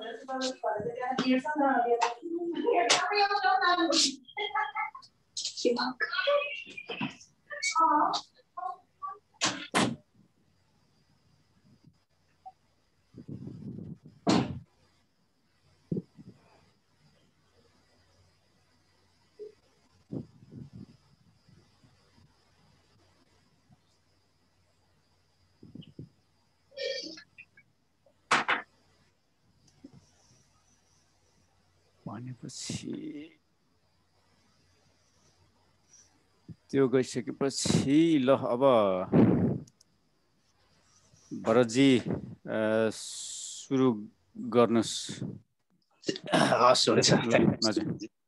भनेपछि त्यो गइसकेपछि ल अब भरतजी सुरु गर्नुस्। हस् हुन्छ। हजुर।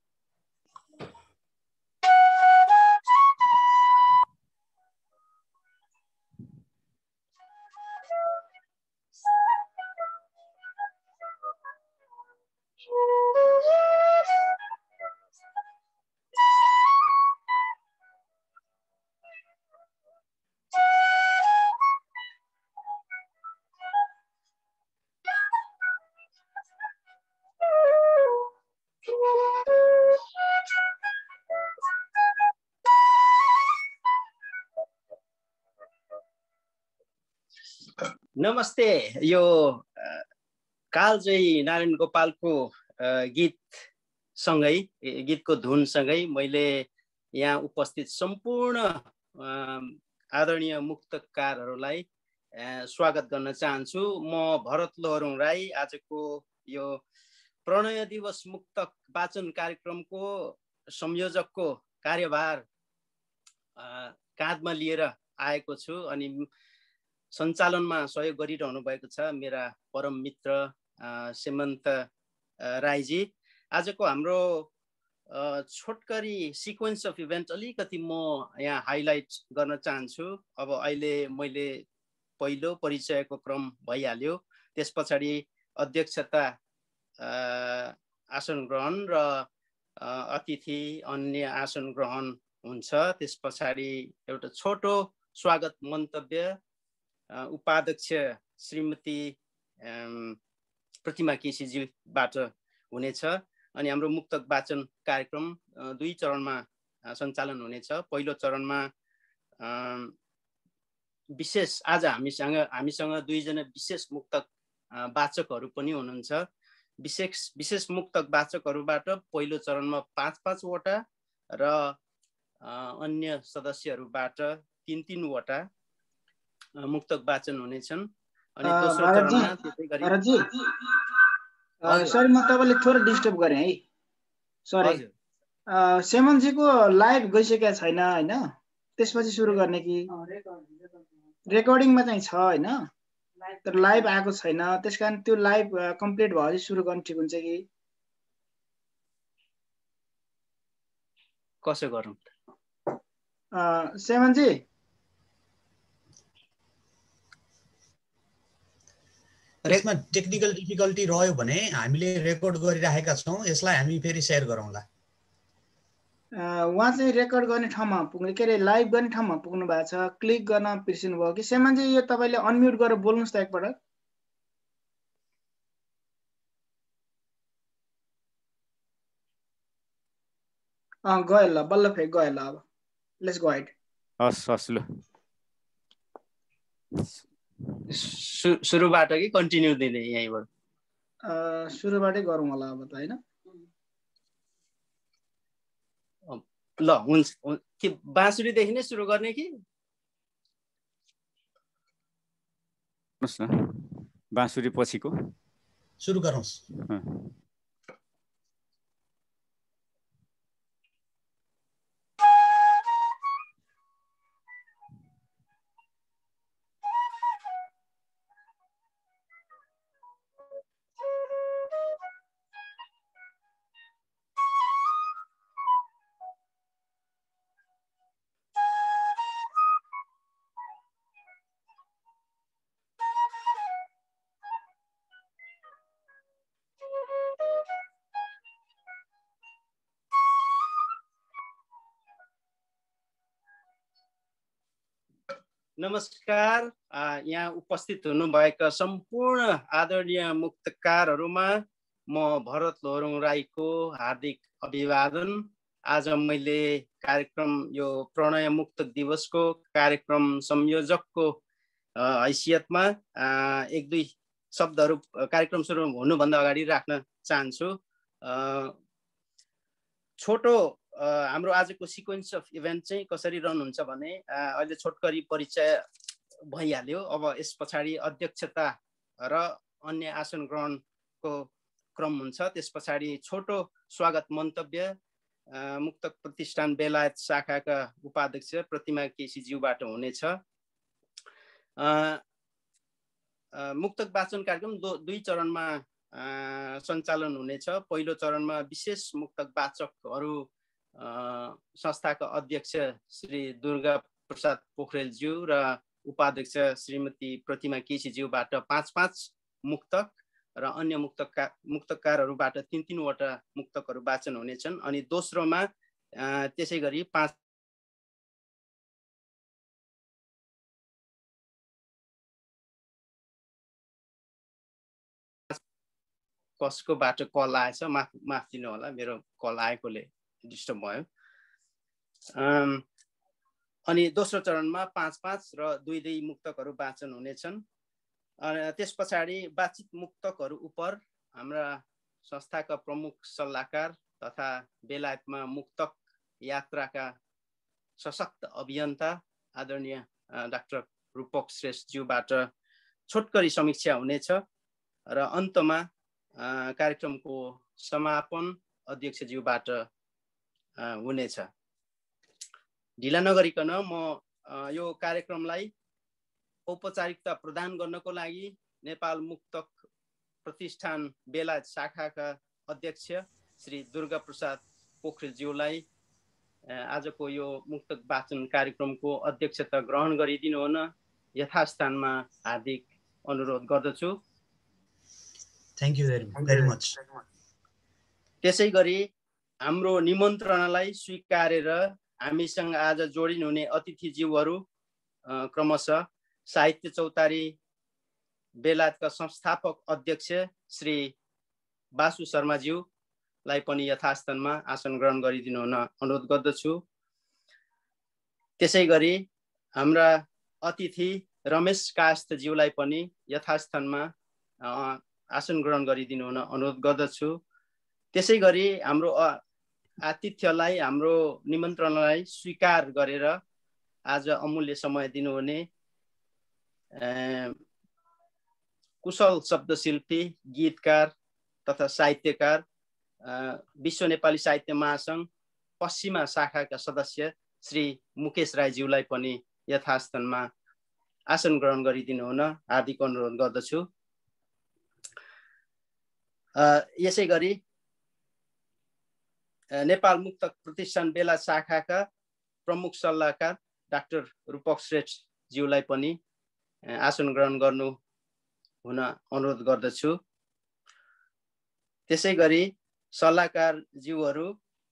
नमस्ते। यो कालजयी नारायण गोपालको गीतसँगै गीतको धुनसँगै मैले यहाँ उपस्थित सम्पूर्ण आदरणीय मुक्तकारहरूलाई स्वागत गर्न चाहन्छु। म भरत लोहोरुङ राई आजको यो प्रणय दिवस मुक्तक वाचन कार्यक्रमको संयोजकको कार्यभार काँधमा लिएर आएको छु अनि सञ्चालनमा सहयोग गरिरहनु भएको छ मेरा परम मित्र सेमन्त राईजी। आजको हाम्रो छोटकरी सिक्वेन्स अफ इभेन्ट अलिकति म यहाँ हाइलाइट गर्न चाहन्छु। अब अहिले मैले पहिलो परिचयको क्रम भइहाल्यो, त्यस पछाडि अध्यक्षता आसन ग्रहण र अतिथि अन्य आसन ग्रहण हुन्छ। त्यस पछाडि एउटा छोटो स्वागत मन्तव्य उपाध्यक्ष श्रीमती प्रतिमा केसीजीबाट हुनेछ अनि हाम्रो मुक्तक वाचन कार्यक्रम दुई चरणमा सञ्चालन हुनेछ। पहिलो चरणमा विशेष आज हामीसँग दुईजना विशेष मुक्तक वाचकहरू पनि हुनुहुन्छ। विशेष मुक्तक वाचकहरूबाट पहिलो चरणमा 5-5 वटा र अन्य सदस्यहरूबाट 3-3 वटा मुक्तक वाचन हुनेछन्। अनि दोस्रो चरणमा त्यसै गरी सरी म तपाईलाई थोरै डिस्टर्ब गरे है, सरी। सेमनजीको लाइभ गइसकेको छैन हैन, त्यसपछि सुरु गर्ने कि? रेकर्डिङमा चाहिँ छ हैन, तर लाइभ आएको छैन, त्यसकारण त्यो लाइभ कम्प्लिट भएपछि सुरु गर्न ठिक हुन्छ कि? कसो गरौँ सेमनजी? यसमा टेक्निकल डिफिकल्टी रह्यो भने हामीले रेकर्ड गरिराखेका छौं, यसलाई हामी फेरि शेयर गरौँला। उहाँ चाहिँ रेकर्ड गर्ने ठाउँमा पुग्नु के अरे लाइभ गर्ने ठाउँमा पुग्नु भएको छ, क्लिक गर्न बिर्सिनु भयो कि? सेमनजी यो तपाईले अनम्युट गरेर बोल्नुस् त एकपटक। गयो ल, बल्ल फेरि गयो ल। अब लेट्स गो अहेड। हस् ल, सुरुबाट कि कन्टिन्यू दिने यहीँबाट? सुरुबाटै गरौँ होला अब त हैन। ल हुन्छ कि बाँसुरीदेखि नै सुरु गर्ने कि? बाँसुरी पछिको सुरु गरौँ। नमस्कार। यहाँ उपस्थित हुनुभएका सम्पूर्ण आदरणीय मुक्तकारहरूमा म भरत लोहोरुङ राईको हार्दिक अभिवादन। आज मैले कार्यक्रम यो प्रणय मुक्तक दिवसको कार्यक्रम संयोजकको हैसियतमा एक दुई शब्दहरू कार्यक्रम सुरु हुनुभन्दा अगाडि राख्न चाहन्छु। छोटो हाम्रो आजको सिक्वेन्स अफ इभेन्ट चाहिँ कसरी रन हुन्छ भने अहिले छोटकरी परिचय भइहाल्यो। अब यस पछाडि अध्यक्षता र अन्य आसन ग्रहणको क्रम हुन्छ। त्यस पछाडि छोटो स्वागत मन्तव्य मुक्तक प्रतिष्ठान बेलायत शाखाका उपाध्यक्ष प्रतिमा केसीज्यूबाट हुनेछ। मुक्तक वाचन कार्यक्रम दुई चरणमा सञ्चालन हुनेछ। पहिलो चरणमा विशेष मुक्तक वाचकहरू संस्थाका अध्यक्ष श्री दुर्गा प्रसाद पोखरेलज्यू र उपाध्यक्ष श्रीमती प्रतिमा केसीज्यूबाट 5-5 मुक्तक र अन्य मुक्तकारहरूबाट 3-3 वटा मुक्तकहरू वाचन हुनेछन्। अनि दोस्रोमा त्यसै गरी 5 कसको बाटो कल आएछ, माफ दिनु होला, मेरो कल आएकोले डिस्टर्ब भयो। अनि दोस्रो चरणमा 5-5 र 2-2 मुक्तकहरू वाचन हुनेछन्। त्यस पछाडि वाचित मुक्तकहरू उप हाम्रा संस्थाका प्रमुख सल्लाहकार तथा बेलायतमा मुक्तक यात्राका सशक्त अभियन्ता आदरणीय डाक्टर रूपक श्रेष्ठज्यूबाट छोटकरी समीक्षा हुनेछ र अन्तमा कार्यक्रमको समापन अध्यक्षज्यूबाट हुनेछ। ढिला नगरिकन म यो कार्यक्रमलाई औपचारिकता प्रदान गर्नको लागि नेपाल मुक्तक प्रतिष्ठान बेलायत शाखाका अध्यक्ष श्री दुर्गा प्रसाद पोखरेलज्यूलाई आजको यो मुक्तक वाचन कार्यक्रमको अध्यक्षता ग्रहण गरिदिनु हुन यथास्थानमा हार्दिक अनुरोध गर्दछु। Thank you very much. त्यसै गरी हाम्रो निमन्त्रणालाई स्वीकारेर हामीसँग आज जोडिनुहुने अतिथिज्यूहरू क्रमशः साहित्य चौतारी बेलायतका संस्थापक अध्यक्ष श्री बासु शर्माज्यूलाई पनि यथास्थानमा आसन ग्रहण गरिदिनु हुन अनुरोध गर्दछु। त्यसै गरी हाम्रा अतिथि रमेश कायस्थज्यूलाई पनि यथास्थानमा आसन ग्रहण गरिदिनु हुन अनुरोध गर्दछु। त्यसै गरी हाम्रो आतिथ्यलाई, हाम्रो निमन्त्रणालाई स्वीकार गरेर आज अमूल्य समय दिनुहुने कुशल शब्दशिल्पी, गीतकार तथा साहित्यकार, विश्व नेपाली साहित्य महासङ्घ पश्चिमा शाखाका सदस्य श्री मुकेश राईज्यूलाई पनि यथास्थानमा आसन ग्रहण गरिदिनु हुन हार्दिक अनुरोध गर्दछु। यसै गरी नेपाल मुक्तक प्रतिष्ठान बेलायत शाखाका प्रमुख सल्लाहकार डाक्टर रूपक श्रेष्ठज्यूलाई पनि आसन ग्रहण गर्नु हुन अनुरोध गर्दछु। त्यसै गरी सल्लाहकार ज्यूहरू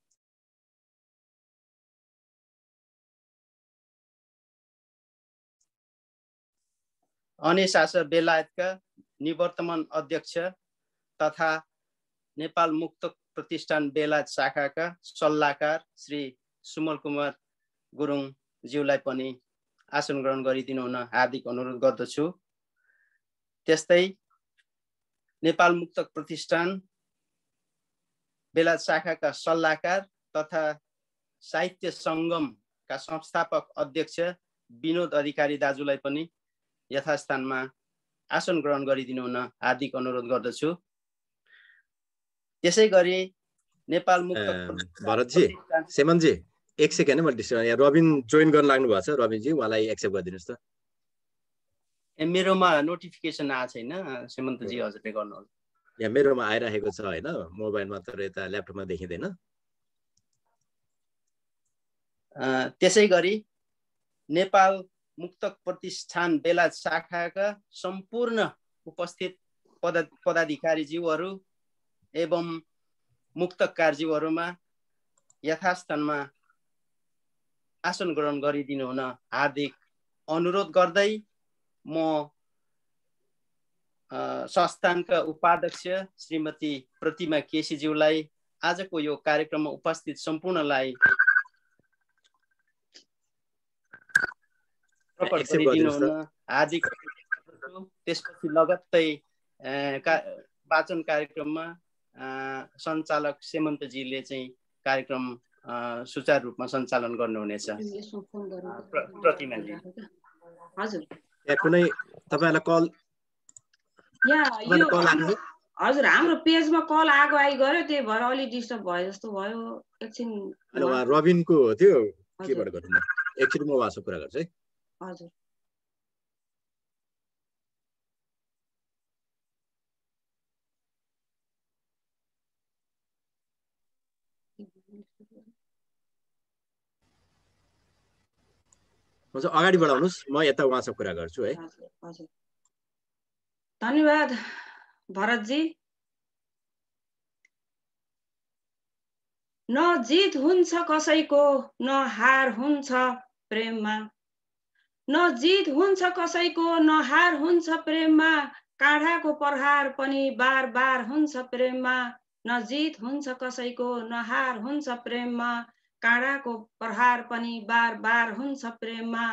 अनेशास बेलायतका निवर्तमान अध्यक्ष तथा नेपाल मुक्तक प्रतिष्ठान बेलायत शाखाका सल्लाहकार श्री सुमल कुमार गुरुङज्यूलाई पनि आसन ग्रहण गरिदिनु हुन हार्दिक अनुरोध गर्दछु। त्यस्तै नेपाल मुक्तक प्रतिष्ठान बेलायत शाखाका सल्लाहकार तथा साहित्य सङ्गमका संस्थापक अध्यक्ष विनोद अधिकारी दाजुलाई पनि यथास्थानमा आसन ग्रहण गरिदिनु हुन हार्दिक अनुरोध गर्दछु। त्यसै गरी नेपाल मुक्तक भरतजी, सेमनजी एक सेकेन्ड म डिस्टर्ब, यहाँ रबिन जोइन गर्न लाग्नु भएको छ। रबिनजी उहाँलाई एक्सेप्ट गरिदिनुहोस् त। मेरोमा नोटिफिकेसन आएको छैन, सेमन्तजी हजुरले गर्नुहोला। यहाँ मेरोमा आइरहेको छ हैन, मोबाइलमा तर यता ल्यापटपमा देखिँदैन। त्यसै गरी नेपाल मुक्तक प्रतिष्ठान बेलायत शाखाका सम्पूर्ण उपस्थित पदाधिकारीज्यूहरू एवं मुक्तकारज्यूहरूमा यथास्थानमा आसन ग्रहण गरिदिनु हुन हार्दिक अनुरोध गर्दै म संस्थानका उपाध्यक्ष श्रीमती प्रतिमा केसीज्यूलाई आजको यो कार्यक्रममा उपस्थित सम्पूर्णलाई हार्दिक त्यसपछि लगत्तै वाचन कार्यक्रममा सञ्चालक सेमन्तजीले चाहिँ कार्यक्रम सुचारू रूपमा सञ्चालन गर्नुहुनेछ। प्रतिमाजी हजुर कुनै तपाईलाई कल हजुर हाम्रो पेजमा कल आगो आइ गर्यो त्यही भएर अलि डिस्टर्ब भयो जस्तो भयो एकछिन। रबिनको थियो केबाट गर्नु एकछिन म उहाँसँग कुरा गर्छु है। हजुर अगाडि बढाउनुस् म यता उहाँसँग कुरा गर्छु है। हजुर धन्यवाद भरतजी। न जित हुन्छ कसैको न हार हुन्छ प्रेममा, न जित हुन्छ कसैको न हार हुन्छ प्रेममा, काँढाको प्रहार पनि बार बार हुन्छ प्रेममा, न जित हुन्छ कसैको न हार हुन्छ प्रेममा, काँढाको प्रहार पनि बार बार हुन्छ प्रेममा,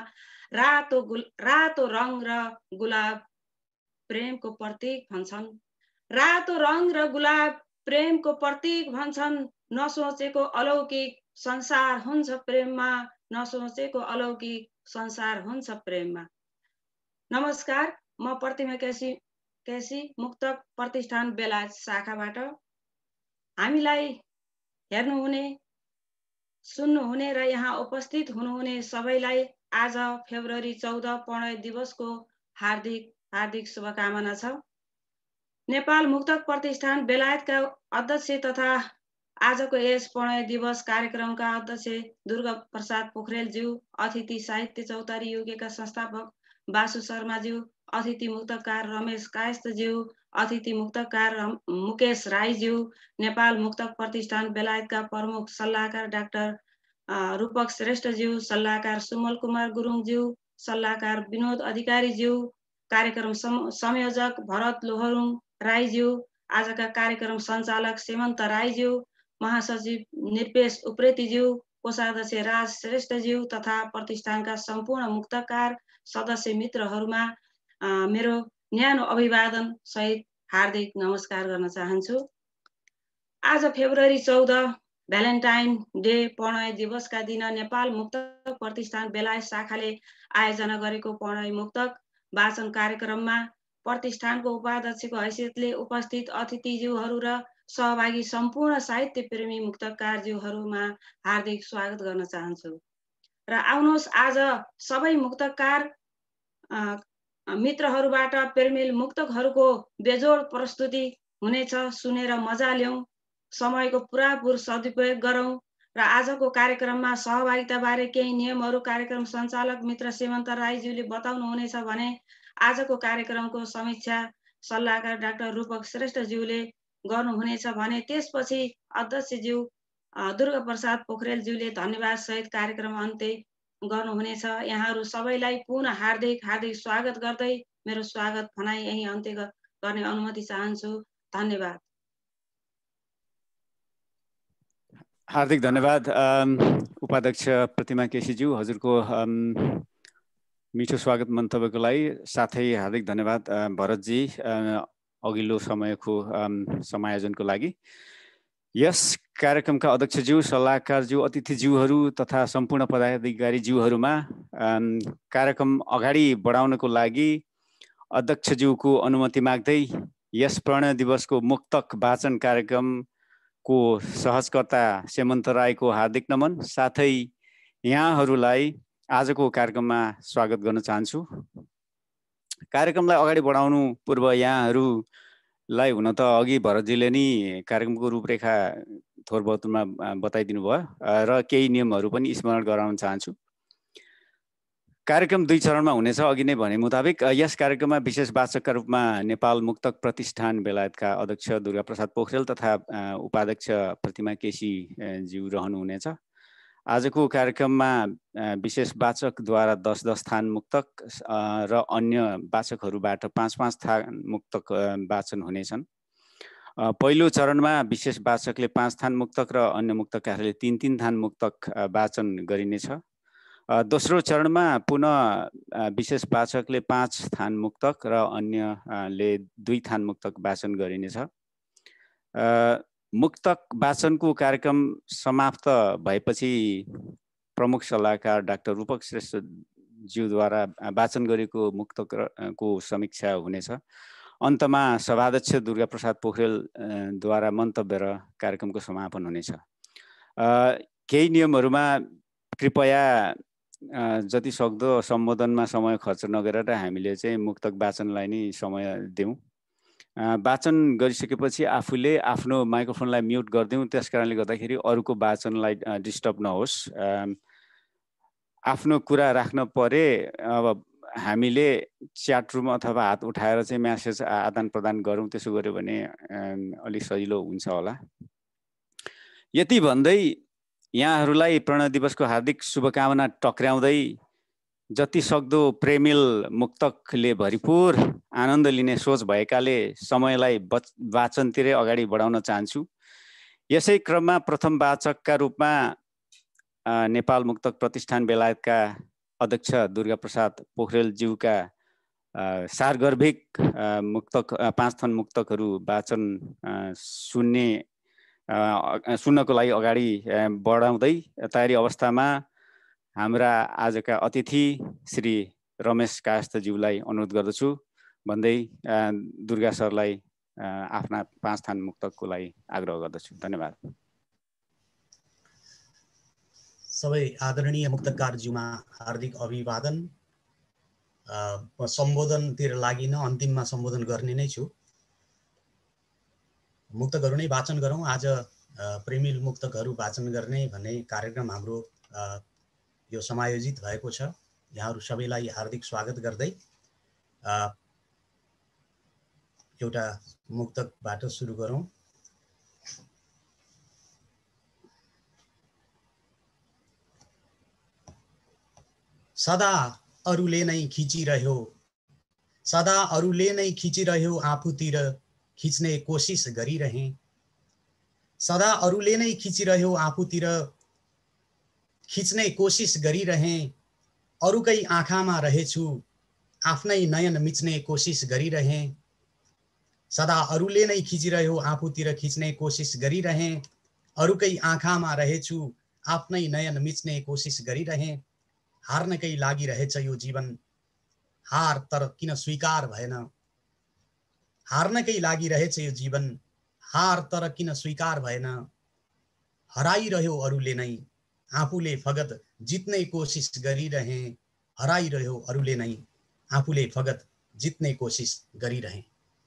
रातो रङ र गुलाब प्रेमको प्रतीक भन्छन्, रातो रङ र गुलाब प्रेमको प्रतीक भन्छन्, नसोचेको अलौकिक संसार हुन्छ प्रेममा, नसोचेको अलौकिक संसार हुन्छ प्रेममा। नमस्कार, म प्रतिमा केसी मुक्तक प्रतिष्ठान बेलायत शाखाबाट। हामीलाई हेर्नुहुने सुन्नुहुने र यहाँ उपस्थित हुनुहुने सबैलाई आज फेब्रुअरी 14 प्रणय दिवसको हार्दिक शुभकामना छ। नेपाल मुक्तक प्रतिष्ठान बेलायतका अध्यक्ष तथा आजको यस प्रणय दिवस कार्यक्रमका अध्यक्ष दुर्गा प्रसाद पोखरेलज्यू, अतिथि साहित्य चौतारी युगका संस्थापक बासु शर्माज्यू, अतिथि मुक्तकार रमेश कायस्थज्यू, अतिथि मुक्तकार मुकेश राईज्यू, नेपाल मुक्तक प्रतिष्ठान बेलायतका प्रमुख सल्लाहकार डाक्टर रूपक श्रेष्ठज्यू, सल्लाहकार सुमल कुमार गुरुङज्यू, सल्लाहकार विनोद अधिकारीज्यू, कार्यक्रम संयोजक भरत लोहरुङ राईज्यू, आजका कार्यक्रम सञ्चालक सेमन्त राईज्यू, महासचिव निरपेश उप्रेतीज्यू, कोषाध्यक्ष राज श्रेष्ठज्यू तथा प्रतिष्ठानका सम्पूर्ण मुक्तकार सदस्य मित्रहरूमा मेरो न्यानो अभिवादन सहित हार्दिक नमस्कार गर्न चाहन्छु। आज फेब्रुअरी 14 भ्यालेन्टाइन डे प्रणय दिवसका दिन नेपाल मुक्तक प्रतिष्ठान बेलायत शाखाले आयोजना गरेको प्रणय मुक्तक वाचन कार्यक्रममा प्रतिष्ठानको उपाध्यक्षको हैसियतले उपस्थित अतिथिज्यूहरू र सहभागी सम्पूर्ण साहित्य प्रेमी मुक्तकारज्यूहरूमा हार्दिक स्वागत गर्न चाहन्छु। र आउनुहोस् आज सबै मुक्तकार मित्रहरूबाट प्रेमिल मुक्तकहरूको बेजोड प्रस्तुति हुनेछ, सुनेर मजा ल्याउँ, समयको पुरापुर सदुपयोग गरौँ र आजको कार्यक्रममा सहभागिता बारे केही नियमहरू कार्यक्रम सञ्चालक मित्र सेमन्त राईज्यूले बताउनुहुनेछ भने आजको कार्यक्रमको समीक्षा सल्लाहकार डाक्टर रूपक श्रेष्ठज्यूले गर्नुहुनेछ भने त्यसपछि अध्यक्षज्यू दुर्गा प्रसाद पोखरेलज्यूले धन्यवाद सहित कार्यक्रम अन्त्य गर्नुहुनेछ। यहाँहरू सबैलाई पुनः हार्दिक स्वागत गर्दै मेरो स्वागत भनाइ यही अन्त्य गर्ने अनुमति चाहन्छु। धन्यवाद। हार्दिक धन्यवाद उपाध्यक्ष प्रतिमा केसीज्यू, हजुरको मिठो स्वागत मन्तव्यको लागि। साथै हार्दिक धन्यवाद भरतजी अघिल्लो समयको समायोजनको लागि। यस कार्यक्रमका अध्यक्षज्यू, सल्लाहकारज्यू, अतिथिज्यूहरू तथा सम्पूर्ण पदाधिकारीज्यूहरूमा कार्यक्रम अगाडि बढाउनको लागि अध्यक्षज्यूको अनुमति माग्दै यस प्रणय दिवसको मुक्तक वाचन कार्यक्रमको सहजकर्ता सेमन्त राईको हार्दिक नमन साथै यहाँहरूलाई आजको कार्यक्रममा स्वागत गर्न चाहन्छु। कार्यक्रमलाई अगाडि बढाउनु पूर्व यहाँहरूलाई हुन त अघि भरतजीले नि कार्यक्रमको रूपरेखा थोर बहुतमा बताइदिनु भयो र केही नियमहरू पनि स्मरण गराउन चाहन्छु। कार्यक्रम 2 चरणमा हुनेछ। अघि नै भने मुताबिक यस कार्यक्रममा विशेष वाचकका रूपमा नेपाल मुक्तक प्रतिष्ठान बेलायतका अध्यक्ष दुर्गा प्रसाद पोखरेल तथा उपाध्यक्ष प्रतिमा केसी ज्यू रहनुहुनेछ। आजको कार्यक्रममा विशेष वाचकद्वारा 10-10 थान मुक्तक र अन्य वाचकहरूबाट 5-5 थान मुक्तक वाचन हुनेछन्। पहिलो चरणमा विशेष वाचकले 5 थान मुक्तक र अन्य मुक्तकारहरूले 3-3 थान मुक्तक वाचन गरिनेछ। दोस्रो चरणमा पुनः विशेष वाचकले 5 थान मुक्तक र अन्यले 2 थान मुक्तक वाचन गरिनेछ। मुक्तक वाचनको कार्यक्रम समाप्त भएपछि प्रमुख सल्लाहकार डाक्टर रूपक श्रेष्ठ ज्यूद्वारा वाचन गरेको मुक्तकको समीक्षा हुनेछ। अन्तमा सभाध्यक्ष दुर्गा प्रसाद पोखरेलद्वारा मन्तव्य र कार्यक्रमको समापन हुनेछ। केही नियमहरूमा कृपया जति सक्दो सम्बोधनमा समय खर्च नगरेर हामीले चाहिँ मुक्तक वाचनलाई नै समय दिउँ। वाचन गरिसकेपछि आफूले आफ्नो माइक्रोफोनलाई म्युट गरिदिउँ। त्यस कारणले गर्दाखेरि अरूको वाचनलाई डिस्टर्ब नहोस्। आफ्नो कुरा राख्न परे अब हामीले च्याट रुम अथवा हात उठाएर चाहिँ म्यासेज आदान प्रदान गरौँ। त्यसो गर्यो भने अलिक सजिलो हुन्छ होला। यति भन्दै यहाँहरूलाई प्रणव दिवसको हार्दिक शुभकामना टक्र्याउँदै जति सक्दो प्रेमिल मुक्तकले भरिपूर आनन्द लिने सोच भएकाले समयलाई वाचनतिरै अगाडि बढाउन चाहन्छु। यसै क्रममा प्रथम वाचकका रूपमा नेपाल मुक्तक प्रतिष्ठान बेलायतका अध्यक्ष दुर्गा प्रसाद पोखरेलज्यूका सारगर्भिक मुक्तक 5 थन मुक्तकहरू वाचन सुन्नको लागि अगाडि बढाउँदै तयारी अवस्थामा हाम्रा आजका अतिथि श्री रमेश कायस्थज्यूलाई अनुरोध गर्दछु भन्दै दुर्गा सरलाई आफ्ना 5 थान मुक्तकको लागि आग्रह गर्दछु। धन्यवाद। सबै आदरणीय मुक्तकारज्यूमा हार्दिक अभिवादन। म सम्बोधनतिर लागिन, अन्तिममा सम्बोधन गर्ने नै छु। मुक्तकहरू नै वाचन गरौँ। आज प्रेमिल मुक्तकहरू वाचन गर्ने भन्ने कार्यक्रम हाम्रो यो समायोजित भएको छ। यहाँहरू सबैलाई हार्दिक स्वागत गर्दै एउटा मुक्तकबाट सुरु गरौँ। सदा अरूले नै खिचिरह्यो, सदा अरूले नै खिचिरह्यो आफूतिर खिच्ने कोसिस गरिरहे, सदा अरूले नै खिचिरह्यो आफूतिर खिच्ने कोसिस गरिरहे, अरूकै आँखामा रहेछु आफ्नै नयन मिच्ने कोसिस गरिरहे, सदा अरूले नै खिचिरह्यो आफूतिर खिच्ने कोसिस गरिरहे, अरूकै आँखामा रहेछु आफ्नै नयन मिच्ने कोसिस गरिरहे, हार्नकै लागिरहेछ यो जीवन हार तर किन स्वीकार भएन, हार्नकै लागिरहेछ यो जीवन हार तर किन स्वीकार भएन, हराइरह्यो अरूले नै आफूले फगत जित्ने कोसिस गरिरहे, हराइरह्यो अरूले नै आफूले फगत जित्ने कोसिस गरिरहे।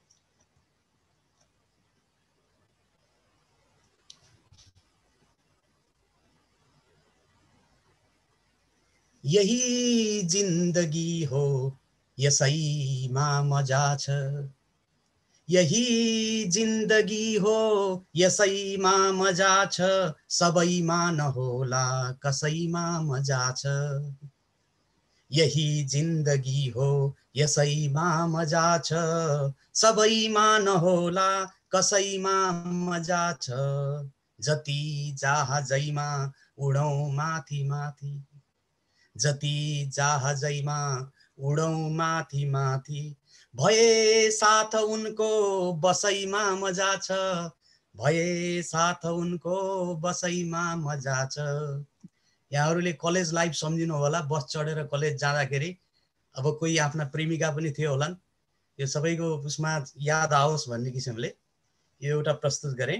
यही जिन्दगी हो यसैमा मजा छ, यही जिन्दगी हो यसैमा मजा छ, सबैमा नहोला कसैमा मजा छ, यही जिन्दगी हो यसैमा मजा छ, सबैमा नहोला कसैमा मजा छ, जति जहाजैमा उडौं माथि माथि, जति जहाजैमा उडौं माथि माथि, भए साथ उनको बसैमा मजा छ, भए साथ उनको बसैमा मजा छ। यहाँहरूले कलेज लाइफ सम्झिनु होला। बस चढेर कलेज जाँदाखेरि अब कोही आफ्ना प्रेमिका पनि थियो होलान्, यो सबैको उसमा याद आओस् भन्ने किसिमले यो एउटा प्रस्तुत गरेँ।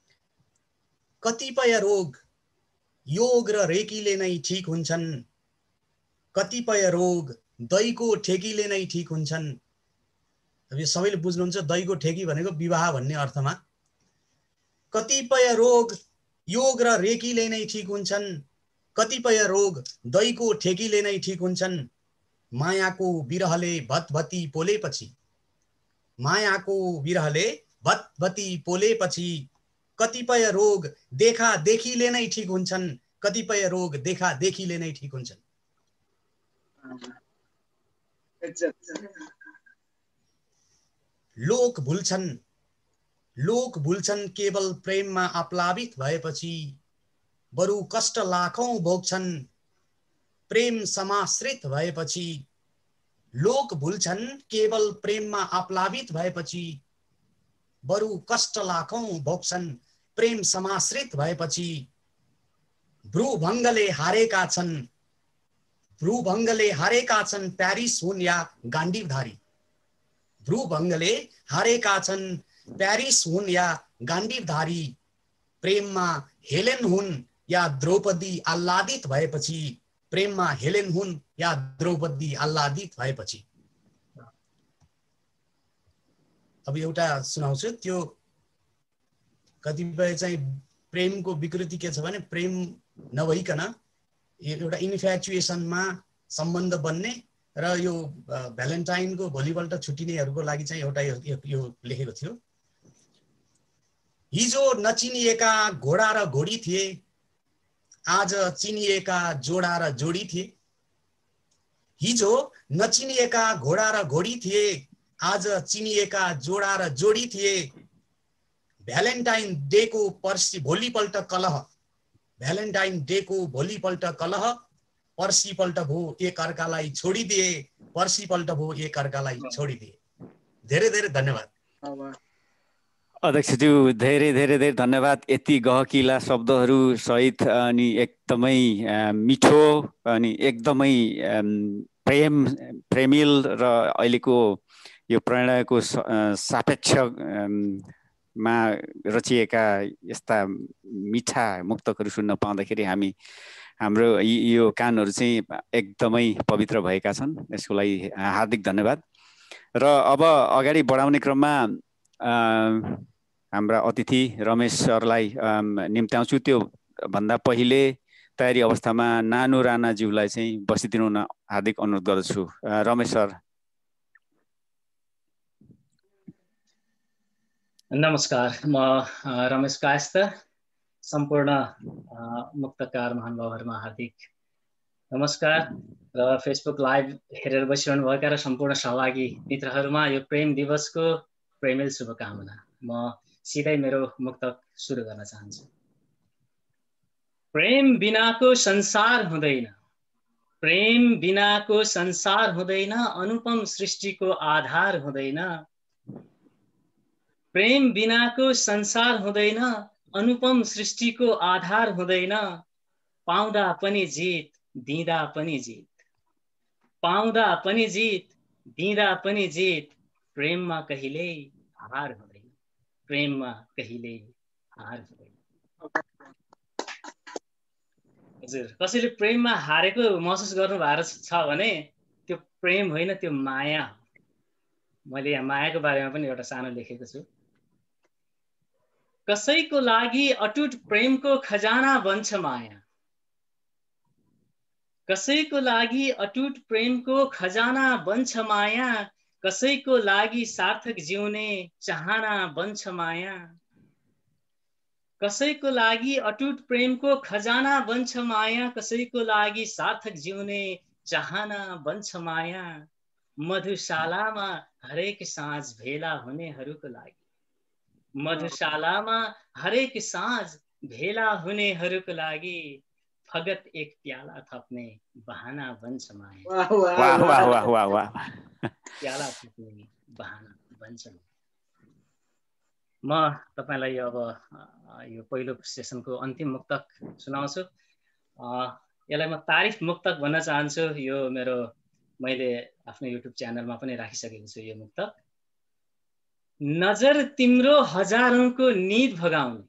कतिपय रोग योग र रेकीले नै ठिक हुन्छन्, कतिपय रोग दहीको ठेकीले नै ठिक हुन्छन्। अब यो सबैले बुझ्नुहुन्छ, दहीको ठेकी भनेको विवाह भन्ने अर्थमा। कतिपय रोग योग र रेकीले नै ठिक हुन्छन्, कतिपय रोग दहीको ठेकीले नै ठिक हुन्छन्, मायाको बिरहले भतभती पोलेपछि, मायाको बिरहले भतभती पोलेपछि, कतिपय रोग देखा देखीले नै ठिक हुन्छन्, कतिपय रोग देखीले नै ठिक हुन्छन्। लोक भुल्छन् केवल प्रेममा आप्लावित भएपछि, बरु कष्ट लाखौं भोग्छन् प्रेम समाश्रित भएपछि। लोक भुल्छन् केवल प्रेममा आप्लावित भएपछि, बरु कष्ट लाखौं भोग्छन् प्रेम समाश्रित भएपछि। भ्रूभङ्गले हारेका छन् प्यारिस हुन् या गाण्डीवधारी। भ्रूभङ्गले हारेका छन् प्यारिस हुन् या गाण्डीवधारी। प्रेममा हेलेन हुन् या द्रौपदी आह्लादित भएपछि। प्रेममा हेलेन हुन् या द्रौपदी आह्लादित भएपछि। अब एउटा सुनाउँछु। त्यो कतिपय चाहिँ प्रेमको विकृति के छ भने प्रेम नभइकन एउटा इन्फ्याचुएसनमा सम्बन्ध बन्ने र यो भ्यालेन्टाइनको भोलिपल्ट छुट्टिनेहरूको लागि चाहिँ एउटा यो लेखेको थियो। हिजो नचिनिएका घोडा र घोडी थिए, आज चिनिएका जोडा र जोडी थिए। हिजो नचिनिएका घोडा र घोडी थिए, आज चिनिएका जोडा र जोडी थिए। भ्यालेन्टाइन डेको भोलिपल्ट कलह, भ्यालेन्टाइन डेको भोलिपल्ट कलह। पर्सिपल्ट भो एक अर्कालाई छोडिदिए, पर्सिपल्ट भो एक अर्कालाई छोडिदिए। धेरै धेरै धन्यवाद अध्यक्षज्यू, धेरै धेरै धेरै धन्यवाद। यति गहकिला शब्दहरू सहित अनि एकदमै मिठो अनि एकदमै प्रेमिल र अहिलेको यो प्रणयको सापेक्ष मा रचिएका यस्ता मिठा मुक्तकहरू सुन्न पाउँदाखेरि हाम्रो यो कानहरू चाहिँ एकदमै पवित्र भएका छन्। यसको लागि हार्दिक धन्यवाद। र अब अगाडि बढाउने क्रममा हाम्रा अतिथि रमेश सरलाई निम्त्याउँछु। त्यो भन्दा पहिले तयारी अवस्थामा नानु राणाज्यूलाई चाहिँ बसिदिनु हुन हार्दिक अनुरोध गर्दछु। रमेश सर। नमस्कार, म रमेश कायस्थ। सम्पूर्ण मुक्तकार महानुभावहरूमा हार्दिक नमस्कार र फेसबुक लाइभ हेरेर बसिरहनु भएका र सम्पूर्ण सहभागी मित्रहरूमा यो प्रेम दिवसको प्रेमिल शुभकामना। म सिधै मेरो मुक्तक सुरु गर्न चाहन्छु। प्रेम बिनाको संसार हुँदैन, प्रेम बिनाको संसार हुँदैन, अनुपम सृष्टिको आधार हुँदैन। प्रेम बिनाको संसार हुँदैन, अनुपम सृष्टिको आधार हुँदैन। पाउँदा पनि जित, दिँदा पनि जित, पाउँदा पनि जित, दिँदा पनि जित। प्रेममा कहिल्यै हार हुँदैन, प्रेममा कहिल्यै हार हुँदैन। हजुर, कसैले प्रेममा हारेको महसुस गर्नु भएको छ भने त्यो प्रेम होइन, त्यो माया हो। मैले यहाँ मायाको बारेमा पनि एउटा सानो लेखेको छु। कसैको लागि अटुट प्रेमको खजाना बन्छ माया, कसैको लागि अटुट प्रेमको खजाना बन्छ माया। कसैको लागि सार्थक जिउने चाहना बन्छ माया, कसैको लागि अटुट प्रेमको खजाना बन्छ माया। कसैको लागि सार्थक जिउने चाहना बन्छ माया। मधुशालामा हरेक साँझ भेला हुनेहरूको लागि, मधुशालामा हरेक साँझ भेला हुनेहरूको लागि फगत एक प्याला थप्ने बहाना बन्छ माया। वाह वाह वाह वाह वाह। प्याला थप्ने बहाना बन्छ माया। म तपाईलाई अब यो पहिलो सेसनको अन्तिम मुक्तक सुनाउँछु। यसलाई म तारिफ मुक्तक भन्न चाहन्छु। यो मैले आफ्नो युट्युब च्यानलमा पनि राखिसकेको छु यो मुक्तक। नजर तिम्रो हजारौंको निद भगाउने,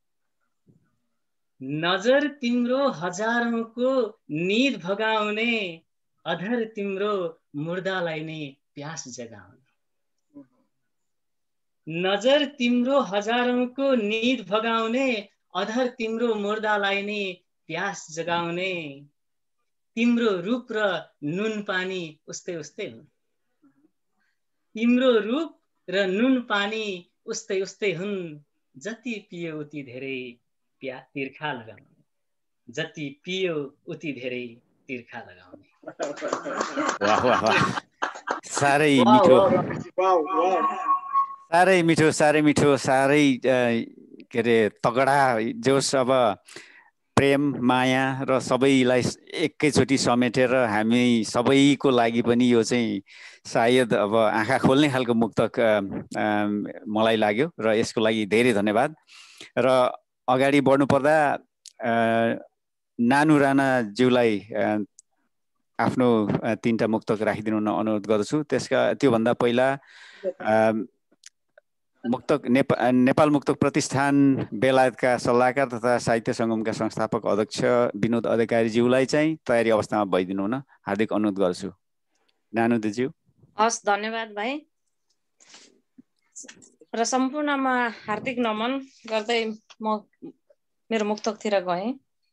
नजर तिम्रो हजारौंको निद भगाउने। अधर तिम्रो मुर्दालाई नै प्यास जगाउने, नजर तिम्रो हजारौंको निद भगाउने। अधर तिम्रो मुर्दालाई नै प्यास जगाउने। तिम्रो रूप र नुन पानी उस्तै उस्तै हुन्, तिम्रो रूप र नुन पानी उस्तै उस्तै हुन्। जति पियो उति धेरै तिर्खा लगाउने, जति पियो उति धेरै तिर्खा लगाउने। वाह वाह वाह, साह्रै मिठो, साह्रै मिठो, साह्रै मिठो, साह्रै के अरे तगडा जोस। अब प्रेम माया र सबैलाई एकैचोटि समेटेर हामी सबैको लागि पनि यो चाहिँ सायद अब आँखा खोल्ने खालको मुक्तक मलाई लाग्यो र यसको लागि धेरै धन्यवाद। र अगाडि बढ्नुपर्दा नानु राणाज्यूलाई आफ्नो 3टा मुक्तक राखिदिनु हुन अनुरोध गर्दछु। त्योभन्दा पहिला मुक्तक नेपाल मुक्तक प्रतिष्ठान बेलायतका सल्लाहकार तथा साहित्य सङ्गमका संस्थापक अध्यक्ष विनोद अधिकारीज्यूलाई चाहिँ तयारी अवस्थामा भइदिनु हुन हार्दिक अनुरोध गर्छु। नानुज्यू। हस्, धन्यवाद भाइ। र सम्पूर्णमा हार्दिक नमन गर्दै म मेरो मुक्तकतिर गएँ।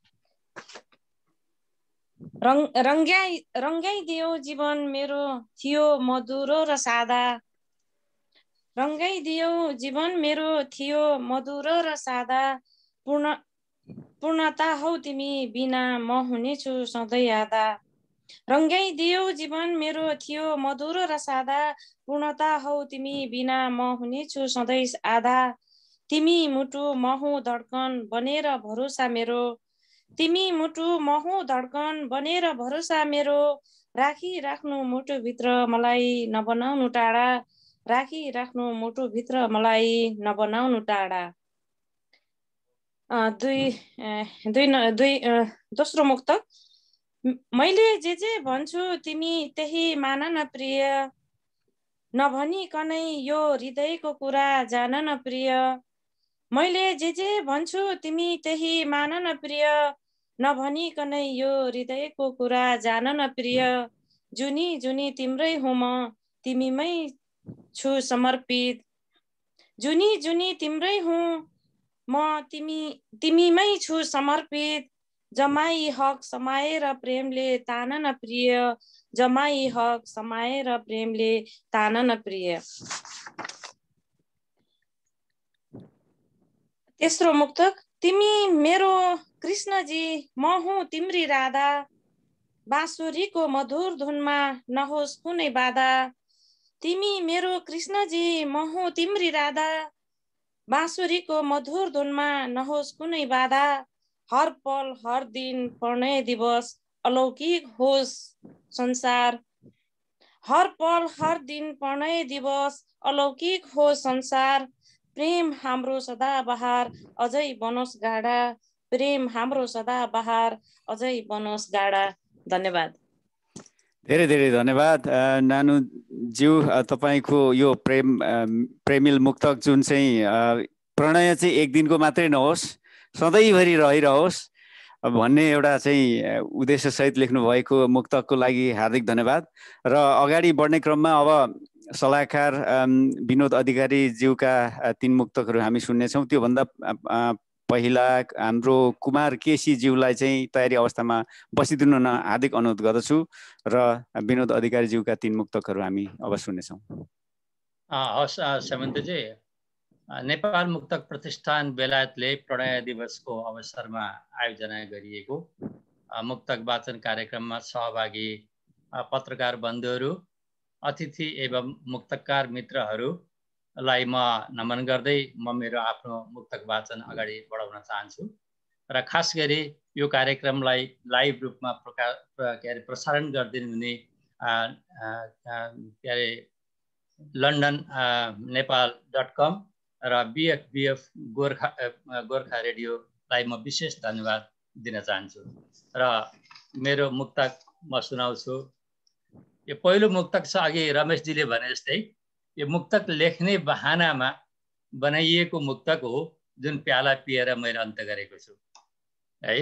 रङ्गाइदियो जीवन मेरो थियो मधुरो र सादा, रङ्गाइदियो जीवन मेरो थियो मधुरो र सादा, पूर्णता हौ तिमी बिना म हुनेछु सधैँ आधा। रङ्गाइदियो जीवन मेरो थियो मधुरो र सादा, पूर्णता हौ तिमी बिना म हुनेछु सधैँ आधा। तिमी मुटु महु धड्कन बनेर भरोसा मेरो, तिमी मुटु महु धड्कन बनेर भरोसा मेरो, राखिराख्नु मुटुभित्र मलाई नबनाउनु टाढा, राखिराख्नु मुटुभित्र मलाई नबनाउनु टाढा। दोस्रो मुक्तक। मैले जे भन्छु तिमी त्यही मान न प्रिय, नभनिकनै यो हृदयको कुरा जान न प्रिय। मैले जे भन्छु तिमी त्यही मान न प्रिय, नभनिकनै यो हृदयको कुरा जान न प्रिय। जुनी जुनी तिम्रै हुँ म तिमीमै छु समर्पित, जुनी जुनी तिम्रै हुँ म तिमीमै छु समर्पित। जमाई हक समाएर प्रेमले तान न प्रिय, जमाई हक समाएर प्रेमले तान न प्रिय। तेस्रो मुक्तक। तिमी मेरो कृष्णजी म हुँ तिम्री राधा, बाँसुरीको मधुर धुनमा नहोस् कुनै बाधा। तिमी मेरो कृष्णजी म हुँ तिम्री राधा, बाँसुरीको मधुर धुनमा नहोस् कुनै बाधा। हर पल हर दिन प्रणय दिवस अलौकिक होस् संसार, हर पल हर दिन प्रणय दिवस अलौकिक होस् संसार। प्रेम हाम्रो सदाबहार अझै बनोस् गाढा, प्रेम हाम्रो सदाबहार अझै बनोस् गाढा। धन्यवाद। धेरै धेरै धन्यवाद नानुज्यू। तपाईँको यो प्रेमिल मुक्तक जुन चाहिँ प्रणय चाहिँ एक दिनको मात्रै नहोस् सधैँभरि रहिरहोस् भन्ने एउटा चाहिँ उद्देश्यसहित लेख्नु भएको मुक्तकको लागि हार्दिक धन्यवाद। र अगाडि बढ्ने क्रममा अब सल्लाहकार विनोद अधिकारीज्यूका 3 मुक्तकहरू हामी सुन्नेछौँ। त्योभन्दा पहिला हाम्रो कुमार केसीज्यूलाई चाहिँ तयारी अवस्थामा बसिदिनु न हार्दिक अनुरोध गर्दछु र विनोद अधिकारीज्यूका 3 मुक्तकहरू हामी अब सुन्नेछौँ। हस् सेमन्तजी, नेपाल मुक्तक प्रतिष्ठान बेलायतले प्रणय दिवसको अवसरमा आयोजना गरिएको मुक्तक वाचन कार्यक्रममा सहभागी पत्रकार बन्धुहरू, अतिथि एवं मुक्तकार मित्रहरूलाई म नमन गर्दै म मेरो आफ्नो मुक्तक वाचन अगाडि बढाउन चाहन्छु। र खास गरी यो कार्यक्रमलाई लाइभ रूपमा प्रसारण गरिदिनु हुने लन्डन नेपाल.com र BFBF गोर्खा रेडियोलाई म विशेष धन्यवाद दिन चाहन्छु। र मेरो मुक्तक म सुनाउँछु। यो पहिलो मुक्तक छ, अघि रमेशजीले भने जस्तै यो मुक्तक लेख्ने बहानामा बनाइएको मुक्तक हो, जुन प्याला पिएर मैले अन्त गरेको छु है।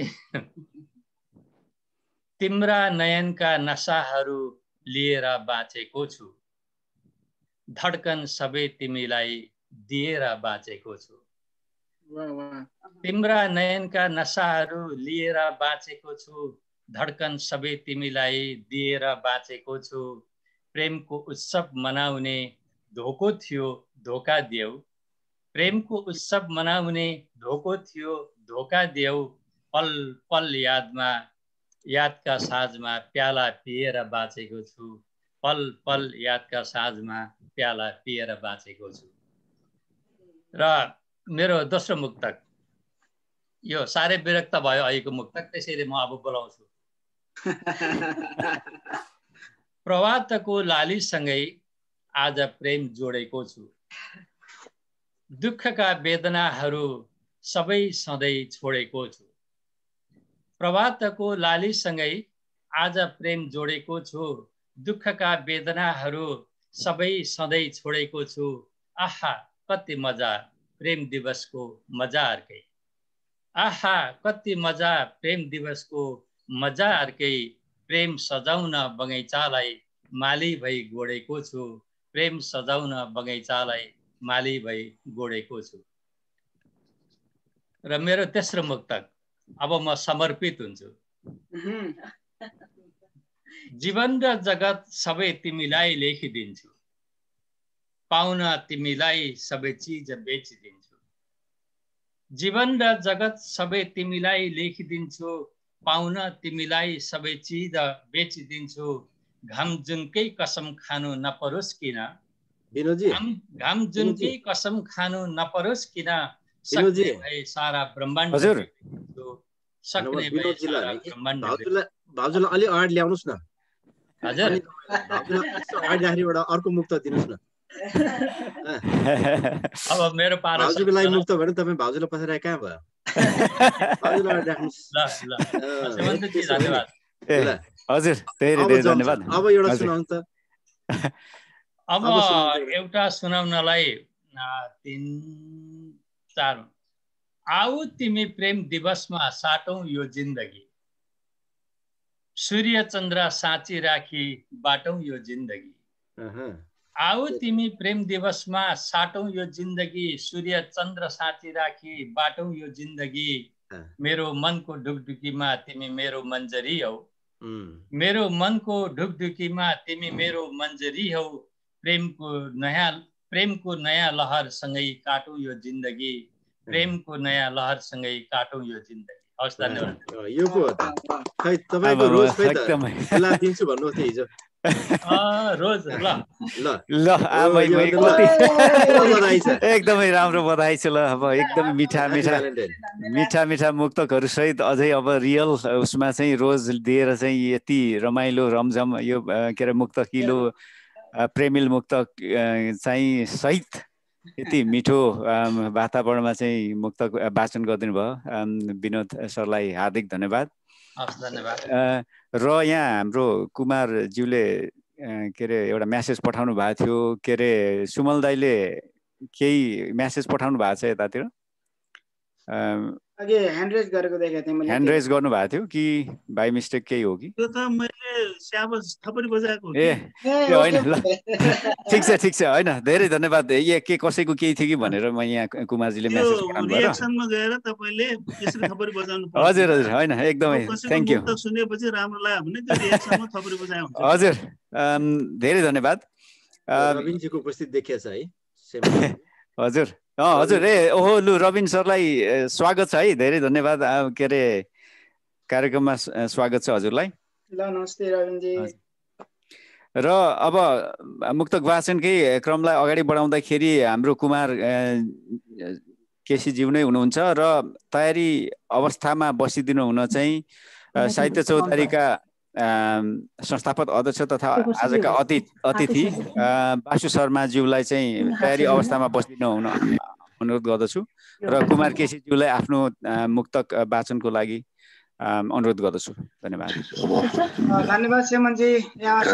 तिम्रा नयनका नसाहरू लिएर बाँचेको छु, धड्कन सबै तिमीलाई दिएर बाँचेको छु। तिम्रा नयनका नसाहरू लिएर बाँचेको छु, धड्कन सबै तिमीलाई दिएर बाँचेको छु। प्रेमको उत्सव मनाउने धोको थियो धोका देऊ, प्रेमको उत्सव मनाउने धोको थियो धोका देऊ। पल पल यादका साँझमा प्याला पिएर बाँचेको छु, पल पल यादका साँझमा प्याला पिएर बाँचेको छु। र मेरो दोस्रो मुक्तक, यो साह्रै विरक्त भयो अहिलेको मुक्तक, त्यसैले म अब बोलाउँछु। प्रभातको लालीसँगै आज प्रेम जोडेको छु, दुःखका वेदनाहरू सबै सधैँ छोडेको छु। प्रभातको लालीसँगै आज प्रेम जोडेको छु, दुःखका वेदनाहरू सबै सधैँ छोडेको छु। आहा कति मजा प्रेम दिवसको मजा अर्कै, आहा कति मजा प्रेम दिवसको मजा अर्कै। प्रेम सजाउन बगैँचालाई माली भई गोडेको छु, प्रेम सजाउन बगैँचालाई माली भई गोडेको छु। र मेरो तेस्रो मुक्तक, अब म समर्पित हुन्छु। जीवन र जगत सबै तिमीलाई लेखिदिन्छु, पाउन तिमीलाई सबै चिज बेचिदिन्छु। जीवन र जगत सबै तिमीलाई लेखिदिन्छु, पाउन तिमीलाई सबै चिज बेचिदिन्छु। घाम जुनकै कसम खानु नपरोस् किन, घाम जुनकै कसम खानु नपरोस् किन, सक्ने भए सारा ब्रह्माण्ड सक्ने भए सारा ब्रह्माण्ड। भाउजूलाई अलि अगाडि ल्याउनुस् न। हजुर भाउजूलाई अर्को मुक्त दिनुस् न। अब मेरो पारो भाउजूको लागि मुक्त भने तपाईँ भाउजूलाई पछाडि कहाँ भयो? भाउजूलाई राख्नुस्। धन्यवाद। हजुर धेरै धेरै धन्यवाद। अब एउटा सुनाउनु त। अब एउटा सुनाउनलाई 3-4। आऊ तिमी प्रेम दिवसमा साटौं यो जिन्दगी, सूर्य चन्द्र साँची राखी बाटौं यो जिन्दगी। आऊ तिमी प्रेम दिवसमा साटौं यो जिन्दगी, सूर्य चन्द्र साँची राखी बाटौं यो जिन्दगी। मेरो मनको ढुकढुकीमा तिमी मेरो मन्जरी हौ, मेरो मनको ढुकढुकीमा तिमी मेरो मन्जरी हौ। प्रेमको नयाँ लहरसँगै काटौं यो जिन्दगी, प्रेमको नयाँ लहरसँगै काटौं यो जिन्दगी। हवस्, धन्यवाद। यो को हो त? खै तपाईको रोज खै त खुला दिन्छु भन्नु थियो हिजो। रोज ल एकदमै राम्रो बधाई छ। ल अब एकदमै मिठा मुक्तकहरू सहित अझै अब रियल उसमा चाहिँ रोज दिएर चाहिँ यति रमाइलो रमझम यो के अरे मुक्तकिलो प्रेमिल मुक्तक चाहिँ सहित यति मिठो वातावरणमा चाहिँ मुक्तक वाचन गरिदिनु भयो। विनोद सरलाई हार्दिक धन्यवाद। र यहाँ हाम्रो कुमारज्यूले के अरे एउटा म्यासेज पठाउनु भएको थियो। के अरे सुमल दाईले केही म्यासेज पठाउनु भएको छ यतातिर? ह्यान्ड रेज गरेको देखेको थिएँ मैले। ह्यान्ड रेज गर्नु भएको थियो कि बाई मिस्टेक केही हो कि? त्यो त मैले स्याबस थपडी बजाएको हो। होइन ल ठिक छ होइन धेरै धन्यवाद। के कसैको केही थियो कि भनेर म यहाँ कुमारजीले म्यासेज पठाउनु भयो। रिएक्सनमा गएर तपाईले यसरी थपडी बजाउनु पर्छ। हजुर होइन एकदमै थ्यांक यू। सुनेपछि राम्रो लाग्यो भने त्यो रिएक्सनमा थपडी बजाए हुन्छ। हजुर धेरै धन्यवाद। रविनजीको उपस्थित देखिएछ है? हजुर हजुर ओहो लु रविन सरलाई स्वागत छ है। धेरै धन्यवाद। के अरे कार्यक्रममा स्वागत छ हजुरलाई। ल नमस्ते रविनजी। र अब मुक्तक वाचनकै क्रमलाई अगाडि बढाउँदाखेरि हाम्रो कुमार केसीज्यू नै हुनुहुन्छ र तयारी अवस्थामा बसिदिनु हुन चाहिँ साहित्य चौतारीका संस्थापक अध्यक्ष तथा आजका अतिथि बासु शर्माज्यूलाई चाहिँ तयारी अवस्थामा बसिदिनु हुन अनुरोध गर्दछु र कुमार केसीज्यूलाई आफ्नो मुक्तक वाचनको लागि अनुरोध गर्दछु। धन्यवाद। धन्यवाद सेमनजी। यहाँ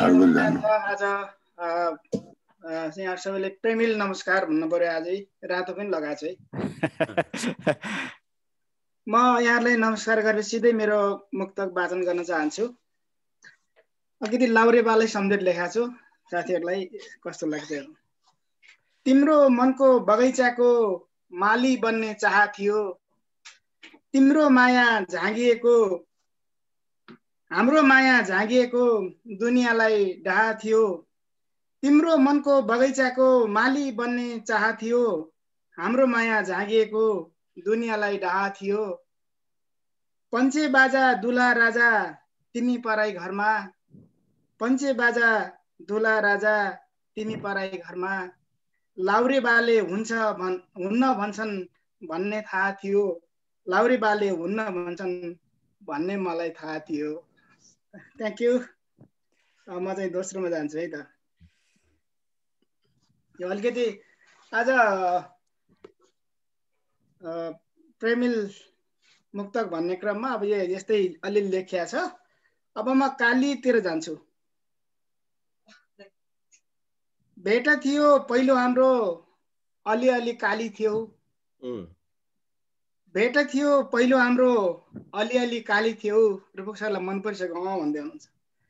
सबैले प्रेमिल नमस्कार भन्नु पर्यो। आजै रातो पनि लगाएको छु है। म यहाँहरूलाई नमस्कार गरेर सिधै मेरो मुक्तक वाचन गर्न चाहन्छु। अलिकति लाउरेबालै सम्झेर लेखाएको छु, साथीहरूलाई कस्तो लाग्छ। तिम्रो मनको बगैँचाको माली बन्ने चाह थियो, तिम्रो माया झाँगिएको हाम्रो माया झाँगिएको दुनियाँलाई डाहा थियो। तिम्रो मनको बगैँचाको माली बन्ने चाह थियो, हाम्रो माया झाँगिएको दुनियाँलाई डाहा थियो। पञ्चे बाजा दुला राजा तिमी पराई घरमा, पञ्चे बाजा दुला राजा तिमी पराई घरमा, लाउरे बाले हुन्न भन्छन् भन्ने थाहा थियो, लाउरे बाले हुन्न भन्छन् भन्ने मलाई थाहा थियो। Thank you. म चाहिँ दोस्रोमा जान्छु है त। यो अलिकति आज प्रेमिल मुक्तक भन्ने क्रममा अब यो यस्तै अलिअलि लेखिया छ। अब म कालीतिर जान्छु। भेट थियो पहिलो हाम्रो अलिअलि काली थियो, भेट थियो पहिलो हाम्रो अलिअलि काली थियो। रूपक सरलाई मन परिसक्यो भन्दै हुनुहुन्छ।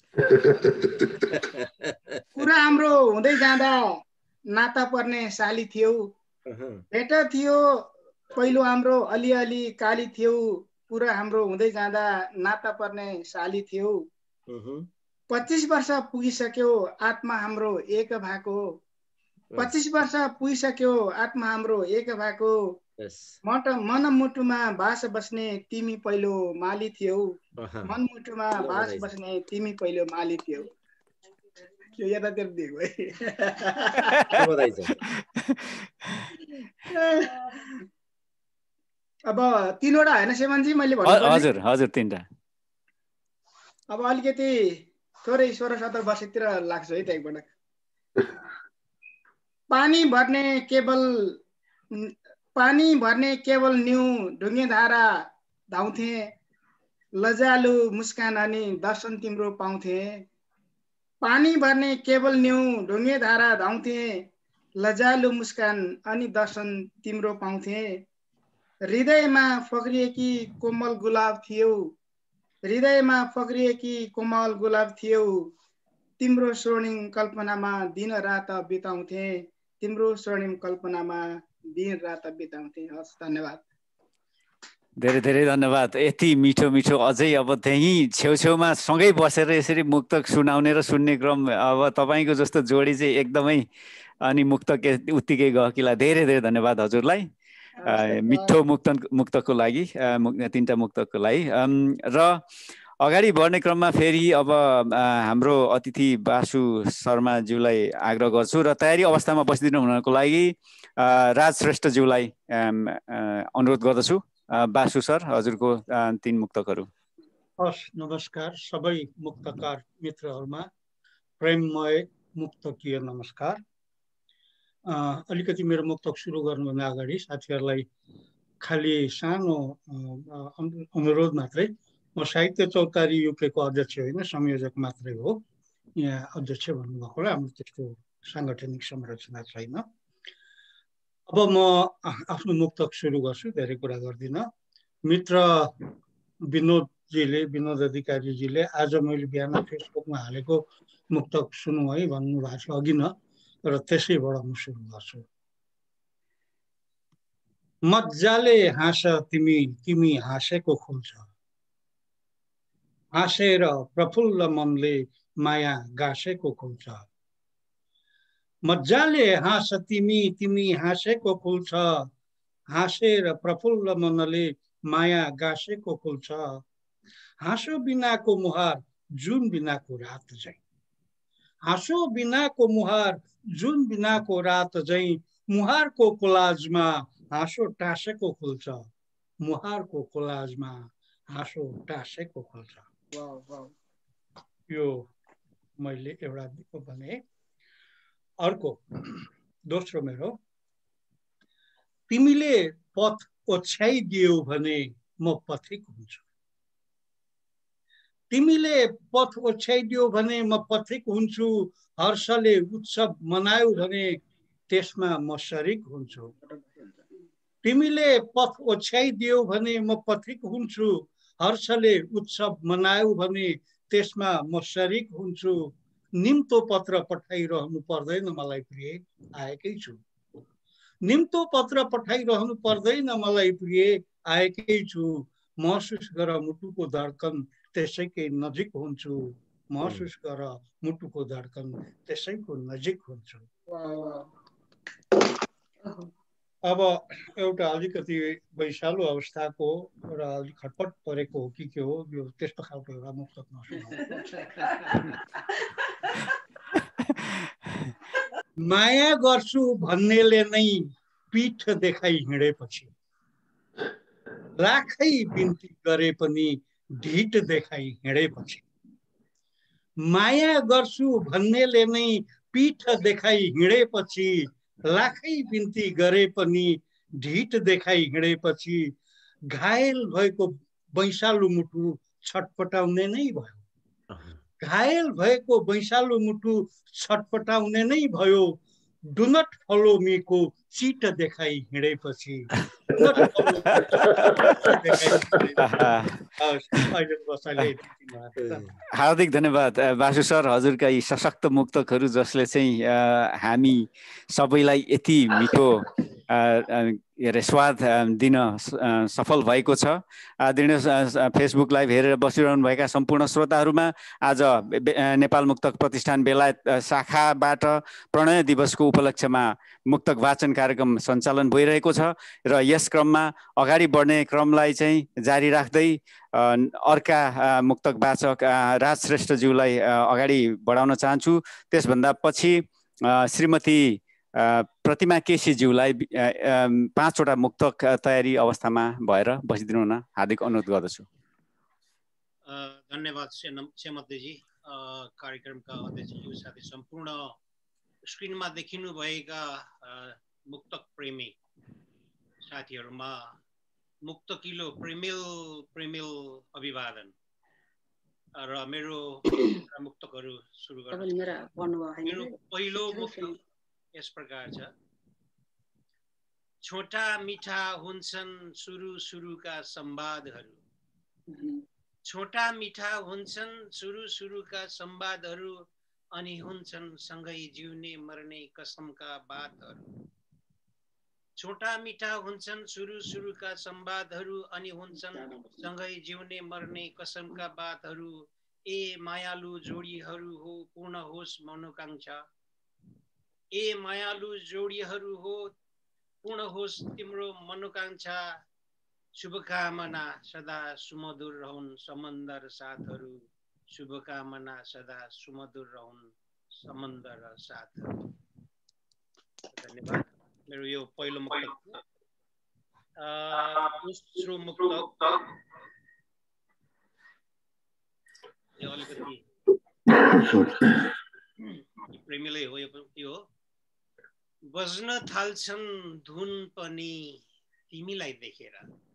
कुरा हाम्रो हुँदै जाँदा नाता पर्ने साली थियो, भेट थियो पहिलो हाम्रो अलिअलि काली थियो, कुरा हाम्रो हुँदै जाँदा नाता पर्ने साली थियो। 25 वर्ष पुगिसक्यो आत्मा हाम्रो एक भएको, 25 वर्ष पुगिसक्यो आत्मा हाम्रो एक भएको, मनमुटुमा बास बस्ने तिमी पहिलो माली थियौ, मनमुटुमा बास बस्ने तिमी पहिलो माली थियौ। यो यतातिर दिएको है। अब 3 वटा हैन सेमनजी मैले भन्नु? हजुर हजुर 3टा। अब अलिकति थोरै 16-17 वर्षतिर लाग्छ है त एकपटक। पानी भर्ने केवल न्यू ढुङ्गे धारा धाउँथे, लजालु मुस्कान अनि दर्शन तिम्रो पाउँथे। पानी भर्ने केवल न्यू ढुङ्गे धारा धाउँथे, लजालु मुस्कान अनि दर्शन तिम्रो पाउँथे। हृदयमा फक्रिएकी कोमल गुलाब थियौ, हृदयमा फक्रिएकी कोमल गुलाब थियौ, तिम्रो स्वर्णिम कल्पनामा दिन रात बिताउँथे, तिम्रो स्वर्णिम कल्पनामा दिन रात बिताउँथे। हस्, धन्यवाद। धेरै धेरै धन्यवाद। यति मिठो मिठो अझै अब त्यही छेउछेउमा सँगै बसेर यसरी मुक्तक सुनाउने र सुन्ने क्रम अब तपाईँको जस्तो जोडी चाहिँ एकदमै अनि मुक्तक उत्तिकै गहकिला। धेरै धेरै धन्यवाद हजुरलाई मिठो मुक्तकको लागि, 3टा मुक्तकको लागि। र अगाडि बढ्ने क्रममा फेरि अब हाम्रो अतिथि बासु शर्माज्यूलाई आग्रह गर्छु र तयारी अवस्थामा बसिदिनु हुनको लागि राज श्रेष्ठज्यूलाई अनुरोध गर्दछु। बासु सर, हजुरको 3 मुक्तकहरू। हस्, नमस्कार सबै मुक्तकार मित्रहरूमा प्रेममय मुक्तकीय नमस्कार। अलिकति मेरो मुक्तक सुरु गर्नुभन्दा अगाडि साथीहरूलाई खालि सानो अनुरोध मात्रै। म साहित्य चौतारी युकेको अध्यक्ष होइन, संयोजक मात्रै हो। यहाँ अध्यक्ष भन्नुभएकोले हाम्रो त्यस्तो साङ्गठनिक संरचना छैन। अब म आफ्नो मुक्तक सुरु गर्छु, धेरै कुरा गर्दिनँ। मित्र विनोद अधिकारीजीले आज मैले बिहान फेसबुकमा हालेको मुक्तक सुनौ है भन्नुभएको छ अघि न, र त्यसैबाट म सुरु गर्छु। मजाले हाँस तिमी हाँसेको खुल्छ, हाँसेर प्रफुल्ल मनले माया गाँसेको खुल्छ। मजाले हाँस तिमी हाँसेको खुल्छ, हाँसेर प्रफुल्ल मनले माया गाँसेको खुल्छ। हाँसो बिनाको मुहार जुन बिनाको रात झैं, हाँसो बिनाको मुहार जुन बिनाको रात झैं, मुहारको कोलाजमा हाँसो टाँसेको खुल्छ, मुहारको कोलाजमा हाँसो टाँसेको खुल्छ। यो मैले एउटा दिएको भने। अर्को दोस्रो मेरो, तिमीले पथ ओछ्याइदियौ भने म पथिक हुन्छु, तिमीले पथ ओछ्याइदियौ भने म पथिक हुन्छु, हर्षले उत्सव मनायौ भने त्यसमा म शरीक हुन्छु। तिमीले पथ ओछ्याइदियौ भने म पथिक हुन्छु, हर्षले उत्सव मनायौ भने त्यसमा म शरीक हुन्छु। निम्तो पत्र पठाइरहनु पर्दैन मलाई प्रिय, आएकै छु। निम्तो पत्र पठाइरहनु पर्दैन मलाई प्रिय, आएकै छु। महसुस गर मुटुको धड्कन त्यसैकै नजिक हुन्छु, महसुस गर मुटुको धड्कन त्यसैको नजिक हुन्छु। अब एउटा अलिकति वैशालु अवस्थाको र अलिक खटपट परेको हो कि के हो यो त्यस्तो खालको एउटा मुक्तक नसुनाऊ। माया गर्छु भन्नेले नै पीठ देखाई हिँडेपछि, लाखै बिन्ती गरे पनि ढिट देखाई हिँडेपछि, माया गर्छु भन्नेले नै पीठ देखाई हिँडेपछि, लाखै बिन्ती गरे पनि ढिट देखाई हिँडेपछि, घायल भएको वैशालु मुटु छटपटाउने नै भयो। घायल भएको वैशालु मुटु छटपटाउने नै भयो। डुनट फलो मीको चिट देखाई हिँडेपछि। हार्दिक धन्यवाद बासु सर, हजुरका यी सशक्त मुक्तकहरू जसले चाहिँ हामी सबैलाई यति मिठो स्वाद दिन सफल भएको छ। आदरणीय फेसबुक लाइभ हेरेर बसिरहनुभएका सम्पूर्ण श्रोताहरूमा आज नेपाल मुक्तक प्रतिष्ठान बेलायत शाखाबाट प्रणय दिवसको उपलक्ष्यमा मुक्तक वाचन कार्यक्रम सञ्चालन भइरहेको छ र यस क्रममा अगाडि बढ्ने क्रमलाई चाहिँ जारी राख्दै अर्का मुक्तक वाचक राज श्रेष्ठज्यूलाई अगाडि बढाउन चाहन्छु। त्यसभन्दा पछि श्रीमती प्रतिमा केसीज्यूलाई 5 वटा मुक्तक तयारी अवस्थामा भएर बसिदिनु हुन हार्दिक अनुरोध गर्दछु। धन्यवाद सेमतेजी, कार्यक्रमका अध्यक्षज्यू साथै सम्पूर्ण स्क्रिनमा देखिनु भएका मुक्तक प्रेमी साथीहरूमा मुक्तकिलो प्रेमिल अभिवादन र मेरो मुक्तकहरू सुरु गर्छु। मेरो पहिलो मुक्तक यस प्रकार छ। छोटा मिठा हुन्छन् सुरुका संवादहरू, छोटा मिठा हुन्छन् सुरुका संवादहरू, अनि हुन्छन् सँगै जिउने मर्ने कसमका बातहरू। छोटा मिठा हुन्छन् सुरुका संवादहरू, अनि हुन्छन् सँगै जिउने मर्ने कसमका बातहरू। ए मायालु जोडीहरू हो पूर्ण होस् मनोकांक्षा, ए मायालु जोडीहरू हो पूर्ण होस् तिम्रो मनोकांक्षा। शुभकामना सदा सुमधुर रहन् समन्दर साथहरू, शुभकामना सदा सुमधुर रहन् समन्दर साथहरू। धन्यवाद। मेरो यो पहिलो मुक्तक। दोस्रो मुक्तक यो अलिकति प्रेमीले हो यो। बज्न थाल्छन् धुन पनि तिमीलाई देखेर,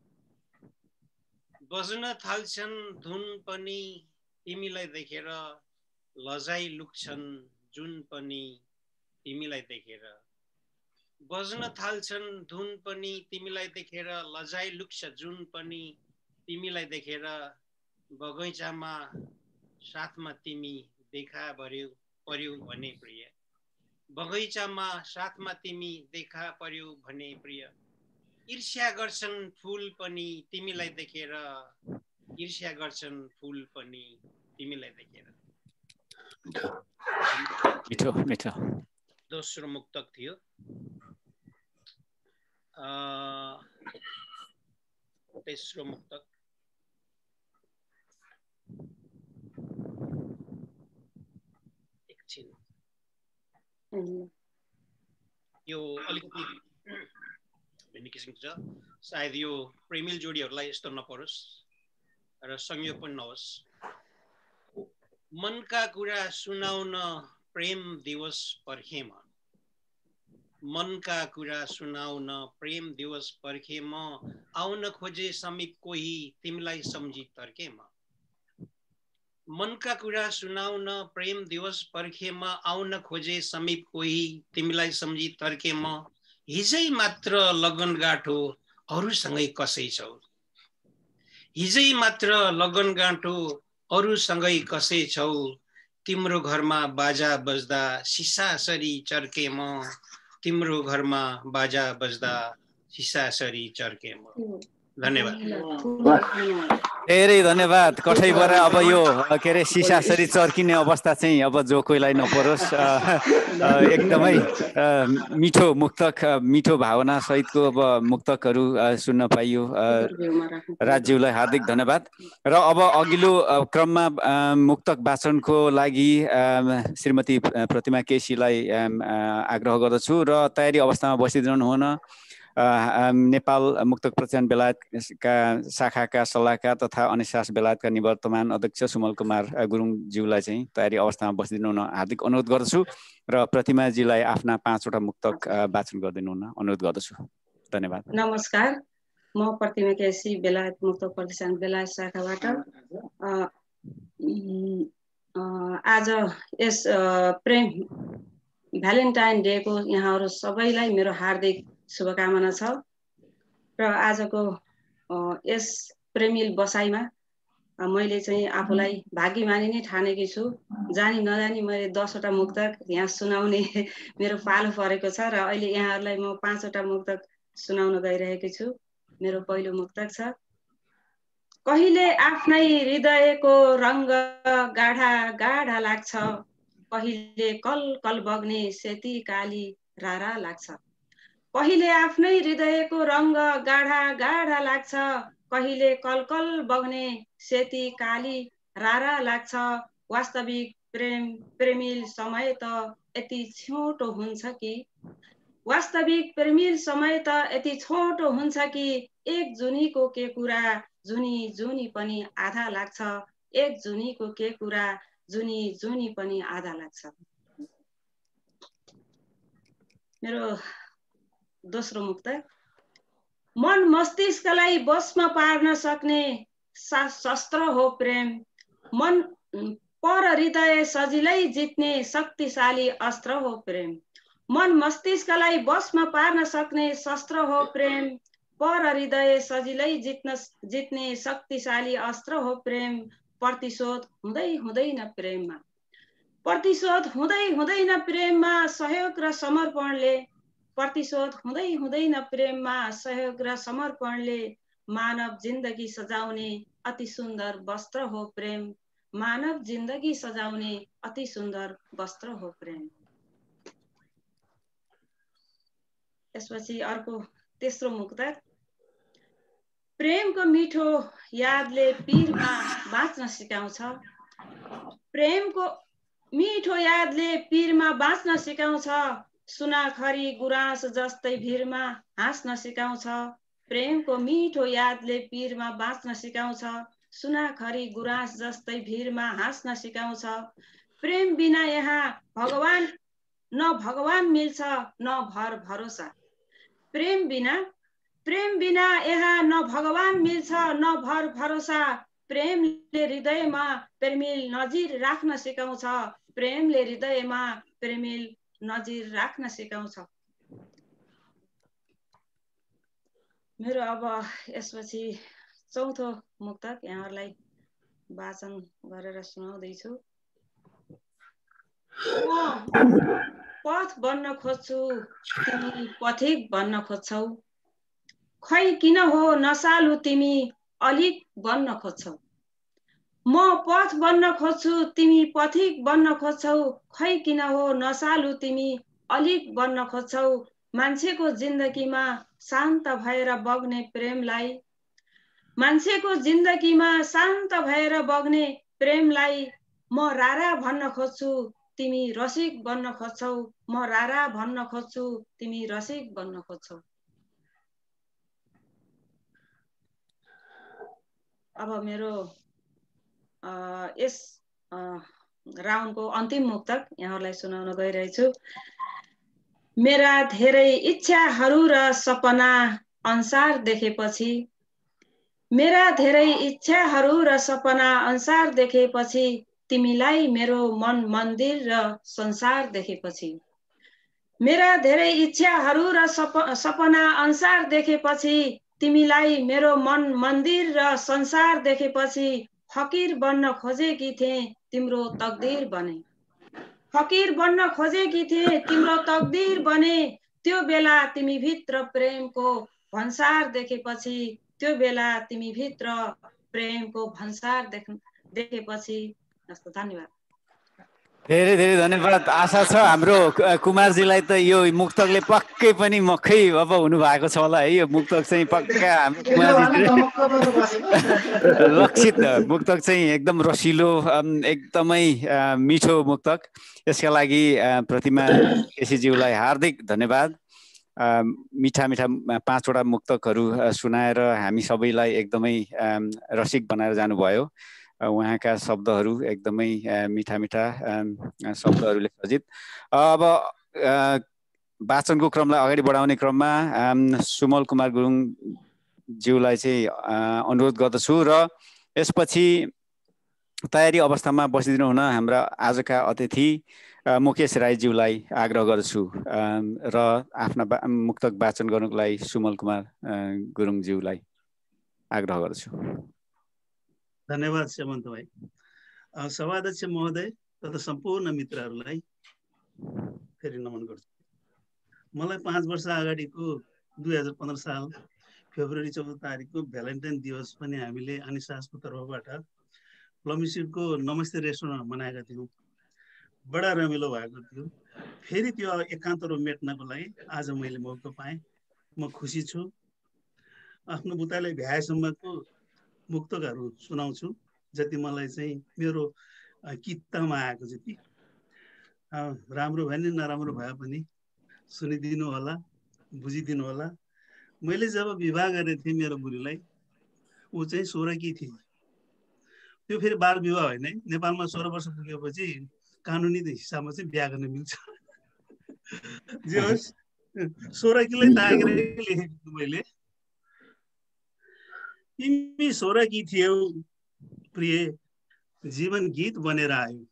बज्न थाल्छन् धुन पनि तिमीलाई देखेर, लजाई लुक्छन् जुन पनि तिमीलाई देखेर। बज्न थाल्छन् धुन पनि तिमीलाई देखेर, लजाई लुक्छ जुन पनि तिमीलाई देखेर। बगैँचामा साथमा तिमी देखा पर्यौ भने प्रिय, बगैँचामा साथमा तिमी देखा पर्यौ भने प्रिय। ईर्ष्या गर्छन् फूल पनि तिमीलाई देखेर, ईर्ष्या गर्छन् फूल पनि तिमीलाई देखेर। मिठो मिठो। दोस्रो मुक्तक थियो। तेस्रो मुक्तक एकछिन, यो अलिकति भिन्न किसिमको छ। सायद यो प्रेमिल जोडीहरूलाई यस्तो नपरोस् र संयोग पनि नहोस्। मनका कुरा सुनाउन प्रेम दिवस पर्खेमा, मनका कुरा सुनाउन प्रेम दिवस पर्खेमा, आउन खोजे समीप कोही तिमीलाई सम्झी तर्केमा। मनका कुरा सुनाउन प्रेम दिवस पर्खेमा, आउन खोजे समीप कोही तिमीलाई सम्झी तर्केमा। हिजै मात्र लगन गाँठो अरूसँगै कसै छौ, हिजै मात्र लगन गाँठो अरूसँगै कसै छौ। तिम्रो घरमा बाजा बज्दा सिसासरी चर्केमा, तिम्रो घरमा बाजा बज्दा सिसासरी चर्केमा। धन्यवाद। धेरै धन्यवाद। कठैबाट अब यो के अरे सिसासरी चर्किने अवस्था चाहिँ अब जो कोहीलाई नपरोस्। एकदमै मिठो मुक्तक, मिठो भावना सहितको अब मुक्तकहरू सुन्न पाइयो। राज्यलाई हार्दिक धन्यवाद। र अब अघिल्लो क्रममा मुक्तक वाचनको लागि श्रीमती प्रतिमा केसीलाई आग्रह गर्दछु र तयारी अवस्थामा बसिदिनु हुन। नेपाल मुक्तक प्रतिष्ठान बेलायतका शाखाका सल्लाहकार तथा अनिशास बेलायतका निवर्तमान अध्यक्ष सुमल कुमार गुरुङज्यूलाई चाहिँ तयारी अवस्थामा बसिदिनु हुन हार्दिक अनुरोध गर्दछु र प्रतिमाजीलाई आफ्ना 5 वटा मुक्तक वाचन गरिदिनु हुन अनुरोध गर्दछु। धन्यवाद। नमस्कार, म प्रतिमा केसी बेलायत मुक्तक प्रतिष्ठान बेलायत शाखाबाट आज यस प्रेम भ्यालेन्टाइन डेको यहाँहरू सबैलाई मेरो हार्दिक शुभकामना छ र आजको यस प्रेमिल बसाइमा मैले चाहिँ आफूलाई भाग्यमानी नै ठानेकी छु। जानी नजानी मैले 10 वटा मुक्तक यहाँ सुनाउने मेरो पालो परेको छ र अहिले यहाँहरूलाई म 5 वटा मुक्तक सुनाउन गइरहेको छु। मेरो पहिलो मुक्तक छ, कहिले आफ्नै हृदयको रङ्ग गाढा गाढा लाग्छ, कहिले कल कल बग्ने सेती काली रारा लाग्छ। कहिले आफ्नै हृदयको रङ्ग गाढा गाढा लाग्छ, कहिले कल कल बग्ने सेती काली रारा लाग्छ। वास्तविक प्रेमिल समय त यति छोटो हुन्छ कि, वास्तविक प्रेमिल समय त यति छोटो हुन्छ कि, एक जुनीको के कुरा जुनी जुनी पनि आधा लाग्छ, एक जुनीको के कुरा जुनी जुनी पनि आधा लाग्छ। मेरो दोस्रो मुक्तक, मन मस्तिष्कलाई बसमा पार्न सक्ने शस्त्र हो प्रेम, मन पर हृदय सजिलै जित्ने शक्तिशाली अस्त्र हो प्रेम। मन मस्तिष्कलाई बसमा पार्न सक्ने शस्त्र हो प्रेम, पर हृदय सजिलै जित्ने शक्तिशाली अस्त्र हो प्रेम। प्रतिशोध हुँदै हुँदैन प्रेममा, प्रतिशोध हुँदै हुँदैन प्रेममा सहयोग र समर्पणले, प्रतिशोध हुँदै हुँदैन प्रेममा सहयोग र समर्पणले। मानव जिन्दगी सजाउने अति सुन्दर वस्त्र हो प्रेम, मानव जिन्दगी सजाउने अति सुन्दर वस्त्र हो प्रेम। त्यसपछि अर्को तेस्रो मुक्तक, प्रेमको मिठो यादले पीरमा बाँच्न सिकाउँछ, प्रेमको मिठो यादले पीरमा बाँच्न सिकाउँछ, सुनाखरी गुराँस जस्तै भिरमा हाँस्न सिकाउँछ। प्रेमको मिठो यादले पीरमा बाँच्न सिकाउँछ, सुनाखरी गुराँस जस्तै भिरमा हाँस्न सिकाउँछ। प्रेम बिना यहाँ भगवान न भगवान मिल्छ न भर भरोसा, प्रेम बिना यहाँ न भगवान मिल्छ न भर भरोसा। प्रेमले हृदयमा प्रेमिल नजिर राख्न सिकाउँछ, प्रेमले हृदयमा प्रेमिल नजिर राख्न सिकाउँछ। मेरो अब यसपछि चौथो मुक्तक यहाँहरूलाई वाचन गरेर सुनाउँदैछु। म पथ बन्न खोज्छु तिमी पथिक बन्न खोज्छौ, खै किन हो नसालु तिमी अलिक बन्न खोज्छौ। म पथ बन्न खोज्छु तिमी पथिक बन्न खोज्छौ, खै किन हो नसालु तिमी अलिक बन्न खोज्छौ। मान्छेको जिन्दगीमा शान्त भएर बग्ने प्रेमलाई, मान्छेको जिन्दगीमा शान्त भएर बग्ने प्रेमलाई म रारा भन्न खोज्छु तिमी रसिक बन्न खोज्छौ, म रारा भन्न खोज्छु तिमी रसिक बन्न खोज्छौ। अब मेरो यस राउन्डको अन्तिम मुक्तक यहाँहरूलाई सुनाउन गइरहेछु। मेरा धेरै इच्छाहरू र सपना अनुसार देखेपछि, मेरा धेरै इच्छाहरू र सपना अनुसार देखेपछि, तिमीलाई मेरो मन मन्दिर र संसार देखेपछि, मेरा धेरै इच्छाहरू र सपना अनुसार देखेपछि, तिमीलाई मेरो मन मन्दिर र संसार देखेपछि, फकीर बन्न खोजेकी थिएँ तिम्रो तकदीर बने, फकीर बन्न खोजेकी थिएँ तिम्रो तकदीर बने। त्यो बेला तिमी भित्र प्रेमको भन्सार देखेपछि, त्यो बेला तिमी भित्र प्रेमको भन्सार देखेपछि जस्तो। धन्यवाद। धेरै धेरै धन्यवाद। आशा छ हाम्रो कुमारजीलाई त यो मुक्तकले पक्कै पनि मक्खै अब हुनु भएको छ होला है। यो मुक्तक चाहिँ पक्का हाम्रो कुमारजी लक्षित मुक्तक चाहिँ एकदम रसिलो, एकदमै मिठो मुक्तक। यसका लागि प्रतिमा केसीज्यूलाई हार्दिक धन्यवाद। मिठा मिठा 5 वटा मुक्तकहरू सुनाएर हामी सबैलाई एकदमै रसिक बनाएर जानुभयो। उहाँका शब्दहरू एकदमै मिठा मिठा शब्दहरूले सजित। अब वाचनको क्रमलाई अगाडि बढाउने क्रममा सुमल कुमार गुरुङज्यूलाई चाहिँ अनुरोध गर्दछु र यसपछि तयारी अवस्थामा बसिदिनु हुन हाम्रा आजका अतिथि मुकेश राईज्यूलाई आग्रह गर्छु र आफ्ना मुक्तक वाचन गर्नुको लागि सुमल कुमार गुरुङज्यूलाई आग्रह गर्छु। धन्यवाद सेमन्त भाइ। सभाध्यक्ष महोदय तथा सम्पूर्ण मित्रहरूलाई फेरि नमन गर्छु। मलाई 5 वर्ष अगाडिको 2015 साल फेब्रुअरी 14 तारिकको भ्यालेन्टाइन दिवस पनि हामीले अनिसासको तर्फबाट प्लमिसिडको नमस्ते रेस्टुरेन्टमा मनाएका थियौँ। बडा रमिलो भएको थियो। फेरि त्यो एकान्तरो मेट्नको लागि आज मैले मौका पाएँ। म खुसी छु। आफ्नो बुतालाई भ्याएसम्मको मुक्तकहरू सुनाउँछु जति मलाई चाहिँ मेरो किताबमा आएको जति। राम्रो भए नि नराम्रो भए पनि सुनिदिनु होला, बुझिदिनु होला। मैले जब विवाह गरेको थिएँ मेरो बुढीलाई, ऊ चाहिँ 16 की थिए। त्यो फेरि बाल विवाह होइन है। नेपालमा 16 वर्ष पुगेपछि कानुनी हिसाबमा चाहिँ बिहा गर्न मिल्छ। जे होस् 16 किलाई तागेर लेखेको मैले। तिमी 16 की थियौ प्रिय, जीवन गीत बनेर आयो।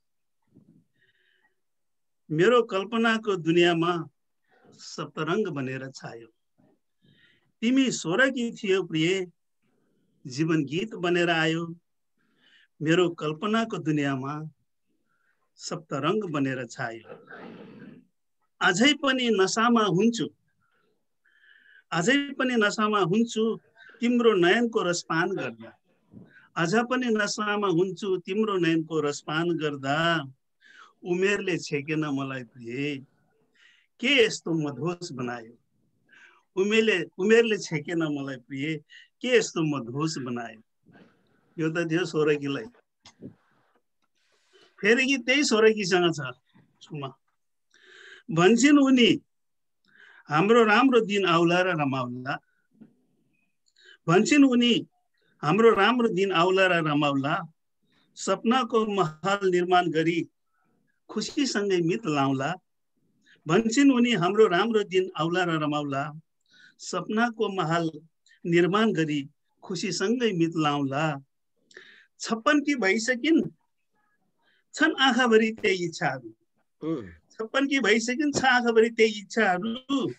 मेरो कल्पनाको दुनियाँमा सप्तरङ्ग बनेर छायो। तिमी 16 की थियौ प्रिय, जीवन गीत बनेर आयो। मेरो कल्पनाको दुनियाँमा सप्तरङ्ग बनेर छायो। अझै पनि नसामा हुन्छु, अझै पनि नसामा हुन्छु तिम्रो नयनको रसपान गर्दा। अझ पनि नसामा हुन्छु तिम्रो नयनको रसपान गर्दा। उमेरले छेकेन मलाई प्रिय, के यस्तो मधोस बनायो। उमेरले छेकेन मलाई प्रिय, के यस्तो मधोस बनायो। यो त थियो 16 किलाई। फेरि कि त्यही 16 किसँग छ छुमा। भन्छन् उनी हाम्रो राम्रो दिन आउला र रमाउला। भन्छन् उनी हाम्रो राम्रो दिन आउला र रमाउला। सपनाको महल निर्माण गरी खुसीसँगै मित लाउला। भन्छन् उनी हाम्रो राम्रो दिन आउला र रमाउला। सपनाको महल निर्माण गरी खुसीसँगै मित लाउला। 56 की भइसकिन् छन् आँखाभरि त्यही इच्छाहरू। 56 की भइसकिन् छ आँखाभरि त्यही इच्छाहरू।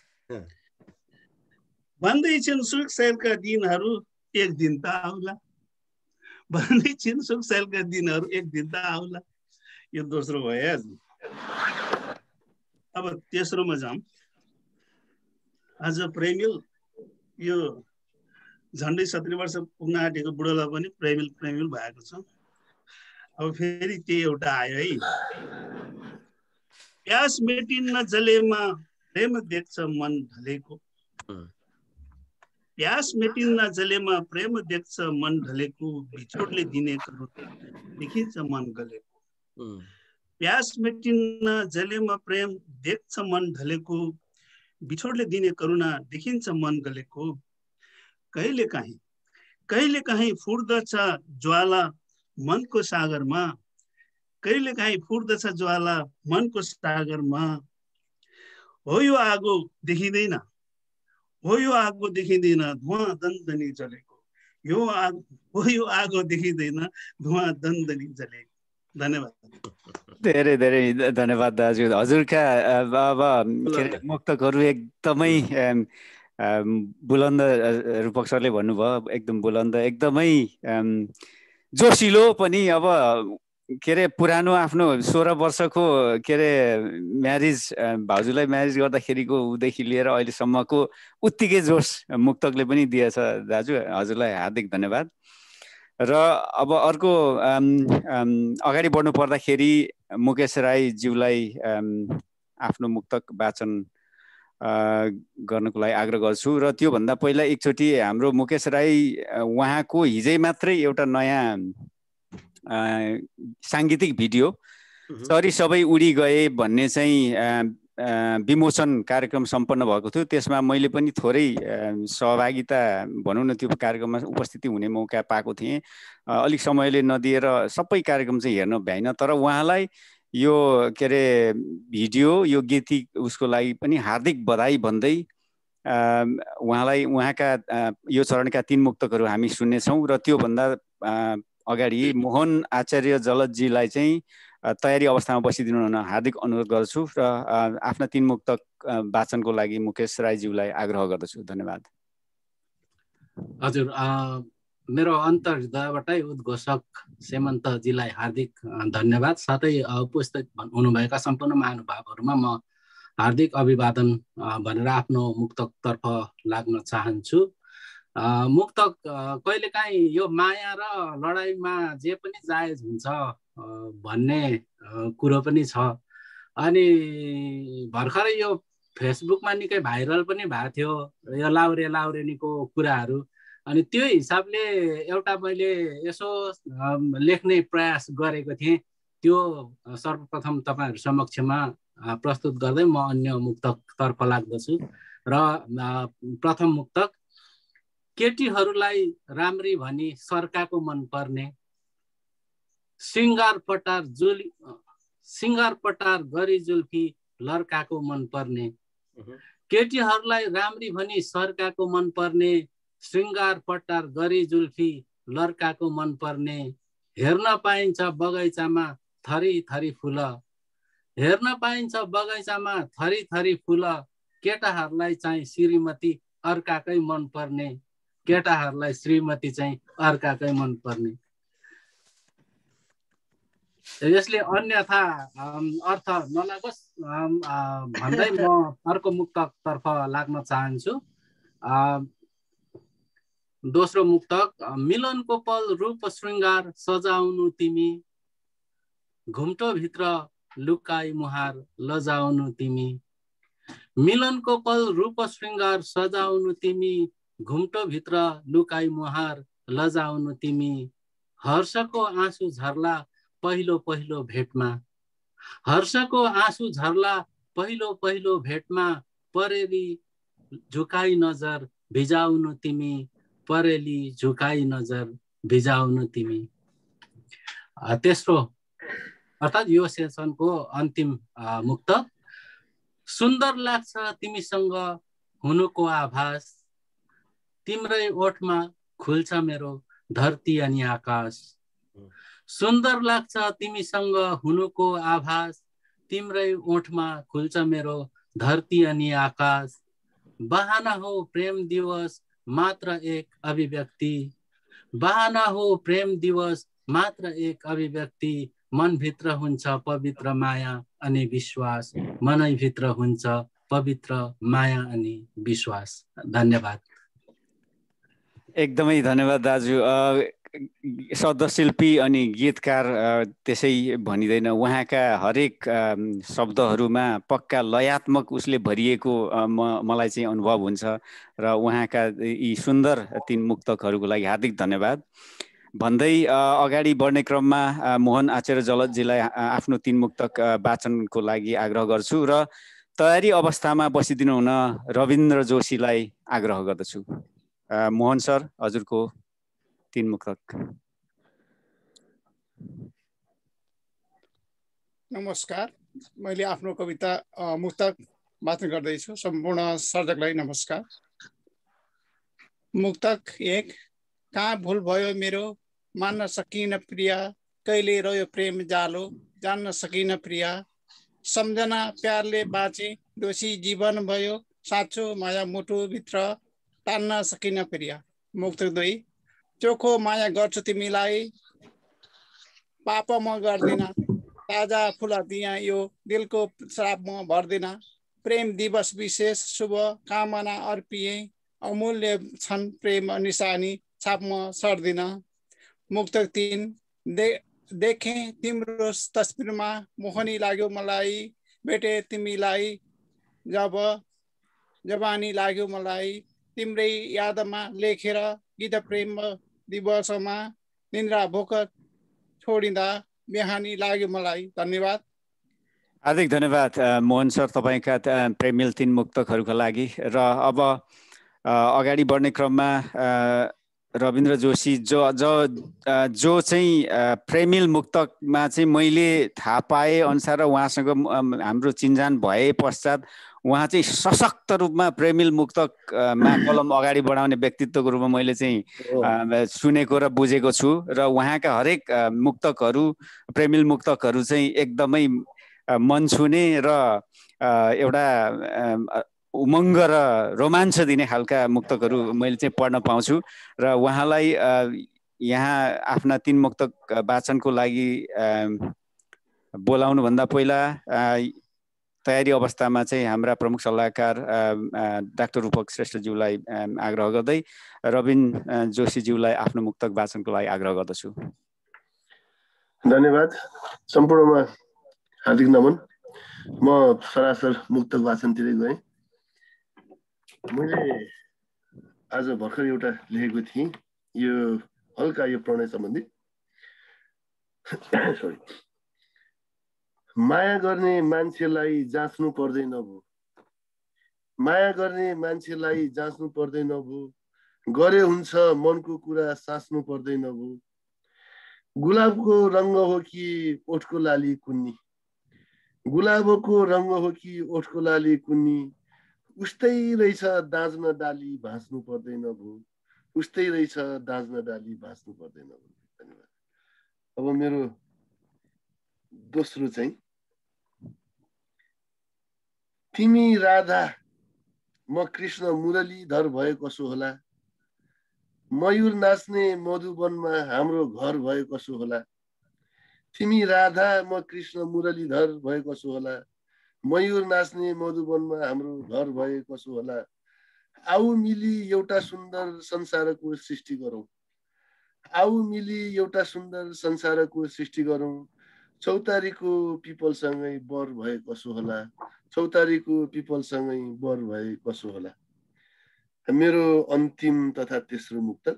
भन्दैछन् सुख सैलका दिनहरू एक दिन त आउला। भन्दैछन् सुख सैलका दिनहरू एक दिन त आउला। यो दोस्रो भयो। अब तेस्रोमा जाऊँ। आज प्रेमिल यो झन्डै 70 वर्ष पुग्न आँटेको बुढोलाई पनि प्रेमिल प्रेमिल भएको छ। अब फेरि त्यही एउटा आयो है। प्यास मेटिन्न जलेमा प्रेम देख्छ मन ढलेको। प्यास मेटिन्न जलेमा प्रेम देख्छ मन ढलेको। बिछोडले दिने करुणा देखिन्छ मन गलेको। प्यास मेटिन्न जलेमा प्रेम देख्छ मन ढलेको। बिछोडले दिने करुणा देखिन्छ मन गलेको। कहिले काहीँ फुट्दछ ज्वाला मनको सागरमा। कहिले काहीँ फुट्दछ ज्वाला मनको सागरमा। हो यो आगो देखिँदैन, हो यो आगो देखिँदैन धुवाँ दन्दनी जलेको। हो यो आगो देखिँदैन धुवाँ दन्दनी जलेको। धन्यवाद। धेरै धेरै धन्यवाद दाजु। हजुरका अब मुक्तकहरू एकदमै बुलन्द, रूपक सरले भन्नुभयो एकदम बुलन्द, एकदमै जोसिलो पनि। अब के अरे पुरानो आफ्नो 16 वर्षको के अरे म्यारिज, भाउजूलाई म्यारिज गर्दाखेरिको उदेखि लिएर अहिलेसम्मको उत्तिकै जोस मुक्तकले पनि दिएछ दाजु। हजुरलाई हार्दिक धन्यवाद। र अब अर्को अगाडि बढ्नु पर्दाखेरि मुकेश राईज्यूलाई आफ्नो मुक्तक वाचन गर्नको लागि आग्रह गर्छु। र त्योभन्दा पहिला एकचोटि हाम्रो मुकेश राई उहाँको हिजै मात्रै एउटा नयाँ साङ्गीतिक भिडियो चरी सबै उडी गए भन्ने चाहिँ विमोचन कार्यक्रम सम्पन्न भएको थियो। त्यसमा मैले पनि थोरै सहभागिता भनौँ न त्यो कार्यक्रममा उपस्थिति हुने मौका पाएको थिएँ। अलिक समयले नदिएर सबै कार्यक्रम चाहिँ हेर्न भ्याइन, तर उहाँलाई यो के अरे भिडियो यो गीत उसको लागि पनि हार्दिक बधाई भन्दै उहाँलाई उहाँका यो चरणका 3 मुक्तकहरू हामी सुन्नेछौँ। र त्योभन्दा अगाडि मोहन आचार्य जलदजीलाई चाहिँ तयारी अवस्थामा बसिदिनु हुन हार्दिक अनुरोध गर्छु र आफ्ना 3 मुक्तक वाचनको लागि मुकेश राईज्यूलाई आग्रह गर्दछु। धन्यवाद। हजुर, मेरो अन्तर्हृदयबाटै उद्घोषक सेमन्तजीलाई हार्दिक धन्यवाद। साथै उपस्थित हुनुभएका सम्पूर्ण महानुभावहरूमा म हार्दिक अभिवादन भनेर आफ्नो मुक्तकतर्फ लाग्न चाहन्छु। मुक्तक कहिलेकाहीँ यो माया र लडाइँमा जे पनि जायज हुन्छ भन्ने कुरो पनि छ। अनि भर्खरै यो फेसबुकमा निकै भाइरल पनि भएको थियो यो लाउरे लाउरेनीको कुराहरू। अनि त्यो हिसाबले एउटा मैले यसो लेख्ने प्रयास गरेको थिएँ। त्यो सर्वप्रथम तपाईँहरू समक्षमा प्रस्तुत गर्दै म अन्य मुक्तकतर्फ लाग्दछु। र प्रथम मुक्तक, केटीहरूलाई राम्री भनी सर्काको मन पर्ने, सिङ्गार पटार गरी जुल्फी लर्काको मन पर्ने। केटीहरूलाई राम्री भनी सर्काको मन पर्ने, श्रृङ्गार पटार गरी जुल्फी लर्काको मन पर्ने। हेर्न पाइन्छ बगैँचामा थरी थरी फुल, हेर्न पाइन्छ बगैँचामा थरी थरी फुल। केटाहरूलाई चाहिँ श्रीमती अर्काकै मन पर्ने, केटाहरूलाई श्रीमती चाहिँ अर्काकै मन पर्ने। यसले अन्यथा अर्थ नलागोस् भन्दै म अर्को मुक्तकतर्फ लाग्न चाहन्छु। दोस्रो मुक्तक, मिलनको पल रूप श्रृङ्गार सजाउनु तिमी, घुम्टोभित्र लुकाई मुहार लजाउनु तिमी। मिलनको पल रूप श्रृङ्गार सजाउनु तिमी, घुम्टोभित्र लुकाई मुहार लजाउनु तिमी। हर्षको आँसु झर्ला पहिलो पहिलो भेटमा, हर्षको आँसु झर्ला पहिलो पहिलो भेटमा। परेली झुकाई नजर भिजाउनु तिमी, परेली झुकाई नजर भिजाउनु तिमी। तेस्रो अर्थात् यो सेसनको अन्तिम मुक्तक, सुन्दर लाग्छ तिमीसँग हुनुको आभास, तिम्रै ओठमा खुल्छ मेरो धरती अनि आकाश। सुन्दर लाग्छ तिमीसँग हुनुको आभास, तिम्रै ओठमा खुल्छ मेरो धरती अनि आकाश। बहाना हो प्रेम दिवस मात्र एक अभिव्यक्ति, बहाना हो प्रेम दिवस मात्र एक अभिव्यक्ति। मनभित्र हुन्छ पवित्र माया अनि विश्वास, मनैभित्र हुन्छ पवित्र माया अनि विश्वास। धन्यवाद। एकदमै धन्यवाद दाजु। शब्दशिल्पी अनि गीतकार त्यसै भनिँदैन, उहाँका हरेक शब्दहरूमा पक्का लयात्मक उसले भरिएको मलाई चाहिँ अनुभव हुन्छ। र उहाँका यी सुन्दर 3 मुक्तकहरूको लागि हार्दिक धन्यवाद भन्दै अगाडि बढ्ने क्रममा मोहन आचार्य जलदजीलाई आफ्नो 3 मुक्तक वाचनको लागि आग्रह गर्छु र तयारी अवस्थामा बसिदिनु हुन रविन्द्र जोशीलाई आग्रह गर्दछु। मोहन सर, हजुरको 3 मुक्तक। नमस्कार, मैले आफ्नो कविता मुक्तक वाचन गर्दैछु। सम्पूर्ण सर्जकलाई नमस्कार। मुक्तक 1, कहाँ भुल भयो मेरो मान्न सकिन प्रिया, कहिले रह्यो प्रेम जालो जान्न सकिन प्रिया। सम्झना प्यारले बाँचे दोषी जीवन भयो, साँचो माया मुटुभित्र टान्न सकिन प्रिया। मुक्तक 2, चोखो माया गर्छु तिमीलाई पाप म गर्दिन, ताजा फुल दिया यो दिलको श्राप म भर्दिन। प्रेम दिवस विशेष शुभ कामना अर्पिए, अमूल्य छन् प्रेम निशानी छाप म सर्दिन। मुक्तक 3 देखेँ तिम्रो तस्बिरमा मोहनी लाग्यो मलाई भेटे तिमीलाई जब जवानी लाग्यो मलाई तिम्रै यादमा लेखेर गीत प्रेम दिवसमा निन्द्रा भोक छोडिँदा बिहानी लाग्यो मलाई। धन्यवाद। हार्दिक धन्यवाद मोहन सर तपाईँका प्रेमिल 3 मुक्तकहरूका लागि। र अब अगाडि बढ्ने क्रममा रविन्द्र जोशी जो चाहिँ प्रेमिल मुक्तकमा चाहिँ मैले थाहा पाए अनुसार र उहाँसँग हाम्रो चिन्जान भए पश्चात उहाँ चाहिँ सशक्त रूपमा प्रेमिल मुक्तकमा कलम अगाडि बढाउने व्यक्तित्वको रूपमा मैले चाहिँ सुनेको र बुझेको छु। र उहाँका हरेक मुक्तकहरू प्रेमिल मुक्तकहरू चाहिँ एकदमै मन छुने र एउटा उमङ्ग र रोमाञ्च दिने खालका मुक्तकहरू मैले चाहिँ पढ्न पाउँछु। र उहाँलाई यहाँ आफ्ना 3 मुक्तक वाचनको लागि बोलाउनुभन्दा पहिला तयारी अवस्थामा चाहिँ हाम्रा प्रमुख सल्लाहकार डाक्टर रूपक श्रेष्ठज्यूलाई आग्रह गर्दै रविन जोशीज्यूलाई आफ्नो मुक्तक वाचनको लागि आग्रह गर्दछु। धन्यवाद। सम्पूर्णमा हार्दिक नमन। म सरासर मुक्तक वाचनतिरै गएँ। मैले आज भर्खर एउटा लेखेको थिएँ, यो हल्का यो प्रणय सम्बन्धी। सरी। माया गर्ने मान्छेलाई जाँच्नु पर्दैन भो, माया गर्ने मान्छेलाई जाँच्नु पर्दैन भो, गरे हुन्छ मनको कुरा साच्नु पर्दैन भो। गुलाबको रङ्ग हो कि ओठको लाली कुन्नी, गुलाबको रङ्ग हो कि ओठको लाली कुन्नी, उस्तै रहेछ दाँज्न डाली भाँच्नु पर्दैन भो, उस्तै रहेछ दाँज्न डाली भाँच्नु पर्दैन भो। धन्यवाद। अब मेरो दोस्रो चाहिँ तिमी राधा म कृष्ण मुरलीधर भए कसो होला, मयूर नाच्ने मधुवनमा हाम्रो घर भए कसो होला। तिमी राधा म कृष्ण मुरलीधर भए कसो होला, मयूर नाच्ने मधुवनमा हाम्रो घर भए कसो होला। आऊ मिली एउटा सुन्दर संसारको सृष्टि गरौँ, आऊ मिली एउटा सुन्दर संसारको सृष्टि गरौँ। चौतारीको पिपलसँगै बर भए कसो होला, चौतारीको पिपलसँगै बर भए कसो होला। मेरो अन्तिम तथा तेस्रो मुक्तक।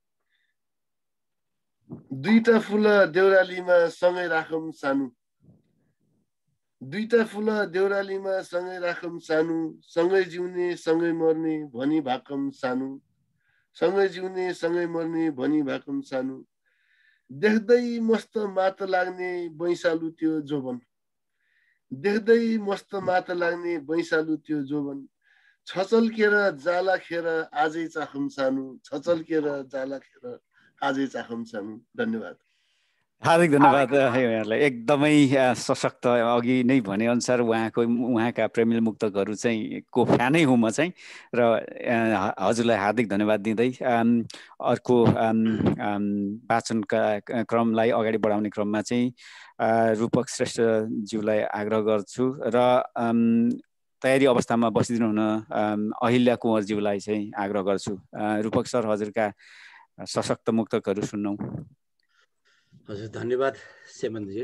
दुईटा फुल देउरालीमा सँगै राखौँ सानो, दुईटा फुल देउरालीमा सँगै राखौँ सानो, सँगै जिउने सँगै मर्ने भनी भाकम सानो, सँगै जिउने सँगै मर्ने भनी भाकम सानो। देख्दै मस्त मात लाग्ने बैशालु त्यो जोबन, देख्दै मस्त मात लाग्ने बैशालु त्यो जोबन। छचल्केर जाला खेर आजै चाखौँ सानो, छचल्केर जाला खेर आजै चाखौँ सानो। धन्यवाद। हार्दिक धन्यवाद यहाँलाई। एकदमै सशक्त, अघि नै भनेअनुसार उहाँका प्रेमिल मुक्तकहरू चाहिँ को फ्यानै हुँ म चाहिँ। र हजुरलाई हार्दिक धन्यवाद दिँदै अर्को वाचनका क्रमलाई अगाडि बढाउने क्रममा चाहिँ रूपक श्रेष्ठज्यूलाई आग्रह गर्छु र तयारी अवस्थामा बसिदिनु हुन अहिल्या कुँवरज्यूलाई चाहिँ आग्रह गर्छु। रूपक सर, हजुरका सशक्त मुक्तकहरू सुन्नौ। हजुर धन्यवाद सेमन्तजी।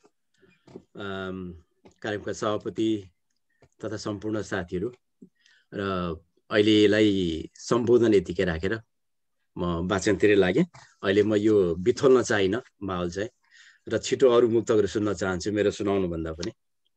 कार्यक्रमका सभापति तथा सम्पूर्ण साथीहरू र अहिलेलाई सम्बोधन यतिकै राखेर म वाचनतिरै लागेँ। अहिले म यो बिथोल्न चाहिनँ माहौल चाहिँ, र छिटो अरू मुक्तकहरू सुन्न चाहन्छु मेरो सुनाउनु भन्दा पनि।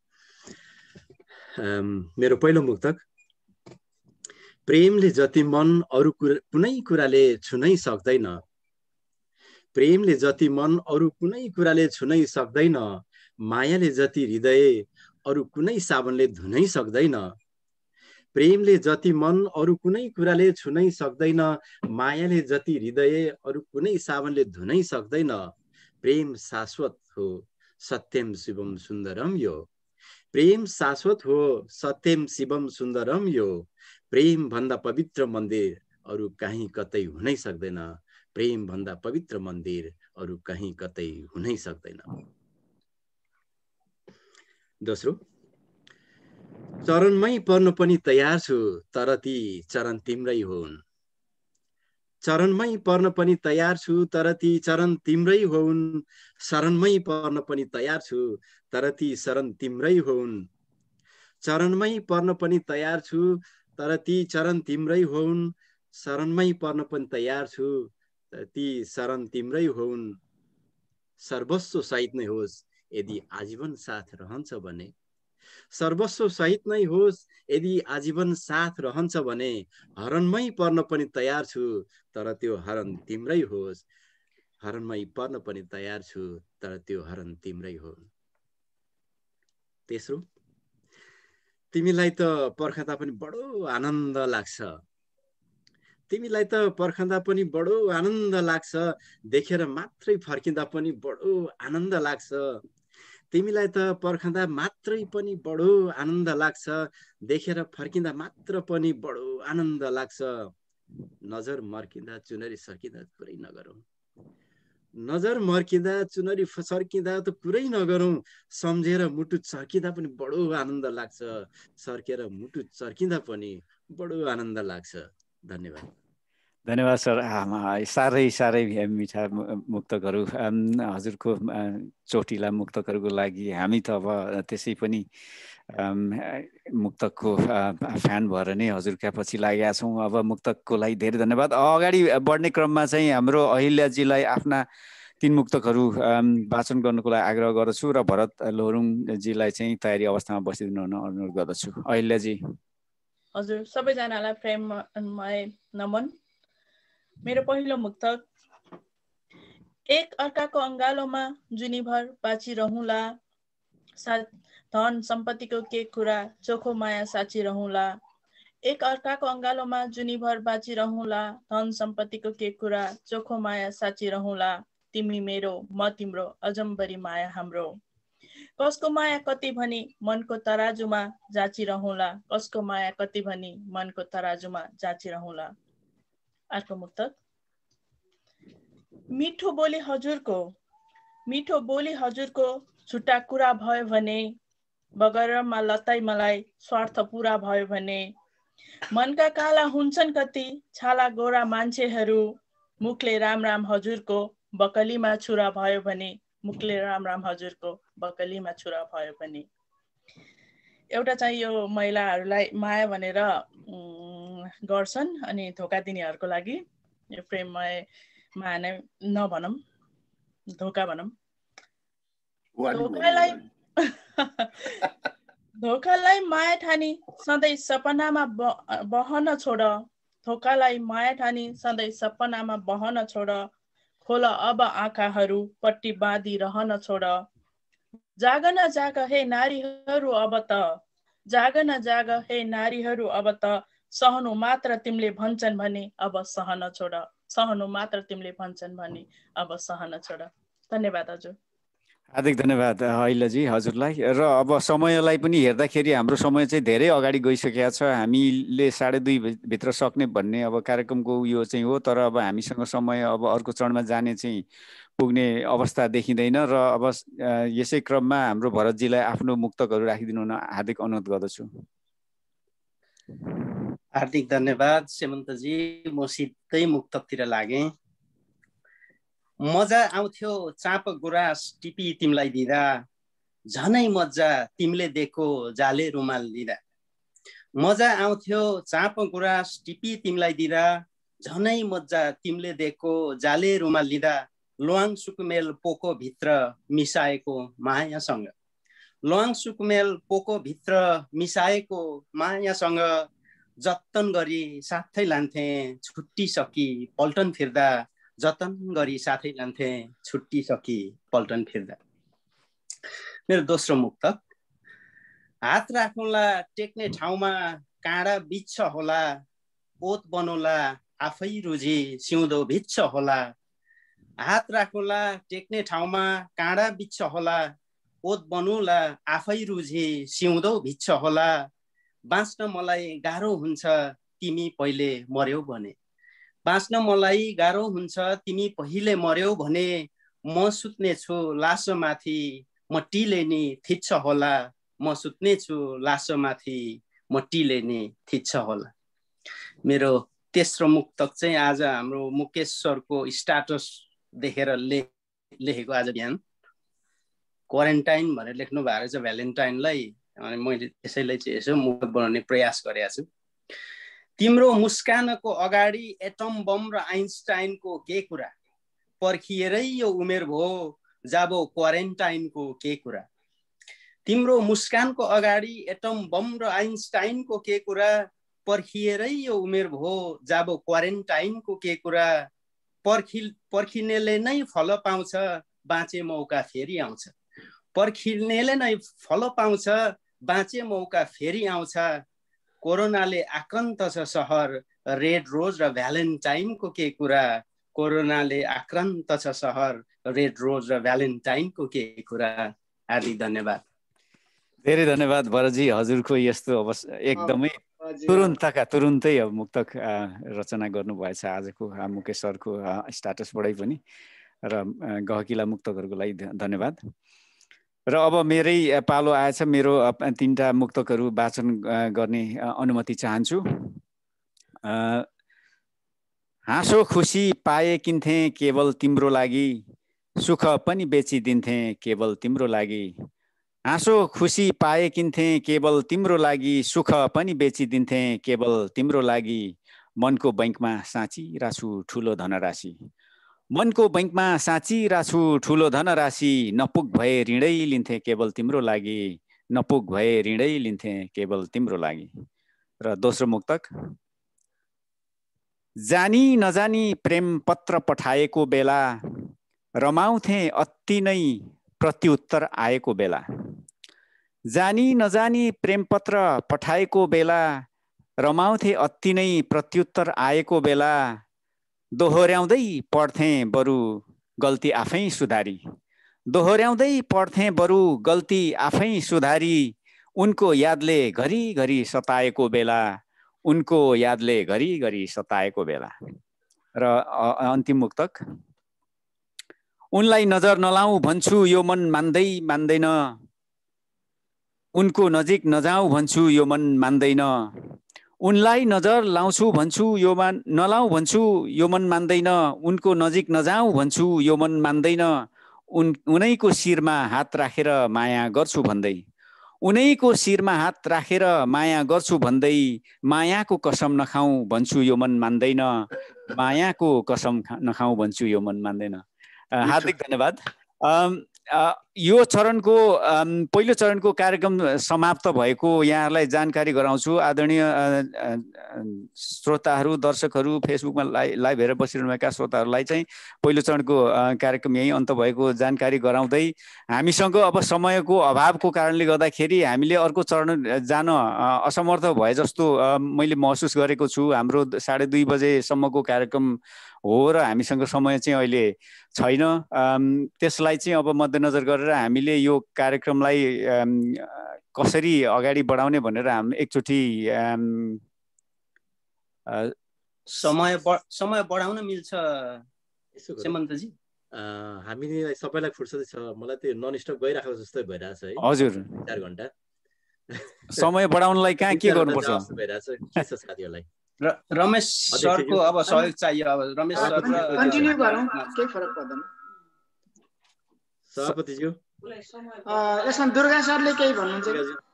मेरो पहिलो मुक्तक। प्रेमले जति मन अरू कुनै कुराले छुनै सक्दैन, प्रेमले जति मन अरू कुनै कुराले छुनै सक्दैन, मायाले जति हृदय अरू कुनै साबनले धुनै सक्दैन। प्रेमले जति मन अरू कुनै कुराले छुनै सक्दैन, मायाले जति हृदय अरू कुनै साबनले धुनै सक्दैन। प्रेम शाश्वत हो सत्यम शिवम सुन्दरम यो, प्रेम शाश्वत हो सत्यम शिवम सुन्दरम यो। प्रेम भन्दा पवित्र मन्दिर अरू कहीँ कतै हुनै सक्दैन, प्रेम भन्दा पवित्र मन्दिर अरू कहीँ कतै हुनै सक्दैन। दोस्रो। चरणमै पर्न पनि तयार छु, तर ती चरण तिम्रै हुन्, चरणमै पर्न पनि तयार छु तर ती चरण तिम्रै होउन्। शरणमै पर्न पनि तयार छु तर ती शरण तिम्रै होउन्। चरणमै पर्न पनि तयार छु तर ती चरण तिम्रै होउन्। शरणमै पर्न पनि तयार छु तर ती शरण तिम्रै होउन्। सर्वस्व सहित नै होस् यदि आजीवन साथ रहन्छ भने। सर्वस्व सहित नै होस् यदि आजीवन साथ रहन्छ भने। हरणमै पर्न पनि तयार छु तर त्यो हरण तिम्रै होस्। हरणमै पर्न पनि तयार छु तर त्यो हरण तिम्रै हो। तेस्रो, तिमीलाई त पर्खँदा पनि बडो आनन्द लाग्छ। तिमीलाई त पर्खँदा पनि बडो आनन्द लाग्छ। देखेर मात्रै फर्किँदा पनि बडो आनन्द लाग्छ। तिमीलाई त पर्खँदा मात्रै पनि बडो आनन्द लाग्छ। देखेर फर्किँदा मात्र पनि बडो आनन्द लाग्छ। नजर मर्किँदा चुनरी सर्किँदा कुरै नगरौँ। नजर मर्किँदा चुनरी सर्किँदा त कुरै नगरौँ। सम्झेर मुटु चर्किँदा पनि बडो आनन्द लाग्छ। सर्केर मुटु चर्किँदा पनि बडो आनन्द लाग्छ। धन्यवाद। धन्यवाद सर। साह्रै साह्रै मिठा मुक्तकहरू हजुरको चोटिला मुक्तकहरूको लागि हामी त अब त्यसै पनि मुक्तकको फ्यान भएर नै हजुरका पछि लागेका छौँ। अब मुक्तकको लागि धेरै धन्यवाद। अगाडि बढ्ने क्रममा चाहिँ हाम्रो अहिल्याजीलाई आफ्ना 3 मुक्तकहरू वाचन गर्नुको लागि आग्रह गर्दछु र भरत लोरुङजीलाई चाहिँ तयारी अवस्थामा बसिदिनु हुन अनुरोध गर्दछु। अहिल्याजी। हजुर सबैजनालाई प्रेममय नमन। मेरो पहिलो मुक्तक। एक अर्काको अङ्गालोमा जुनीभर बाँचिरहँला। धन सम्पत्तिको के कुरा चोखो माया साँचिरहँला। एक अर्काको अङ्गालोमा जुनीभर बाँचिरहँला। धन सम्पत्तिको के कुरा चोखो माया साँचिरहँला। तिमी मेरो म तिम्रो अजम्बरी माया हाम्रो। कसको माया कति भनी मनको तराजुमा जाँचिरहँला। कसको माया कति भनी मनको तराजुमा जाँचिरहँला। अर्को मुक्तक। मिठो बोली हजुरको छुट्टा कुरा भयो भने। बगरमा लताई मलाई स्वार्थ पुरा भयो भने। मनका काला हुन्छन् कति छाला गोरा मान्छेहरू। मुखले राम राम हजुरको बकलीमा छुरा भयो भने। मुखले राम राम हजुरको बकलीमा छुरा भयो भने। एउटा चाहिँ यो महिलाहरूलाई माया भनेर गर्छन् अनि धोका दिनेहरूको लागि यो प्रेममय माया नै नभनौँ, धोका भनौँ। धोकालाई माया ठानी सधैँ सपनामा बहन छोड। धोकालाई माया ठानी सधैँ सपनामा बहन छोड। खोल अब आँखाहरू पट्टी बाँधी रहन छोड। जाग न जाग हे नारीहरू अब त। जाग न जाग हे नारीहरू अब त। सहनु मात्र तिमीले भन्छन् भने अब सहन छोड। सहनु मात्र तिमीले भन्छन् भने अब सहन छोड। धन्यवाद हजुर। हार्दिक धन्यवाद अहिल्याजी हजुरलाई। र अब समयलाई पनि हेर्दाखेरि हाम्रो समय चाहिँ धेरै अगाडि गइसकेको छ। हामीले 2:30 भित्र सक्ने भन्ने अब कार्यक्रमको यो चाहिँ हो। तर अब हामीसँग समय अब अर्को चरणमा जाने चाहिँ पुग्ने अवस्था देखिँदैन। र अब यसै क्रममा हाम्रो भरतजीलाई आफ्नो मुक्तकहरू राखिदिनु हुन हार्दिक अनुरोध गर्दछु। हार्दिक धन्यवाद सेमन्तजी। म सिधै मुक्तकतिर लागेँ। मजा आउँथ्यो चाँप गुराँस टिपी तिमीलाई दिँदा। झनै मजा तिमीले दिएको जाले रुमाल दिँदा। मजा आउँथ्यो चाँप गुराँस टिपी तिमीलाई दिँदा। झनै मजा तिमीले दिएको जाले रुमाल दिँदा। ल्वाङ सुकुमेल पोको भित्र मिसाएको मायासँग। ल्वाङ सुकुमेल पोको भित्र मिसाएको मायासँग। जतन गरी साथै लान्थे छुट्टी सकी पल्टन फिर्दा। जतन गरी साथै लान्थे छुट्टी सकी पल्टन फिर्दा। मेरो दोस्रो मुक्तक। हात राखौँला टेक्ने ठाउँमा काँडा बिच्छ होला। ओत बनौला आफै रुझी सिउँदो भिच्छ होला। हात राखौँला टेक्ने ठाउँमा काँडा बिच्छ होला। ओत बनौला आफै रुझी सिउँदो भिच्छ होला। बाँच्न मलाई गाह्रो हुन्छ तिमी पहिले मर्यौ भने। बाँच्न मलाई गाह्रो हुन्छ तिमी पहिले मर्यौ भने। म सुत्ने छु लासोमाथि म टिले नि थिच्छ होला। म सुत्ने छु लासोमाथि म टिले नि थिच्छ होला। मेरो तेस्रो मुक्तक चाहिँ आज हाम्रो मुकेश सरको स्ट्याटस देखेर लेखेको आज बिहान क्वारेन्टाइन भनेर लेख्नु भएको रहेछ भ्यालेन्टाइनलाई, अनि मैले त्यसैलाई चाहिँ यसो मुक्तक बनाउने प्रयास गरेको छु। तिम्रो मुस्कानको अगाडि एटम बम र आइन्स्टाइनको के कुरा, पर्खिएरै यो उमेर भयो जाबो क्वारेन्टाइनको के कुरा। तिम्रो मुस्कानको अगाडि एटम बम र आइन्स्टाइनको के कुरा, पर्खिएरै यो उमेर भयो जाबो क्वारेन्टाइनको के कुरा। पर्खिनेले नै फल पाउँछ, बाँचे मौका फेरि आउँछ। पर्खिनेले नै फल पाउँछ, बाँचे मौका फेरि आउँछ। कोरोनाले आक्रान्त छ सहर, रेड रोज र भ्यालेन्टाइनको के कुरा। कोरोनाले आक्रान्त छ सहर, रेड रोज र भ्यालेन्टाइनको के कुरा। आदि धन्यवाद। धेरै धन्यवाद भरतजी, हजुरको यस्तो एकदमै तुरुन्तै अब मुक्तक रचना गर्नुभएछ आजको मुकेश सरको स्ट्याटसबाटै पनि, र गहकिला मुक्तकहरूको लागि धन्यवाद। र अब मेरै पालो आएछ, मेरो 3टा मुक्तकहरू वाचन गर्ने अनुमति चाहन्छु। हाँसो खुसी पाए किन्थे केवल तिम्रो लागि, सुख पनि बेचिदिन्थे केवल तिम्रो लागि। हाँसो खुसी पाए किन्थे केवल तिम्रो लागि, सुख पनि बेचिदिन्थे केवल तिम्रो लागि। मनको बैंकमा साँचिराछु ठुलो धनराशि, मनको बैंकमा साँचिराछु ठुलो धनराशि। नपुग भए ऋणै लिन्थे केवल तिम्रो लागि, नपुग भए ऋणै लिन्थे केवल तिम्रो लागि। र दोस्रो मुक्तक, जानी नजानी प्रेम पत्र पठाएको बेला, रमाउँथे अति नै प्रत्युत्तर आएको बेला। जानी नजानी प्रेम पत्र पठाएको बेला, रमाउँथे अति नै प्रत्युत्तर आएको बेला। दोहोर्याउँदै पढ्थे बरु गल्ती आफै सुधारी, दोहोर्याउँदै पढ्थे बरु गल्ती आफै सुधारी। उनको यादले घरिघरि सताएको बेला, उनको यादले घरिघरि सताएको बेला। र अन्तिम मुक्तक, उनलाई नजर नलाऊ भन्छु यो मन मान्दै मान्दैन, उनको नजिक नजाऊ भन्छु यो मन मान्दैन। उनलाई नजर लाउँछु भन्छु यो मन नलाऊ भन्छु यो मन मान्दैन, उनको नजिक नजाऊ भन्छु यो मन मान्दैन। उनैको शिरमा हात राखेर माया गर्छु भन्दै, उनैको शिरमा हात राखेर माया गर्छु भन्दै। मायाको कसम नखाऊ भन्छु यो मन मान्दैन, मायाको कसम नखाऊ भन्छु यो मन मान्दैन। हार्दिक धन्यवाद। यो चरणको पहिलो चरणको कार्यक्रम समाप्त भएको यहाँहरूलाई जानकारी गराउँछु। आदरणीय श्रोताहरू, दर्शकहरू, फेसबुकमा लाइभ हेरेर बसिरहनुभएका श्रोताहरूलाई चाहिँ पहिलो चरणको कार्यक्रम यही अन्त भएको जानकारी गराउँदै, हामीसँग अब समयको अभावको कारणले गर्दाखेरि हामीले अर्को चरण जान असमर्थ भए जस्तो मैले महसुस गरेको छु। हाम्रो 2:30 बजेसम्मको कार्यक्रम हो र हामीसँग समय चाहिँ अहिले छैन। त्यसलाई चाहिँ अब मध्यनजर गरेर हामीले यो कार्यक्रमलाई कसरी अगाडि बढाउने भनेर हामी एकचोटि समय बढाउन मिल्छ सेमन्तजी? हामीले सबैलाई फुर्सदै छ, मलाई त्यो नन स्टप गइराखेको जस्तै भइरहेछ है। हजुर, 4 घण्टा समय बढाउनलाई कहाँ के गर्नुपर्छ भइरहेछ के छ साथीहरूलाई? रमेश सरको अब सहयोग चाहियो। अब रमेश सर कन्टिन्यू गरौँ, केही फरक पर्दैन। सभापतिज्यू, यसमा दुर्गा सरले केही भन्नुहुन्छ?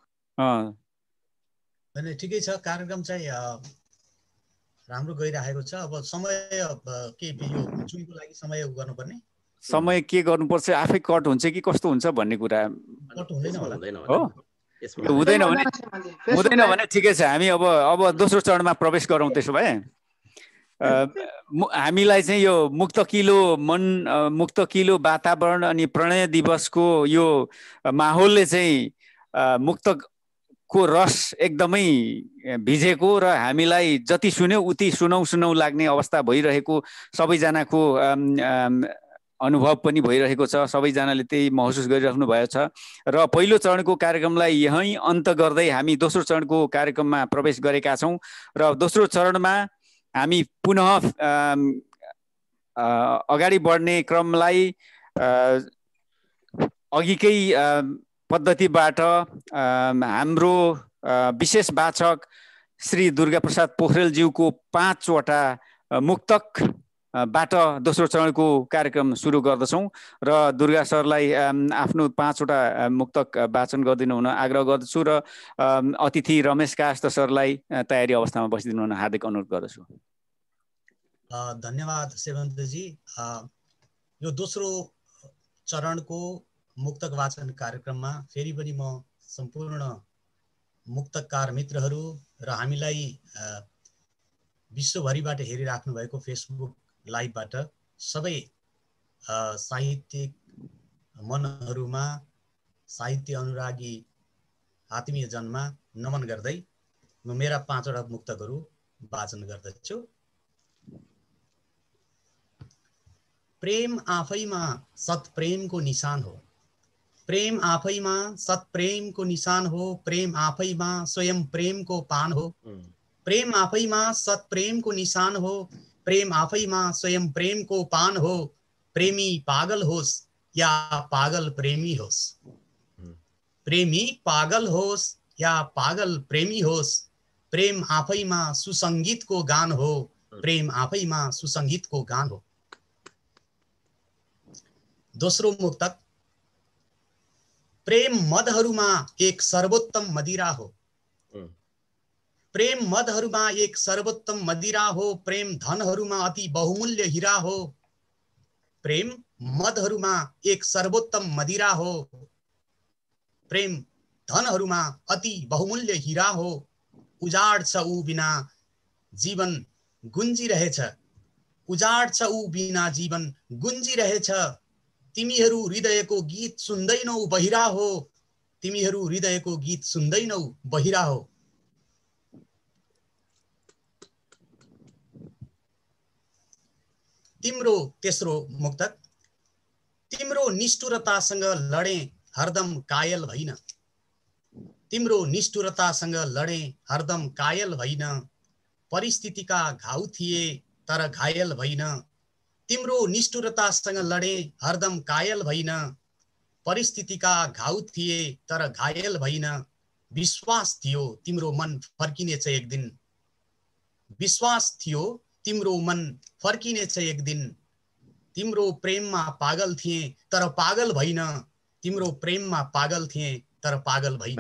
भने ठिकै छ, कार्यक्रम चाहिँ राम्रो गइरहेको छ। अब समय के यो चुनको लागि समय गर्नुपर्ने, समय के गर्नुपर्छ, आफै कट हुन्छ कि कस्तो हुन्छ भन्ने कुरा कट हुँदैन होला हो। हुँदैन भने ठिकै छ, हामी अब दोस्रो चरणमा प्रवेश गरौँ। त्यसो भए हामीलाई चाहिँ यो मुक्तकिलो मन, मुक्तकिलो वातावरण अनि प्रणय दिवसको यो माहौलले चाहिँ मुक्तकको रस एकदमै भिजेको र हामीलाई जति सुन्यो उति सुनौ लाग्ने अवस्था भइरहेको सबैजनाको अनुभव पनि भइरहेको छ। सबैजनाले त्यही महसुस गरिराख्नु भएको छ। र पहिलो चरणको कार्यक्रमलाई यहीँ अन्त गर्दै हामी दोस्रो चरणको कार्यक्रममा प्रवेश गरेका छौँ। र दोस्रो चरणमा हामी पुनः अगाडि बढ्ने क्रमलाई अघिकै पद्धतिबाट हाम्रो विशेष वाचक श्री दुर्गा प्रसाद पोखरेलज्यूको 5 वटा मुक्तकबाट दोस्रो चरणको कार्यक्रम सुरु गर्दछौँ र दुर्गा सरलाई आफ्नो 5 वटा मुक्तक वाचन गरिदिनु हुन आग्रह गर्दछु र अतिथि रमेश कायस्थ सरलाई तयारी अवस्थामा बसिदिनु हुन हार्दिक अनुरोध गर्दछु। धन्यवाद सेवन्तजी। यो दोस्रो चरणको मुक्तक वाचन कार्यक्रममा फेरि पनि म सम्पूर्ण मुक्तकार मित्रहरू र हामीलाई विश्वभरिबाट हेरिराख्नु भएको फेसबुक लाइभबाट सबै साहित्यिक मनहरूमा साहित्य अनुरागी आत्मीय जनमा नमन गर्दै म मेरा 5 वटा मुक्तकहरू वाचन गर्दछु। प्रेम आफैमा सत्प्रेमको निशान हो, प्रेम आफैमा सत्प्रेमको निशान हो, प्रेम आफैमा स्वयं प्रेमको पान हो, प्रेम आफैमा सत्प्रेमको निशान हो, प्रेम आफैमा स्वयं प्रेमको पान हो, प्रेमी पागल होस् या पागल प्रेमी होस्, प्रेमी पागल होस् या पागल प्रेमी होस्, प्रेम आफैमा सुसङ्गीतको गान हो, प्रेम आफैमा सुसङ्गीतको गान हो। दोस्रो मुक्तक। प्रेम मदहरूमा एक सर्वोत्तम मदिरा हो, प्रेम मदहरूमा एक सर्वोत्तम मदिरा हो, प्रेम धनहरूमा अति बहुमूल्य हीरा हो, प्रेम मदहरूमा एक सर्वोत्तम मदिरा हो, प्रेम धनहरूमा अति बहुमूल्य हीरा हो, उजाड छ ऊ बिना जीवन गुन्जिरहेछ, उजाड छ ऊ बिना जीवन गुन्जिरहेछ, तिमीहरू हृदयको गीत सुन्दैनौ बहिरा हो, तिमीहरू हृदयको गीत सुन्दैनौ बहिरा हो। तिम्रो तेस्रो मुक्तक। तिम्रो निष्ठुरतासँग लडे हरदम कायल भइन, तिम्रो निष्ठुरतासँग लडे हरदम कायल भइन, परिस्थितिका घाउ थिए तर घायल भइन, तिम्रो निष्ठुरतासँग लडे हरदम कायल भइन, परिस्थितिका घाउ थिए तर घायल भइन, विश्वास थियो तिम्रो मन फर्किनेछ एक दिन, विश्वास थियो तिम्रो मन फर्किनेछ एक दिन, तिम्रो प्रेममा पागल थिए तर पागल भइन, तिम्रो प्रेममा पागल थिए तर पागल भइन।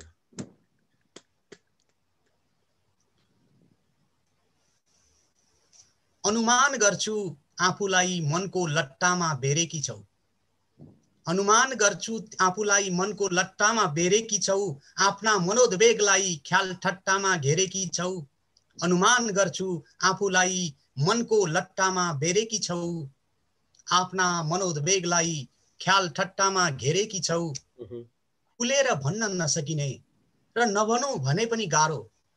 अनुमान गर्छु आफूलाई मनको लट्टामा बेरेकी छौ, अनुमान गर्छु आफूलाई मनको लट्टामा बेरेकी छौ, आफ्ना मनोद्वेगलाई ख्याल ठट्टामा घेरेकी छौ, अनुमान गर्छु आफूलाई मनको लट्टामा बेरेकी छौ, आफ्ना मनोद्वेगलाई ख्याल ठट्टामा घेरेकी छौ, खुलेर भन्न नसकिने र नभनु भने पनि गाह्रो,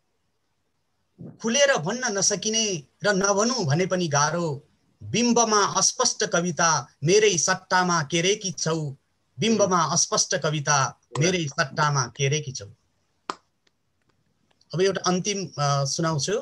खुलेर भन्न नसकिने र नभनु भने पनि गाह्रो, बिम्बमा अस्पष्ट कविता मेरै सट्टामा केरेकी छौ, बिम्बमा अस्पष्ट कविता मेरै सट्टामा केरेकी छौ। अब एउटा अन्तिम सुनाउँछु।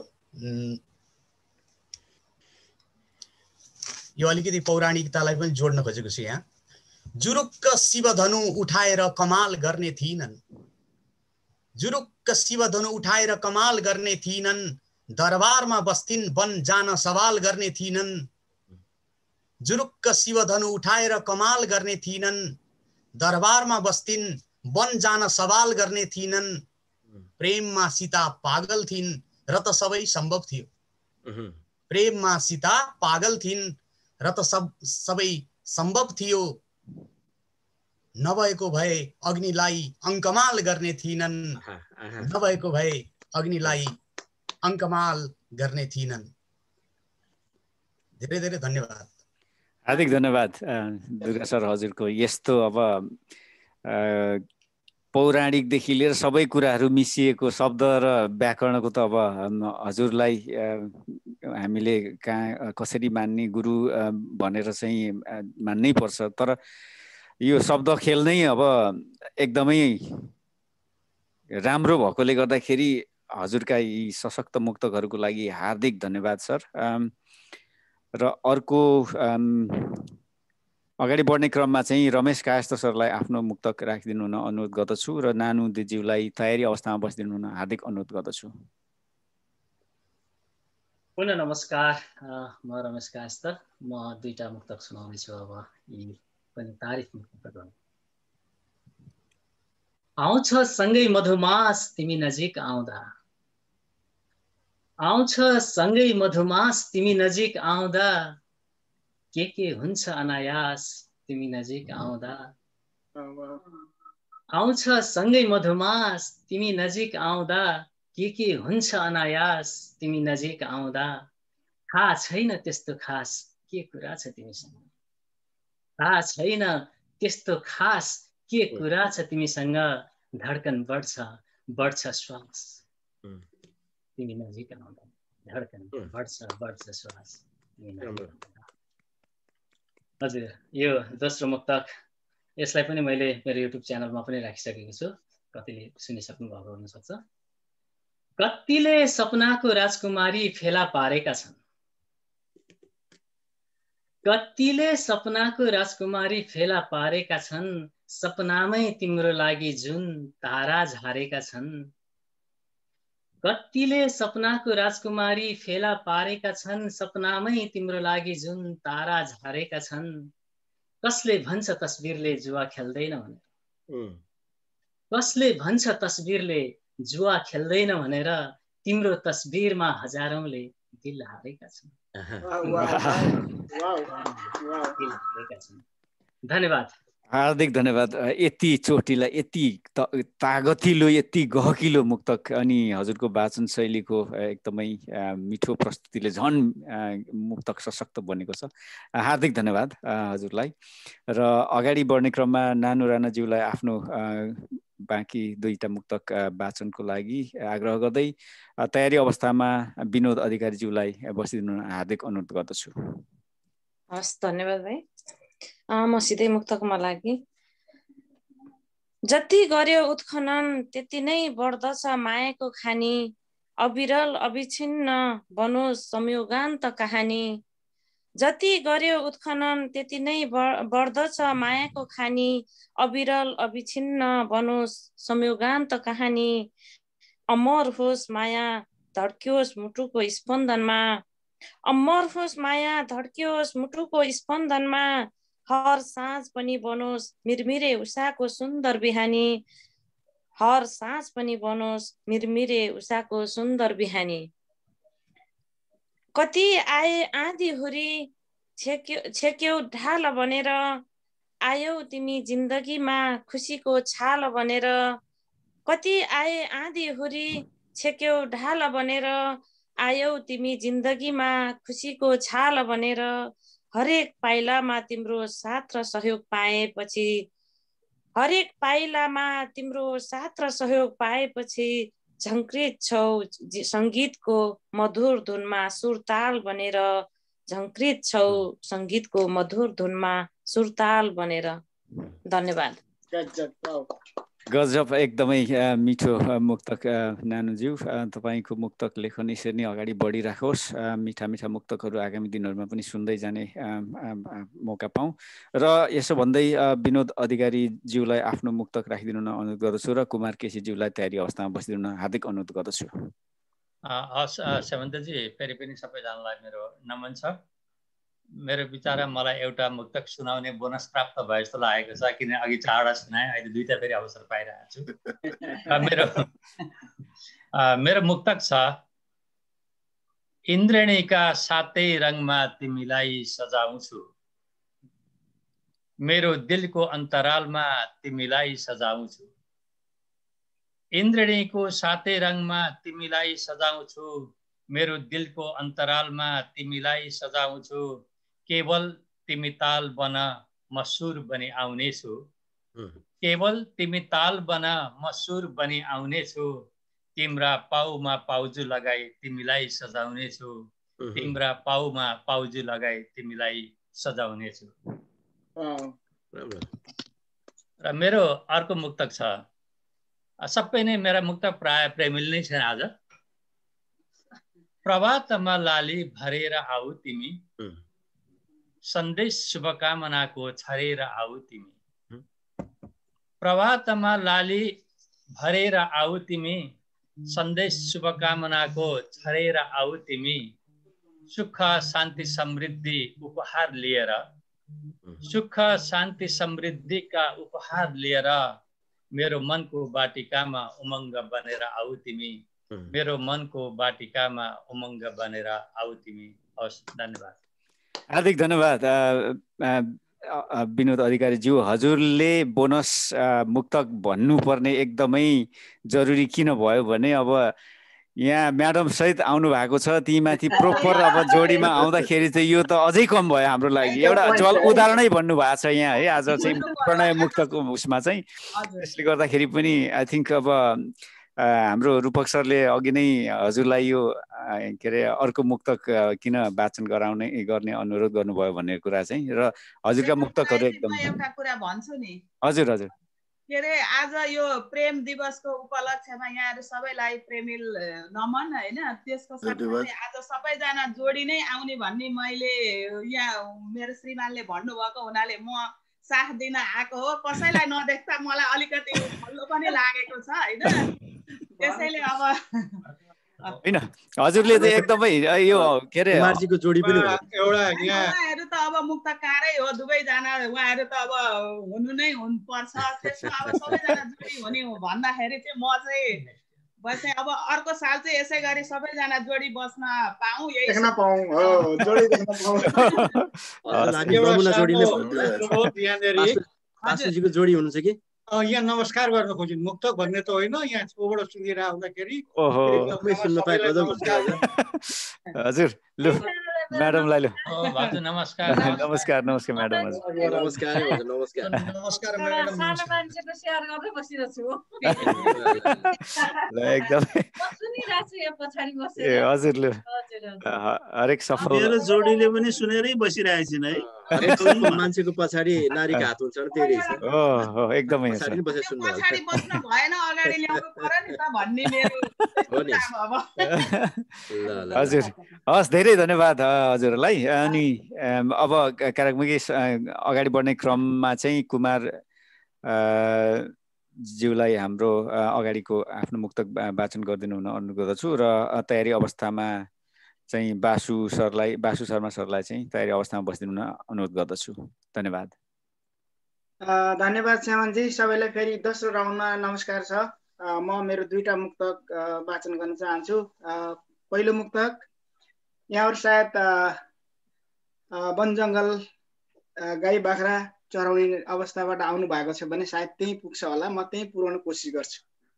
यो अलिकति पौराणिकतालाई पनि जोड्न खोजेको छु यहाँ। जुरुक्क शिवधनु उठाएर कमाल गर्ने थिइनन्, जुरुक्क शिवधनु उठाएर कमाल गर्ने थिइनन्, दरबारमा बस्थिन् वन जान सवाल गर्ने थिइनन्, जुरुक्क शिवधनु उठाएर कमाल गर्ने थिइनन्, दरबारमा बस्थिन् वन जान सवाल गर्ने थिइनन्, प्रेममा सीता पागल थिइन् र त सबै सम्भव थियो, प्रेममा सीता पागल थिइन् र त सबै सम्भव थियो, नभएको भए अग्निलाई अङ्कमाल गर्ने थिइनन्, नभएको भए अग्निलाई अङ्कमाल गर्ने थिइनन्। धेरै धेरै धन्यवाद। हार्दिक धन्यवाद दुर्गा सर हजुरको यस्तो अब पौराणिकदेखि लिएर सबै कुराहरू मिसिएको शब्द र व्याकरणको त अब हजुरलाई हामीले कहाँ कसरी मान्ने गुरु भनेर चाहिँ मान्नै पर्छ, तर यो शब्द खेल नै अब एकदमै राम्रो भएकोले गर्दाखेरि हजुरका यी सशक्त मुक्तकहरूको लागि हार्दिक धन्यवाद सर। र अर्को अगाडि बढ्ने क्रममा चाहिँ रमेश कायस्थ सरलाई आफ्नो मुक्तक राखिदिनु हुन अनुरोध गर्दछु र नानु दिदीज्यूलाई तयारी अवस्थामा बसिदिनु हुन हार्दिक अनुरोध गर्दछु। पुनः नमस्कार। म रमेश कास्थ। म दुईटा मुक्तक सुनाउनेछु अब। यी पनि तारिफ मुक्तक। आउँछ सँगै मधुमास तिमी नजिक आउँदा, आउँछ सँगै मधुमास तिमी नजिक आउँदा, के हुन्छ अनायास तिमी नजिक आउँदा। आउँछ सँगै मधुमास तिमी नजिक आउँदा, के हुन्छ अनायास तिमी नजिक आउँदा। थाहा छैन त्यस्तो खास के कुरा छ तिमीसँग, थाहा छैन त्यस्तो खास के कुरा छ तिमीसँग। धड्कन बढ्छ बढ्छ श्वास तिमी नजिक आउँदा, धड्कन बढ्छ श्वास तिमी नजिक आउँदा। हजुर, यो दोस्रो मुक्तक, यसलाई पनि मैले मेरो युट्युब च्यानलमा पनि राखिसकेको छु, कतिले सुनिसक्नु भएको हुनसक्छ। कतिले सपनाको राजकुमारी फेला पारेका छन्, कतिले सपनाको राजकुमारी फेला पारेका छन्, सपनामै तिम्रो लागि जुन तारा झारेका छन्। कतिले सपनाको राजकुमारी फेला पारेका छन्, सपनामै तिम्रो लागि जुन तारा झारेका छन्। कसले भन्छ तस्बिरले जुवा खेल्दैन भनेर, कसले भन्छ तस्बिरले जुवा खेल्दैन भनेर, तिम्रो तस्बिरमा हजारौंले दिल हारेका छन्। धन्यवाद। हार्दिक धन्यवाद। यति चोटिला, यति तागतिलो, यति गहकिलो मुक्तक अनि हजुरको वाचन शैलीको एकदमै मिठो प्रस्तुतिले झन् मुक्तक सशक्त बनेको छ। हार्दिक धन्यवाद हजुरलाई। र अगाडि बढ्ने क्रममा नानु राणाज्यूलाई आफ्नो बाँकी दुईटा मुक्तक वाचनको लागि आग्रह गर्दै तयारी अवस्थामा विनोद अधिकारीज्यूलाई बसिदिनु हार्दिक अनुरोध गर्दछु। हस्, धन्यवाद भाइ। म सिधै मुक्तकमा लागि। जति गर्यो उत्खनन त्यति नै बढ्दछ मायाको खानी, अविरल अविच्छिन्न बनोस् संयोगान्त कहानी। जति गर्यो उत्खनन त्यति नै बढ्दछ मायाको खानी, अविरल अविच्छिन्न बनोस् संयोगान्त कहानी। अमर होस् माया धड्कियोस् मुटुको स्पन्दनमा, अमर होस् माया धड्कियोस् मुटुको स्पन्दनमा। हर साँझ पनि बनोस् मिरमिरे उषाको सुन्दर बिहानी, हर साँझ पनि बनोस् मिरमिरे उषाको सुन्दर बिहानी। कति आए आँधी हुरी छेक्यौ ढाल बनेर, आयौ तिमी जिन्दगीमा खुसीको छाल बनेर। कति आए आँधी हुरी छेक्यौ ढाल बनेर, आयौ तिमी जिन्दगीमा खुसीको छाल बनेर। हरेक पाइलामा तिम्रो साथ र सहयोग पाएपछि, हरेक पाइलामा तिम्रो साथ र सहयोग पाएपछि, झङ्कृत छौ सङ्गीतको मधुर धुनमा सुरताल बनेर, झङ्कृत छौ सङ्गीतको मधुर धुनमा सुरताल बनेर। धन्यवाद। गजब, एकदमै मिठो मुक्तक नानुज्यू। तपाईँको मुक्तक लेखन यसरी नै अगाडि बढिराखोस्। मिठा मिठा मुक्तकहरू आगामी दिनहरूमा पनि सुन्दै जाने मौका पाऊँ। र यसो भन्दै विनोद अधिकारीज्यूलाई आफ्नो मुक्तक राखिदिनु अनुरोध गर्दछु र कुमार केसीज्यूलाई तयारी अवस्थामा बसिदिनु हार्दिक अनुरोध गर्दछु। हस् सेमन्तजी, फेरि पनि सबैजनालाई मेरो नमन छ। मेरो विचारमा मलाई एउटा मुक्तक सुनाउने बोनस प्राप्त भए जस्तो लागेको छ, किन अघि 4वटा सुनाएँ, अहिले 2टा फेरि अवसर पाइरहेको छु। मेरो मुक्तक छ, इन्द्रणीका 7 रङमा तिमीलाई सजाउँछु, मेरो दिलको अन्तरालमा तिमीलाई सजाउँछु। इन्द्रणीको 7 रङमा तिमीलाई सजाउँछु, मेरो दिलको अन्तरालमा तिमीलाई सजाउँछु। केवल तिमी ताल बन म सुर बनी आउनेछु, केवल तिमी ताल बन म सुर बनी आउनेछु। तिम्रा पाउमा पाउजु लगाई तिमीलाई सजाउनेछु, तिम्रा पाउमा पाउजु लगाई तिमीलाई सजाउनेछु। र मेरो अर्को मुक्तक छ, सबै नै मेरा मुक्तक प्राय प्रेमिल नै छन् आज। प्रभातमा लाली भरेर आऊ तिमी, सन्देश शुभकामनाको छरेर आऊ तिमी। प्रभातमा लाली भरेर आऊ तिमी, सन्देश शुभकामनाको छरेर आऊ तिमी। सुख शान्ति समृद्धि उपहार लिएर, सुख शान्ति समृद्धिका उपहार लिएर मेरो मनको बाटिकामा उमङ्ग बनेर आऊ तिमी, मेरो मनको बाटिकामा उमङ्ग बनेर आऊ तिमी। हवस्, धन्यवाद। हार्दिक धन्यवाद विनोद अधिकारीज्यू। हजुरले बोनस मुक्तक भन्नुपर्ने एकदमै जरुरी किन भयो भने अब यहाँ म्याडम सहित आउनु भएको छ, तीमाथि प्रोपर अब जोडीमा आउँदाखेरि चाहिँ यो त अझै कम भयो हाम्रो लागि। एउटा उदाहरणै भन्नु भएको छ यहाँ है आज चाहिँ प्रणय मुक्तको उसमा चाहिँ। त्यसले गर्दाखेरि पनि आई थिङ्क अब हाम्रो रूपक सरले अघि नै हजुरलाई यो के अरे अर्को मुक्तक किन वाचन गर्ने अनुरोध गर्नुभयो भन्ने कुरा चाहिँ, र हजुरका मुक्तकहरू एकदम। एउटा कुरा भन्छु नि। हजुर हजुर। के अरे आज यो प्रेम दिवसको उपलक्ष्यमा यहाँहरू सबैलाई प्रेमिल नमन होइन। त्यसको साथै आज सबैजना जोडी नै आउने भन्ने मैले यहाँ मेरो श्रीमानले भन्नुभएको हुनाले म साथ दिन आएको हो। कसैलाई नदेख्दा मलाई अलिकति हल्लो पनि लागेको छ होइन। त्यसैले अब हैन हजुरले चाहिँ एकदमै यो के अरे कुमारजीको जोडी पनि एउटा उहाँहरू त अब मुक्तकारै हो दुवैजना, उहाँहरू त अब हुनु नै पर्छ। त्यसमा अब सबैजना जोडी हुने भन्दाखेरि चाहिँ म चाहिँ बस्ने। अब अर्को साल चाहिँ यसै गरी सबैजना जोडी बस्न पाऊँ, यही देख्न पाऊँ हो, जोडी देख्न पाऊँ। पासुजीको जोडी हुनुहुन्छ कि यहाँ नमस्कार गर्न खोज्नु, मुक्तक भन्ने त होइन, यहाँ छेउबाट सुनेर आउँदाखेरि सुन्न पाएको। हजुर लु म्याडमलाई लु। हजुर नमस्कार। नमस्कार नमस्कार म्याडम। हजुर नमस्कार नमस्कार नमस्कार म्याडम। सानो मान्छेको सेयर गर्दै बसिरहेको छु ल एकदमै सुनिरहेको छु यहाँ पछाडि बसेर। ए हजुर लु हरेक सफल मेरो जोडीले पनि सुनेरै बसिरहेछिन् है। मान्छेको पछाडि नारीको हात हुन्छ त्यो रहेछ। हो एकदमै पछाडि बस्न भएन, अगाडि ल्याउनु पर्यो नि त भन्ने मेरो अब। हजुर हस्, धेरै धन्यवाद हजुरलाई। अनि अब कार्यक्रमकै अगाडि बढ्ने क्रममा चाहिँ कुमार ज्यूलाई हाम्रो अगाडिको आफ्नो मुक्तक वाचन गरिदिनु हुन अनुरोध गर्दछु र तयारी अवस्थामा चाहिँ बासु शर्मा सरलाई चाहिँ तयारी अवस्थामा बसिदिनु हुन अनुरोध गर्दछु। धन्यवाद। धन्यवाद श्यामनजी। सबैलाई फेरि दोस्रो राउन्डमा नमस्कार छ। म मेरो दुईटा मुक्तक वाचन गर्न चाहन्छु। पहिलो मुक्तक यहाँहरू सायद वन जङ्गल गाई बाख्रा चराउने अवस्थाबाट आउनु भएको छ भने सायद त्यही पुग्छ होला, म त्यही पुर्याउन कोसिस गर्छु।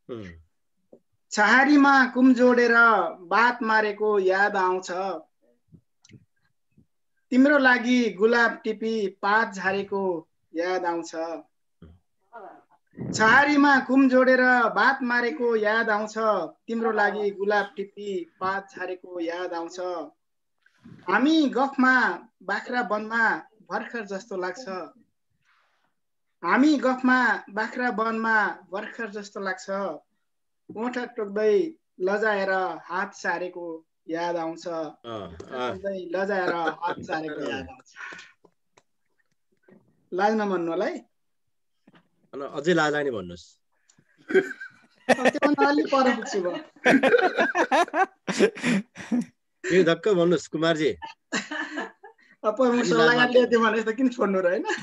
छहारीमा कुम जोडेर बात मारेको याद आउँछ, तिम्रो लागि गुलाब टिपी पात झारेको याद आउँछ। छहारीमा कुम जोडेर बात मारेको याद आउँछ, तिम्रो लागि गुलाब टिपी पात झारेको याद आउँछ। हामी गफमा बाख्रा वनमा भर्खर जस्तो लाग्छ, हामी गफमा बाख्रा वनमा भर्खर जस्तो लाग्छ। ओठ टोक्दै लजाएर हात सारेको याद आउँछ, लजाएर हात सारेको याद आउँछ। लाज नमान्नु होला है। अझै लाज लाग्ने भन्नुहोस्। अलिक पर पुग्छु म। धक्क भन्नुहोस् कुमारजी। सल्लाह लिएको भने त किन छोड्नु र होइन।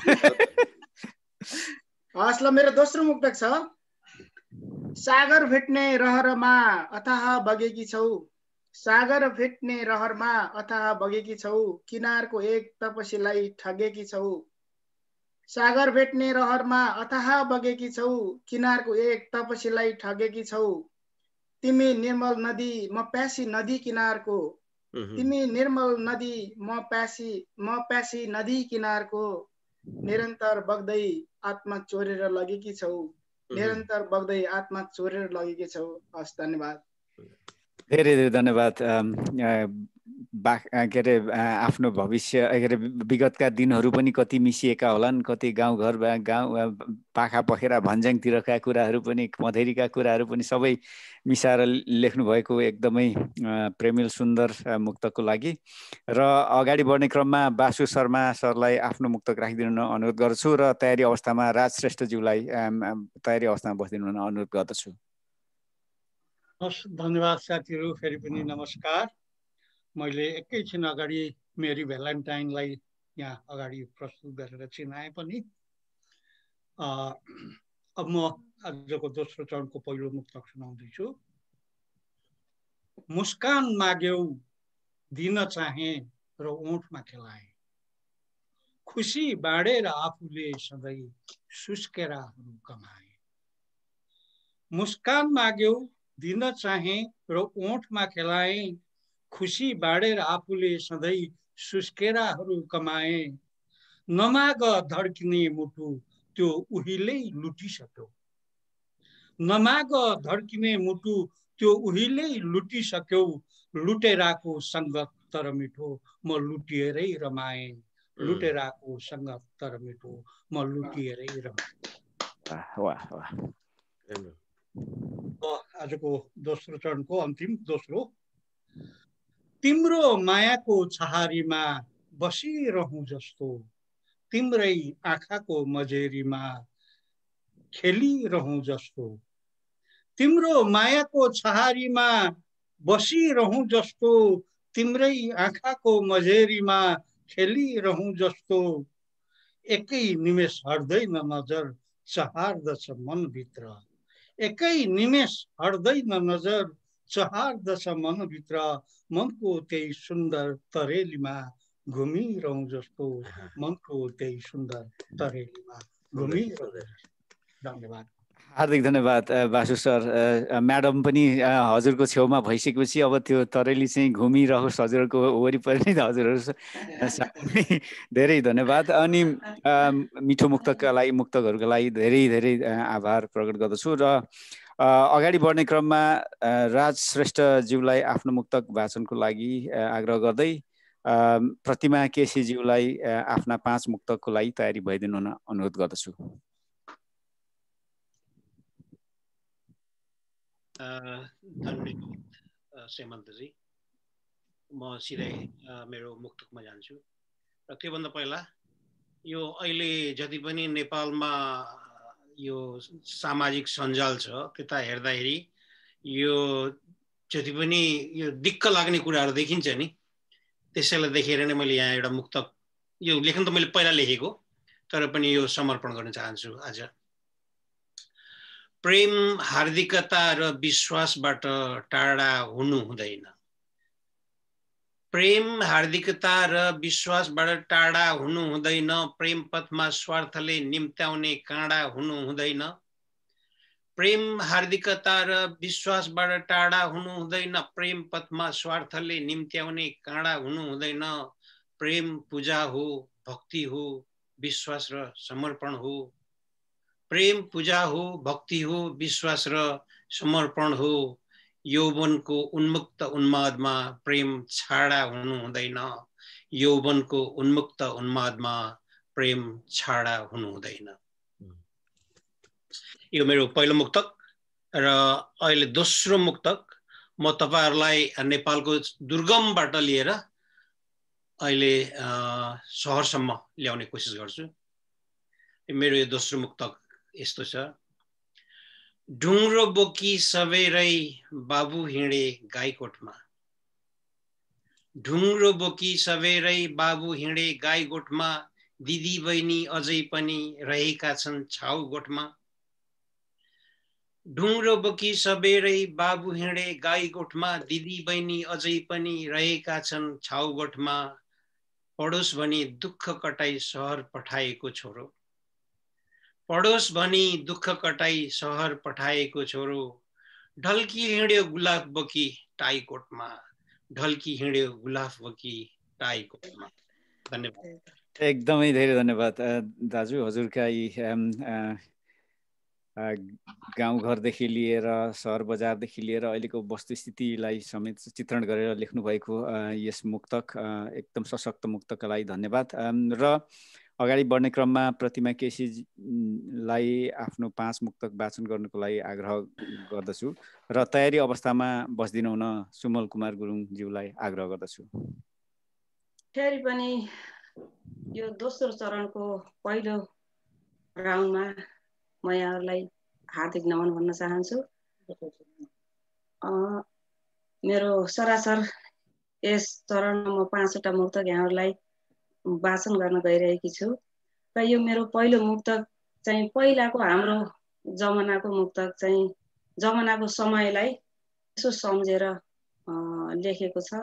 हस् ल, मेरो दोस्रो मुक्तक छ। सागर भेट्ने रहरमा अथाह बगेकी छौ, सागर भेट्ने रहरमा अथाह बगेकी छौ, किनारको एक तपसीलाई ठगेकी छौ। सागर भेट्ने रहरमा अथाह बगेकी छौ, किनारको एक तपसीलाई ठगेकी छौ। तिमी निर्मल नदी म प्यासी नदी किनारको, तिमी निर्मल नदी म प्यासी नदी किनारको। निरन्तर बग्दै आत्मा चोरेर लगेकी छौ, निरन्तर बग्दै आत्मा चोरेर लगेकी छौ। हस्, धन्यवाद। धेरै धेरै धन्यवाद। के अरे आफ्नो भविष्य के अरे विगतका दिनहरू पनि कति मिसिएका होलान्, कति गाउँघर पाखा पखेरा भन्ज्याङतिरका कुराहरू पनि, मधेरीका कुराहरू पनि सबै मिसाएर लेख्नु भएको एकदमै प्रेमिल सुन्दर मुक्तकको लागि। र अगाडि बढ्ने क्रममा बासु शर्मा सरलाई आफ्नो मुक्तक राखिदिनु अनुरोध गर्छु र तयारी अवस्थामा राज श्रेष्ठज्यूलाई तयारी अवस्थामा बसिदिनु अनुरोध गर्दछु। हस्, धन्यवाद साथीहरू। फेरि पनि नमस्कार। मैले एकैछिन अगाडि मेरी भ्यालेन्टाइनलाई यहाँ अगाडि प्रस्तुत गरेर चिनाए पनि अब म आजको दोस्रो चरणको पहिलो मुक्तक सुनाउँदैछु। मुस्कान माग्यौ दिन चाहे र ओठमा खेलाए, खुसी बाँडेर आफूले सधैँ सुस्केराहरू कमाए। मुस्कान माग्यौ दिन चाहे र ओठमा खेलाए, खुसी बाँडेर आफूले सधैँ सुस्केराहरू कमाए। नमाग धड्किने मुटु त्यो उहिले लुटिसक्यो, नमाग धड्किने मुटु त्यो उहिले लुटिसक्यो। लुटेराको सङ्गत तर मिठो म लुटिएरै रमाए, लुटेराको सङ्गत तर मिठो म लुटिएरै रमाए। आजको दोस्रो चरणको अन्तिम दोस्रो। तिम्रो मायाको छहारीमा बसिरहँ जस्तो, तिम्रै आँखाको मझेरीमा खेलिरहँ जस्तो, तिम्रो मायाको छहारीमा बसिरहँ जस्तो, तिम्रै आँखाको मझेरीमा खेलिरहँ जस्तो। एकै निमेष हट्दैन नजर चहार्दछ मनभित्र, एकै निमेष हट्दैन नजर चहार्दछ मनभित्र। मनको त्यही सुन्दर तरेलीमा घुमिरहँ जस्तो, मनको त्यही सुन्दर तरेलीमा घुमिरहँ जस्तो। धन्यवाद। हार्दिक धन्यवाद बासु सर। म्याडम पनि हजुरको छेउमा भइसकेपछि अब त्यो तरेली चाहिँ घुमिरहोस् हजुरको वरिपरि नै हजुरहरू। धेरै धन्यवाद। अनि मिठो मुक्तकका लागि मुक्तकहरूका लागि धेरै धेरै आभार प्रकट गर्दछु। र अगाडि बढ्ने क्रममा राज श्रेष्ठज्यूलाई आफ्नो मुक्तक वाचनको लागि आग्रह गर्दै प्रतिमा केसीज्यूलाई आफ्ना 5 मुक्तकको लागि तयारी भइदिनु हुन अनुरोध गर्दछु। धन्यवाद सेमन्तजी। म सिधै मेरो मुक्तकमा जान्छु। र त्योभन्दा पहिला यो अहिले जति पनि नेपालमा यो सामाजिक सञ्जाल छ त्यता हेर्दाखेरि यो जति पनि यो दिक्क लाग्ने कुराहरू देखिन्छ नि, त्यसैलाई देखेर नै मैले यहाँ एउटा मुक्तक, यो लेखन त मैले पहिला लेखेको तर पनि यो समर्पण गर्न चाहन्छु आज। प्रेम हार्दिकता र विश्वासबाट टाढा हुनु हुँदैन, प्रेम हार्दिकता र विश्वासबाट टाढा हुनु हुँदैन। प्रेम पथमा स्वार्थले निम्त्याउने काँडा हुनु हुँदैन, प्रेम हार्दिकता र विश्वासबाट टाढा हुनु हुँदैन। प्रेम पथमा स्वार्थले निम्त्याउने काँडा हुनु हुँदैन। प्रेम पूजा हो, भक्ति हो, विश्वास र समर्पण हो। प्रेम पूजा हो, भक्ति हो, विश्वास र समर्पण हो। यौवनको उन्मुक्त उन्मादमा प्रेम छाडा हुनु हुँदैन, यौवनको उन्मुक्त उन्मादमा प्रेम छाडा हुनु हुँदैन। यो मेरो पहिलो मुक्तक। र अहिले दोस्रो मुक्तक म तपाईहरुलाई नेपालको दुर्गमबाट लिएर अहिले शहरसम्म ल्याउने कोसिस गर्छु। मेरो यो दोस्रो मुक्तक यस्तो छ। ढुङ्ग्रो बोकी सबेरै बाबु हिँडे गाईकोटमा, ढुङ्ग्रो बोकी सबेरै बाबु हिँडे गाईगोठमा। दिदी बहिनी अझै पनि रहेका छन् छाउ गोठमा, ढुङ्ग्रो बोकी सबेरै बाबु हिँडे गाईगोठमा। दिदी बहिनी अझै पनि रहेका छन् छाउ गोठमा। पढोस् भनी दुःख कटाई सहर पठाएको छोरो, पढोस् भनी दुःख कटाई सहर पठाएको छोरो। ढल्की हिँड्यो गुलाब बोकी टाईकोटमा, ढल्की हिँड्यो गुलाब बोकी टाईकोटमा। धन्यवाद। एकदमै धेरै धन्यवाद दाजु। हजुरका यी गाउँघरदेखि लिएर सहर बजारदेखि लिएर अहिलेको वस्तुस्थितिलाई समेत चित्रण गरेर लेख्नुभएको यस मुक्तक एकदम सशक्त मुक्तका लागि धन्यवाद। र अगाडि बढ्ने क्रममा प्रतिमा केसीलाई आफ्नो 5 मुक्तक वाचन गर्नको लागि आग्रह गर्दछु र तयारी अवस्थामा बस्दिनु हुन सुमल कुमार गुरुङज्यूलाई आग्रह गर्दछु। फेरि पनि यो दोस्रो चरणको पहिलो राउन्डमा म यहाँहरूलाई हार्दिक नमन भन्न चाहन्छु। मेरो सरासर यस चरणमा म 5वटा मुक्तक यहाँहरूलाई वाचन गर्न गइरहेकी छु र यो मेरो पहिलो मुक्तक चाहिँ पहिलाको हाम्रो जमानाको मुक्तक चाहिँ जमानाको समयलाई यसो सम्झेर लेखेको छ।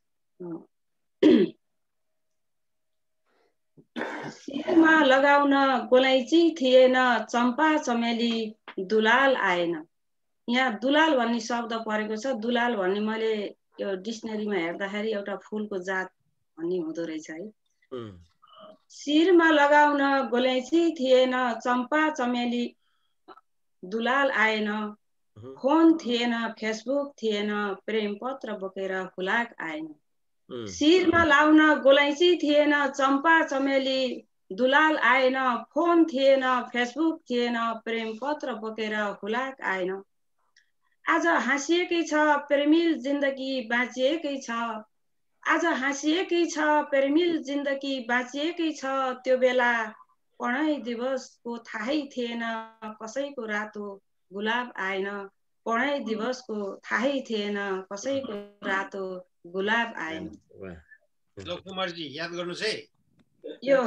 शिरमा लगाउन गोलाइची थिएन, चम्पा चमेली दुलाल आएन। यहाँ दुलाल भन्ने शब्द परेको छ। दुलाल भन्ने मैले यो डिक्सनरीमा हेर्दाखेरि एउटा फुलको जात भन्ने हुँदो रहेछ है। शिरमा लगाउन गोलाइची थिएन, चम्पा चमेली दुलाल आएन। फोन थिएन, फेसबुक थिएन, प्रेम पत्र बोकेर हुलाक आएन। शिरमा लाउन गोलाइची थिएन, चम्पा चमेली दुलाल आएन। फोन थिएन, फेसबुक थिएन, प्रेम पत्र बोकेर हुलाक आएन। आज हाँसिएकै छ प्रेमिल जिन्दगी बाँचिएकै छ। आज हाँसिएकै छ प्रेमिल जिन्दगी बाँचिएकै छ। त्यो बेला पढाइ दिवसको थाहै थिएन, कसैको रातो गुलाब आएन। पढाइ दिवसको थाहै थिएन, कसैको रातो गुलाब आएन। कुमारजी याद गर्नुस् है यो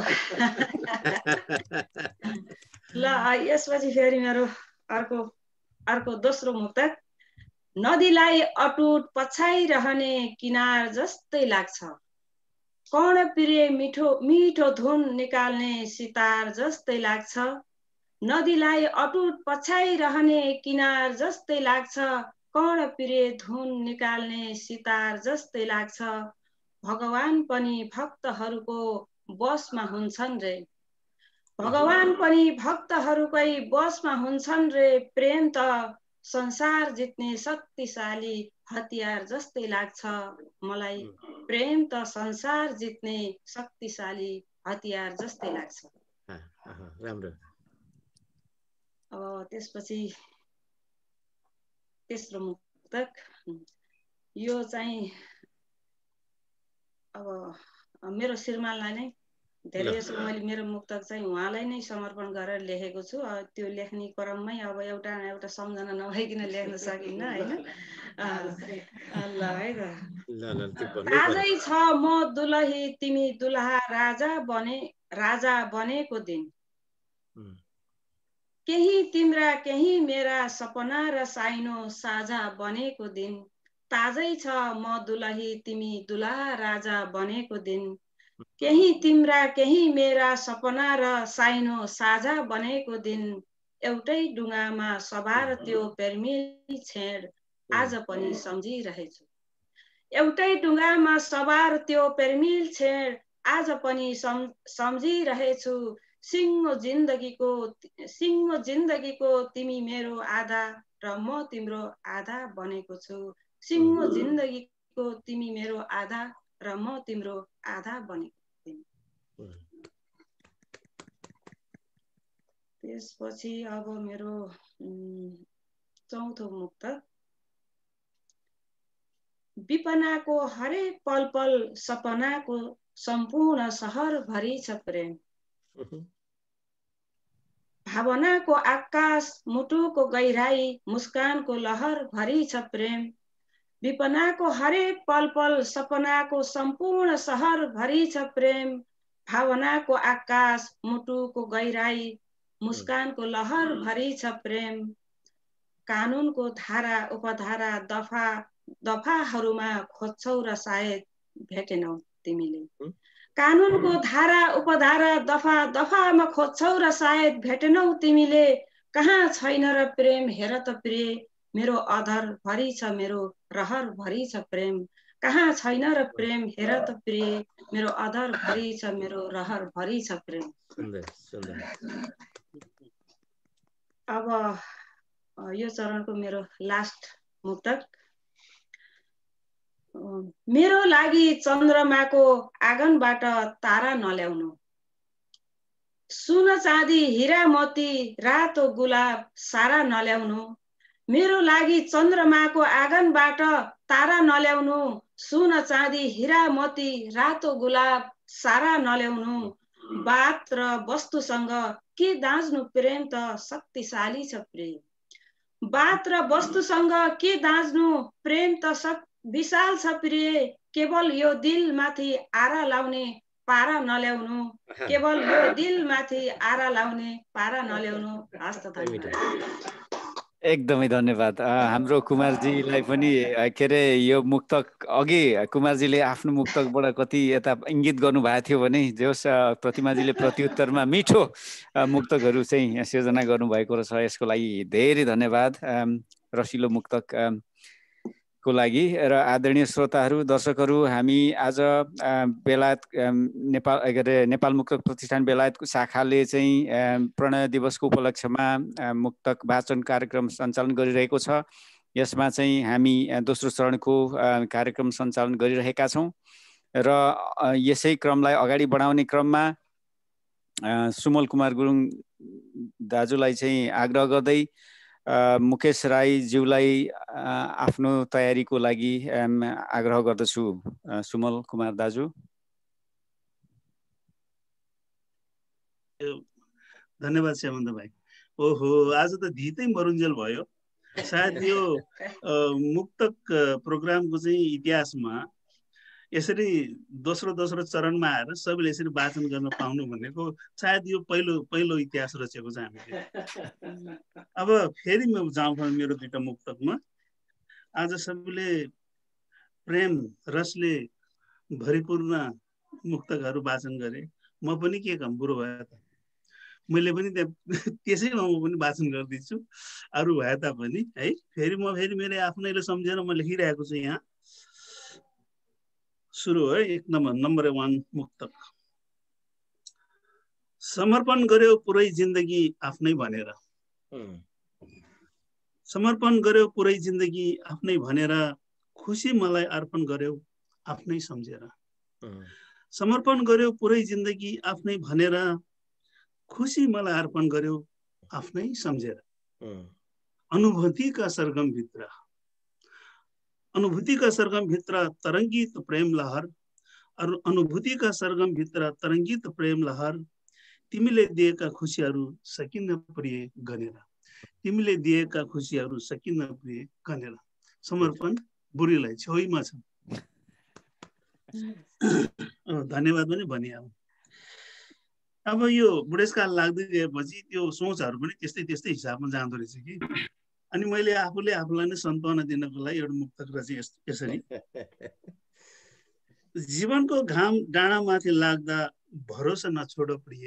ल यसपछि फेरि मेरो अर्को दोस्रो मुक्तक। नदीलाई अटुट पछाइरहने किनार जस्तै लाग्छ। कर्णप्रिय मिठो मिठो धुन निकाल्ने सितार जस्तै लाग्छ। नदीलाई अटुट पछाइरहने किनार जस्तै लाग्छ। कर्णप्रिय धुन निकाल्ने सितार जस्तै लाग्छ। भगवान पनि भक्तहरूको बसमा हुन्छन् रे। भगवान पनि भक्तहरूकै बसमा हुन्छन् रे। प्रेम त संसार जित्ने शक्तिशाली हतियार जस्तै लाग्छ मलाई। प्रेम त संसार जित्ने शक्तिशाली हतियार जस्तै लाग्छ। राम्रो। अब त्यसपछि तेस्रो मुक्तक। यो चाहिँ अब मेरो श्रीमानलाई नै धेरै जसो मैले मेरो मुक्तक चाहिँ उहाँलाई नै समर्पण गरेर लेखेको छु। त्यो लेख्ने क्रममै अब एउटा सम्झना नभइकन लेख्न सकिन्न होइन। ल है त। आजै छ म दुलही तिमी दुलहा, राजा बनेको दिन। केही तिम्रा केही मेरा सपना र साइनो साझा बनेको दिन। ताजै छ म दुलही तिमी दुलहा, राजा बनेको दिन। केही तिम्रा केही मेरा सपना र साइनो साझा बनेको दिन। एउटै डुङ्गामा सवार त्यो प्रेमिल छेड आज पनि सम्झिरहेछु। एउटै डुङ्गामा सवार त्यो प्रेमिल छेड आज पनि सम्झिरहेछु। सिङ्गो जिन्दगीको तिमी मेरो आधा र म तिम्रो आधा बनेको छु। सिङ्गो जिन्दगीको तिमी मेरो आधा र म तिम्रो आधा बनेको छु। त्यसपछि अब मेरो चौथो मुक्तक। विपनाको हरेक पल पल सपनाको सम्पूर्ण सहर भरि छ प्रेम। भावनाको आकाश मुटुको गहिराई मुस्कानको लहर भरि छ प्रेम। विपनाको हरेक पल पल सपनाको सम्पूर्ण सहर भरि छ प्रेम। भावनाको आकाश मुटुको गहिराई मुस्कानको लहर भरि छ प्रेम। कानुनको धारा उपधारा दफाहरूमा खोज्छौ र सायद भेटेनौ तिमीले। कानुनको धारा उपधारा दफामा खोज्छौ र सायद भेटेनौ तिमीले। कहाँ छैन र प्रेम हेर त प्रिय मेरो अधर भरि छ मेरो रहर भरि छ प्रेम। कहाँ छैन र प्रेम हेर त प्रिय मेरो अधर भरि छ मेरो रहर भरि छ प्रेम। अब यो चरणको मेरो लास्ट मुक्तक। मेरो लागि चन्द्रमाको आँगनबाट तारा नल्याउनु। सुन चाँदी हिरा मोती रातो गुलाब सारा नल्याउनु। मेरो लागि चन्द्रमाको आँगनबाट तारा नल्याउनु। सुन चाँदी हिरा मोती रातो गुलाब सारा नल्याउनु। बात र वस्तुसँग के दाँच्नु प्रेम त शक्तिशाली छ प्रेम। बात र वस्तुसँग के दाँच्नु प्रेम त विशाल छ प्रिय। केवल यो दिलमाथि आरा लाउने पारा नल्याउनु, केवल यो दिलमाथि आरा लाउने पारा नल्याउनु। हस् त एकदमै धन्यवाद। हाम्रो कुमारजीलाई पनि के अरे यो मुक्तक अघि कुमारजीले आफ्नो मुक्तकबाट कति यता इङ्गित गर्नुभएको थियो भने जे होस् प्रतिमाजीले प्रत्युत्तरमा मिठो मुक्तकहरू चाहिँ सिर्जना गर्नुभएको रहेछ। यसको लागि धेरै धन्यवाद रसिलो मुक्तक को लागि। र आदरणीय श्रोताहरू, दर्शकहरू, हामी आज बेलायत नेपाल के अरे नेपाल मुक्तक प्रतिष्ठान बेलायतको शाखाले चाहिँ प्रणय दिवसको उपलक्ष्यमा मुक्तक वाचन कार्यक्रम सञ्चालन गरिरहेको छ। यसमा चाहिँ हामी दोस्रो चरणको कार्यक्रम सञ्चालन गरिरहेका छौँ र यसै क्रमलाई अगाडि बढाउने क्रममा सुमल कुमार गुरुङ दाजुलाई चाहिँ आग्रह गर्दै मुकेश राईज्यूलाई आफ्नो तयारीको लागि आग्रह गर्दछु। सुमल कुमार दाजु। धन्यवाद श्यामन्त भाइ। ओहो, आज त धितै मरुन्जेल भयो। सायद यो मुक्तक प्रोग्रामको चाहिँ इतिहासमा यसरी दोस्रो चरणमा आएर सबैले यसरी वाचन गर्न पाउनु भनेको सायद यो पहिलो इतिहास रचेको छ हामीले। अब फेरि म जाउँ मेरो दुईटा मुक्तकमा। आज सबैले प्रेम रसले भरिपूर्ण मुक्तकहरू वाचन गरे। म पनि के काम, बुढो भयो त मैले पनि त्यसैमा म पनि वाचन गर्दैछु, अरू भए तापनि है। फेरि मेरो आफ्नैले सम्झेर म लेखिरहेको छु यहाँ। सुरु है, एक नम्बर 1 मुक्तक। समर्पण गर्यो पुरै जिन्दगी आफ्नै भनेर, समर्पण गर्यो पुरै जिन्दगी आफ्नै भनेर, खुसी मलाई अर्पण गर्यो आफ्नै सम्झेर। समर्पण गर्यो पुरै जिन्दगी आफ्नै भनेर, खुसी मलाई अर्पण गर्यो आफ्नै सम्झेर। अनुभूतिका सरगम भित्र तरङ्गित प्रेम लहर, अनुभूतिका सरगम भित्र तरङ्गित प्रेम लहर, तिमीले दिएका खुसीहरू सकिन्न प्रिय गनेर, तिमीले दिएका खुसीहरू सकिन्न प्रिय गनेर। समर्पण बुढीलाई छेउमा छ। धन्यवाद पनि भनिहाल्नु। अब यो बुढेसकाल लाग्दै गएपछि त्यो सोचहरू पनि त्यस्तै हिसाबमा जाँदो रहेछ कि। अनि मैले आफूलाई नै सन्त्वना दिनको लागि एउटा मुक्तक रचेँ यसरी। जीवनको घाम डाँडामाथि लाग्दा भरोसा नछोड प्रिय,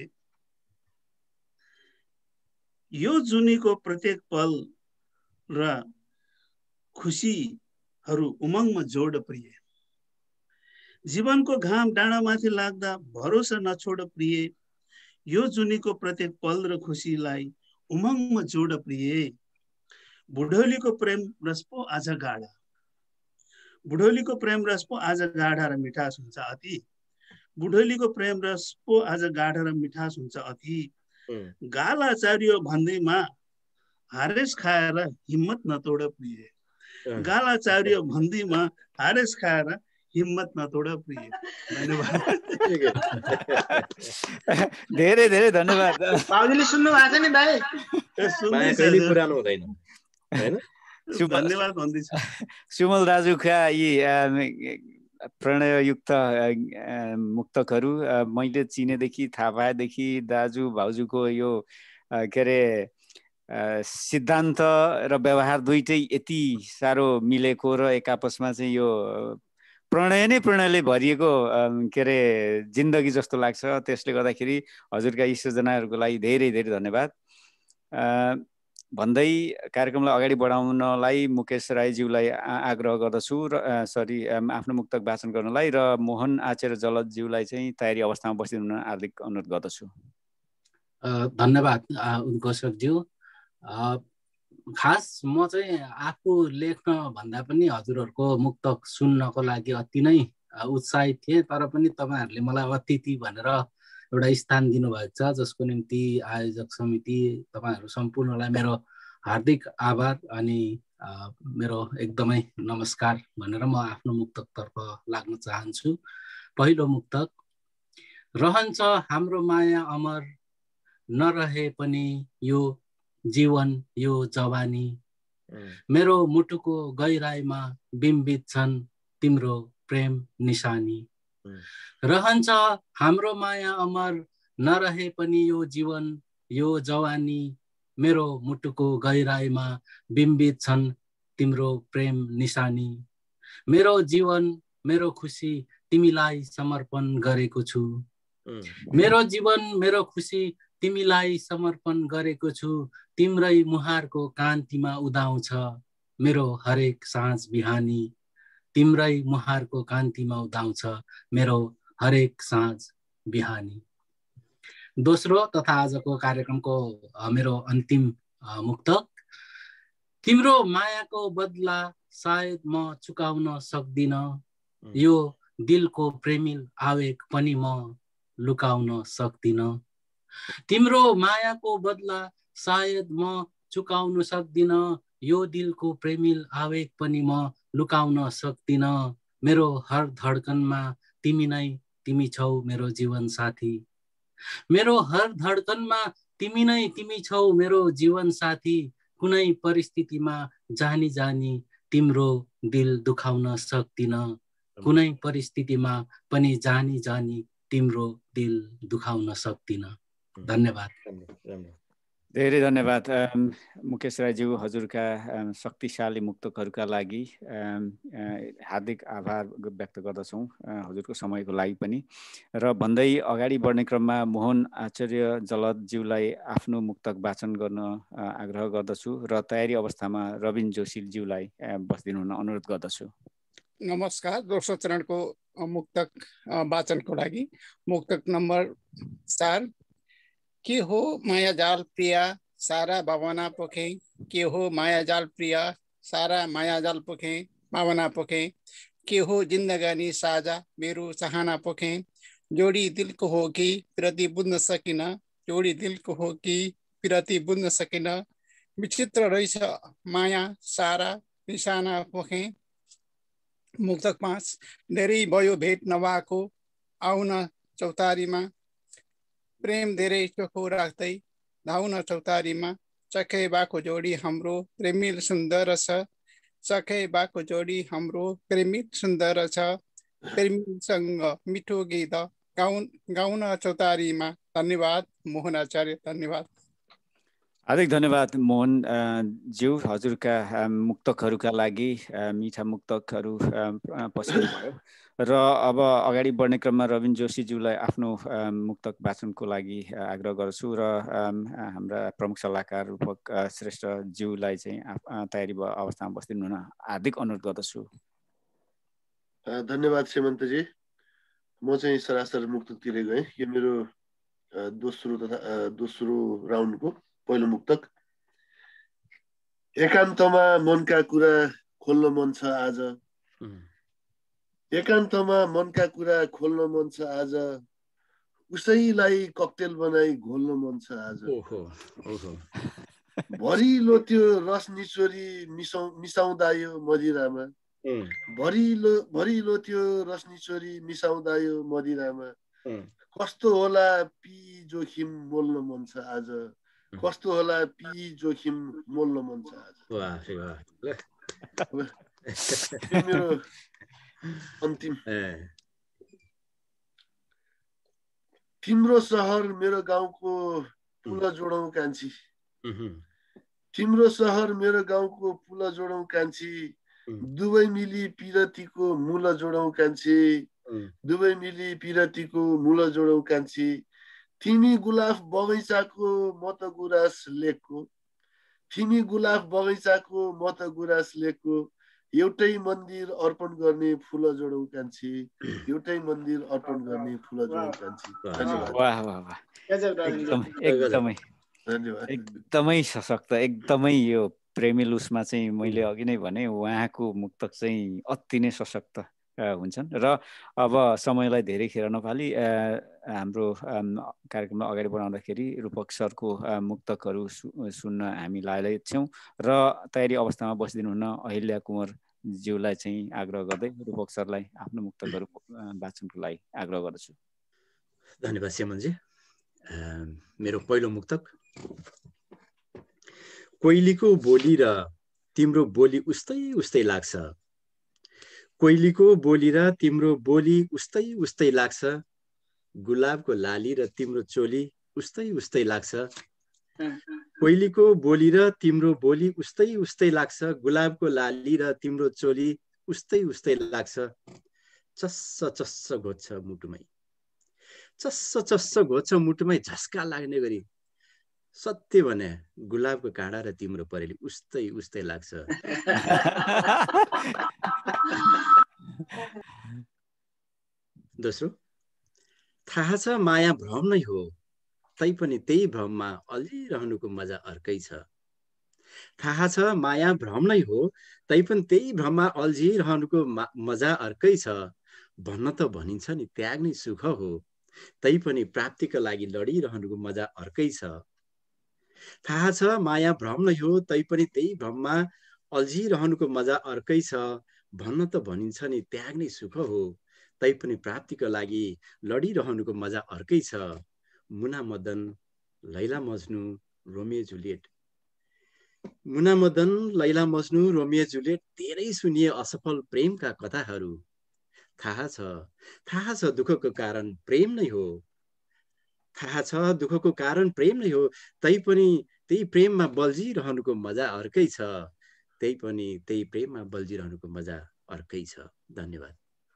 यो जुनीको प्रत्येक पल र खुसीहरू उमङ्गमा जोड प्रिय। जीवनको घाम डाँडामाथि लाग्दा भरोसा नछोड प्रिय, यो जुनीको प्रत्येक पल र खुसीलाई उमङ्गमा जोड प्रिय। बुढौलीको प्रेम रस पो आज गाढा, बुढौलीको प्रेम रस पो आज गाढा र मिठास हुन्छ अति, बुढौलीको प्रेम रस पो आज गाढा र मिठास हुन्छ अति। गाला चारियो भन्दैमा हारेस खाएर हिम्मत नतोड प्रिय, गाला चारियो भन्दैमा हारेस खाएर हिम्मत नतोड प्रिय। धन्यवाद। धेरै धेरै धन्यवाद। बाबुजीले सुन्नु भएको छ नि भाइ? पुरानो हुँदैन हैन? धन्यवाद भन्दैछु। सुमल दाजुका यी प्रणययुक्त मुक्तकहरू मैले चिनेदेखि थाहा पाएदेखि दाजु भाउजूको यो के अरे सिद्धान्त र व्यवहार दुइटै यति साह्रो मिलेको र एक आपसमा चाहिँ यो प्रणयले भरिएको के अरे जिन्दगी जस्तो लाग्छ। त्यसले गर्दाखेरि हजुरका यी सृजनाहरूको लागि धेरै धेरै धन्यवाद भन्दै कार्यक्रमलाई अगाडि बढाउनलाई मुकेश राईज्यूलाई आग्रह गर्दछु र आफ्नो मुक्तक वाचन गर्नलाई, र मोहन आचार्य जलदज्यूलाई चाहिँ तयारी अवस्थामा बसिदिन हार्दिक अनुरोध गर्दछु। धन्यवाद उद्घोषकज्यू। खास म चाहिँ आफू लेख्न भन्दा पनि हजुरहरूको मुक्तक सुन्नको लागि अति नै उत्साहित थिएँ, तर पनि तपाईँहरूले मलाई अतिथि भनेर एउटा स्थान दिनुभएको छ, जसको निम्ति आयोजक समिति तपाईँहरू सम्पूर्णलाई मेरो हार्दिक आभार अनि मेरो एकदमै नमस्कार भनेर म आफ्नो मुक्तकतर्फ लाग्न चाहन्छु। पहिलो मुक्तक। रहन्छ हाम्रो माया अमर, नरहे पनि यो जीवन यो जवानी, मेरो मुटुको गहिराईमा बिम्बित छन् तिम्रो प्रेम निशानी। रहन्छ हाम्रो माया अमर, नरहे पनि यो जीवन यो जवानी, मेरो मुटुको गहिराईमा बिम्बित छन् तिम्रो प्रेम निशानी। मेरो जीवन मेरो खुसी तिमीलाई समर्पण गरेको छु। मेरो जीवन मेरो खुसी तिमीलाई समर्पण गरेको छु। तिम्रै मुहारको कान्तिमा उदाउँछ मेरो हरेक साँझ बिहानी। तिम्रै मुहारको कान्तिमा उदाउँछ मेरो हरेक साँझ बिहानी। दोस्रो तथा आजको कार्यक्रमको मेरो अन्तिम मुक्तक। तिम्रो मायाको बदला सायद म चुकाउन सक्दिन, यो दिलको प्रेमिल आवेग पनि म लुकाउन सक्दिन। तिम्रो मायाको बदला सायद म चुकाउन सक्दिन, यो दिलको प्रेमिल आवेग पनि म लुकाउन सक्दिन। मेरो हर धड्कनमा तिमी छौ मेरो जीवन साथी। मेरो हर धड्कनमा तिमी छौ मेरो जीवन साथी। कुनै परिस्थितिमा जानी जानी तिम्रो दिल दुखाउन सक्दिन, कुनै परिस्थितिमा पनि जानी जानी तिम्रो दिल दुखाउन सक्दिन। धन्यवाद। धेरै धन्यवाद मुकेश राईज्यू, हजुरका शक्तिशाली मुक्तकहरूका लागि हार्दिक आभार व्यक्त गर्दछौँ हजुरको समयको लागि पनि। र भन्दै अगाडि बढ्ने क्रममा मोहन आचार्य जलदज्यूलाई आफ्नो मुक्तक वाचन गर्न आग्रह गर्दछु र तयारी अवस्थामा रविन जोशीज्यूलाई बस्दिनु हुन अनुरोध गर्दछु। नमस्कार। दोस्रो चरणको मुक्तक वाचनको लागि मुक्तक नम्बर 4। के हो माया जाल प्रिया सारा भावना पोखे, के हो माया जाल प्रिया सारा माया जाल पोखे भावना पोखे, के हो जिन्दगानी साझा मेरो चाहना पोखे, जोडी दिलको हो कि प्रति बुझ्न सकिन, जोडी दिलको हो कि प्रति बुझ्न सकिन, विचित्र रहेछ माया सारा निशाना पोखे। मुक्तक 5। धेरै भयो भेट नभएको आउन चौतारीमा, प्रेम धेरै चोखो राख्दै धाउन चौतारीमा, चखे बाको जोडी हाम्रो प्रेमिल सुन्दर छ, चखे बाको जोडी हाम्रो प्रेमिल सुन्दर छ, प्रेमीसँग मिठो गीत गाउन चौतारीमा। धन्यवाद मोहन आचार्य। धन्यवाद। हार्दिक धन्यवाद मोहन ज्यू, हजुरका मुक्तकहरूका लागि मिठा मुक्तकहरू पसिनु भयो। र अब अगाडि बढ्ने क्रममा रविन जोशीज्यूलाई आफ्नो मुक्तक वाचनको लागि आग्रह गर्छु र हाम्रा प्रमुख सल्लाहकार रूपक श्रेष्ठज्यूलाई चाहिँ तयारी अवस्थामा बस्दिनु हुन हार्दिक अनुरोध गर्दछु। धन्यवाद सेमन्तजी। म चाहिँ सरासर मुक्तकतिर गएँ। यो मेरो दोस्रो राउन्डको पहिलो मुक्तक। एकान्तमा मनका कुरा खोल्न मन छ आज, एकान्तमा मनका कुरा खोल्न मन छ आज, उसैलाई ककटेल बनाई घोल्न मन छ आज। भरिलो त्यो रस निचोरी मिसाउँदा यो मदिरामा, भरिलो त्यो रस निचोरी मिसाउँदा यो मदिरामा, कस्तो होला पी जोखिम मोल्न मन छ आज, कस्तो होला पी जोखिम मोल्न मन छ आज। मेरो अन्तिम। तिम्रो सहर मेरो गाउँको पुल जोडौँ कान्छी, तिम्रो सहर मेरो गाउँको पुल जोडौँ कान्छी, दुवै मिली पिरतीको मूल जोडौँ कान्छी, दुवै मिली पिरतीको मूल जोडौँ कान्छी। तिमी गुलाफ बगैँचाको म त गुराँस लेखको, तिमी गुलाफ बगैँचाको म त गुराँस लेखको, एउटै मन्दिर अर्पण गर्ने फुल जोडौँ कान्छी, एउटै मन्दिर अर्पण गर्ने फुल जोडौँ कान्छी। वाह वाह वाह, एकदमै सशक्त, एकदमै यो प्रेमिल उसमा चाहिँ मैले अघि नै भने उहाँको मुक्तक चाहिँ अति नै सशक्त हुन्छन्। र अब समयलाई धेरै खेर नफाली हाम्रो कार्यक्रमलाई अगाडि बढाउँदाखेरि रूपक सरको मुक्तकहरू सुन्न हामी लागेका छौँ र तयारी अवस्थामा बसिदिनु हुन अहिल्या कुँवर ज्यूलाई चाहिँ आग्रह गर्दै रूपक सरलाई आफ्नो मुक्तकहरू वाचनको लागि आग्रह गर्दछु। धन्यवाद सेमनजी। मेरो पहिलो मुक्तक। कोइलीको बोली र तिम्रो बोली उस्तै उस्तै लाग्छ, कोइलीको बोली र तिम्रो बोली उस्तै उस्तै लाग्छ, गुलाबको लाली र तिम्रो चोली उस्तै उस्तै लाग्छ। कोइलीको बोली र तिम्रो बोली उस्तै उस्तै लाग्छ, गुलाबको लाली र तिम्रो चोली उस्तै उस्तै लाग्छ। चस्स चस्स घोच्छ मुटुमै, चस्स चस्स घोच्छ मुटुमै झस्का लाग्ने गरी। सत्य भने गुलाबको काँडा र तिम्रो परेली उस्तै उस्तै लाग्छ। दोस्रो, थाहा छ माया भ्रम नै हो, तैपनि त्यही भ्रममा अल्झिरहनुको मजा अर्कै छ। थाहा छ माया भ्रम नै हो, तैपनि त्यही भ्रममा अल्झिरहनुको मजा अर्कै छ। भन्न त भनिन्छ नि त्याग नै सुख हो, तैपनि प्राप्तिका लागि लडिरहनुको मजा अर्कै छ। थाहा छ माया भ्रम नै हो, तैपनि त्यही भ्रममा अल्झिरहनुको मजा अर्कै छ। भन्न त भनिन्छ नि त्याग नै सुख हो, तैपनि प्राप्तिका लागि लडिरहनुको मजा अर्कै छ। Muna Madan, Laila Majnu, Romeo Juliet. Muna Madan, Laila Majnu, Romeo Juliet धेरै सुनिए असफल प्रेमका कथाहरू। थाहा छ दुःखको कारण प्रेम नै हो, थाहा छ दुःखको कारण प्रेम नै हो, तैपनि त्यही प्रेममा बल्झिरहनुको मजा अर्कै छ। तैपनि त्यही प्रेममा बल्झिरहनुको मजा अर्कै छ। धन्यवाद।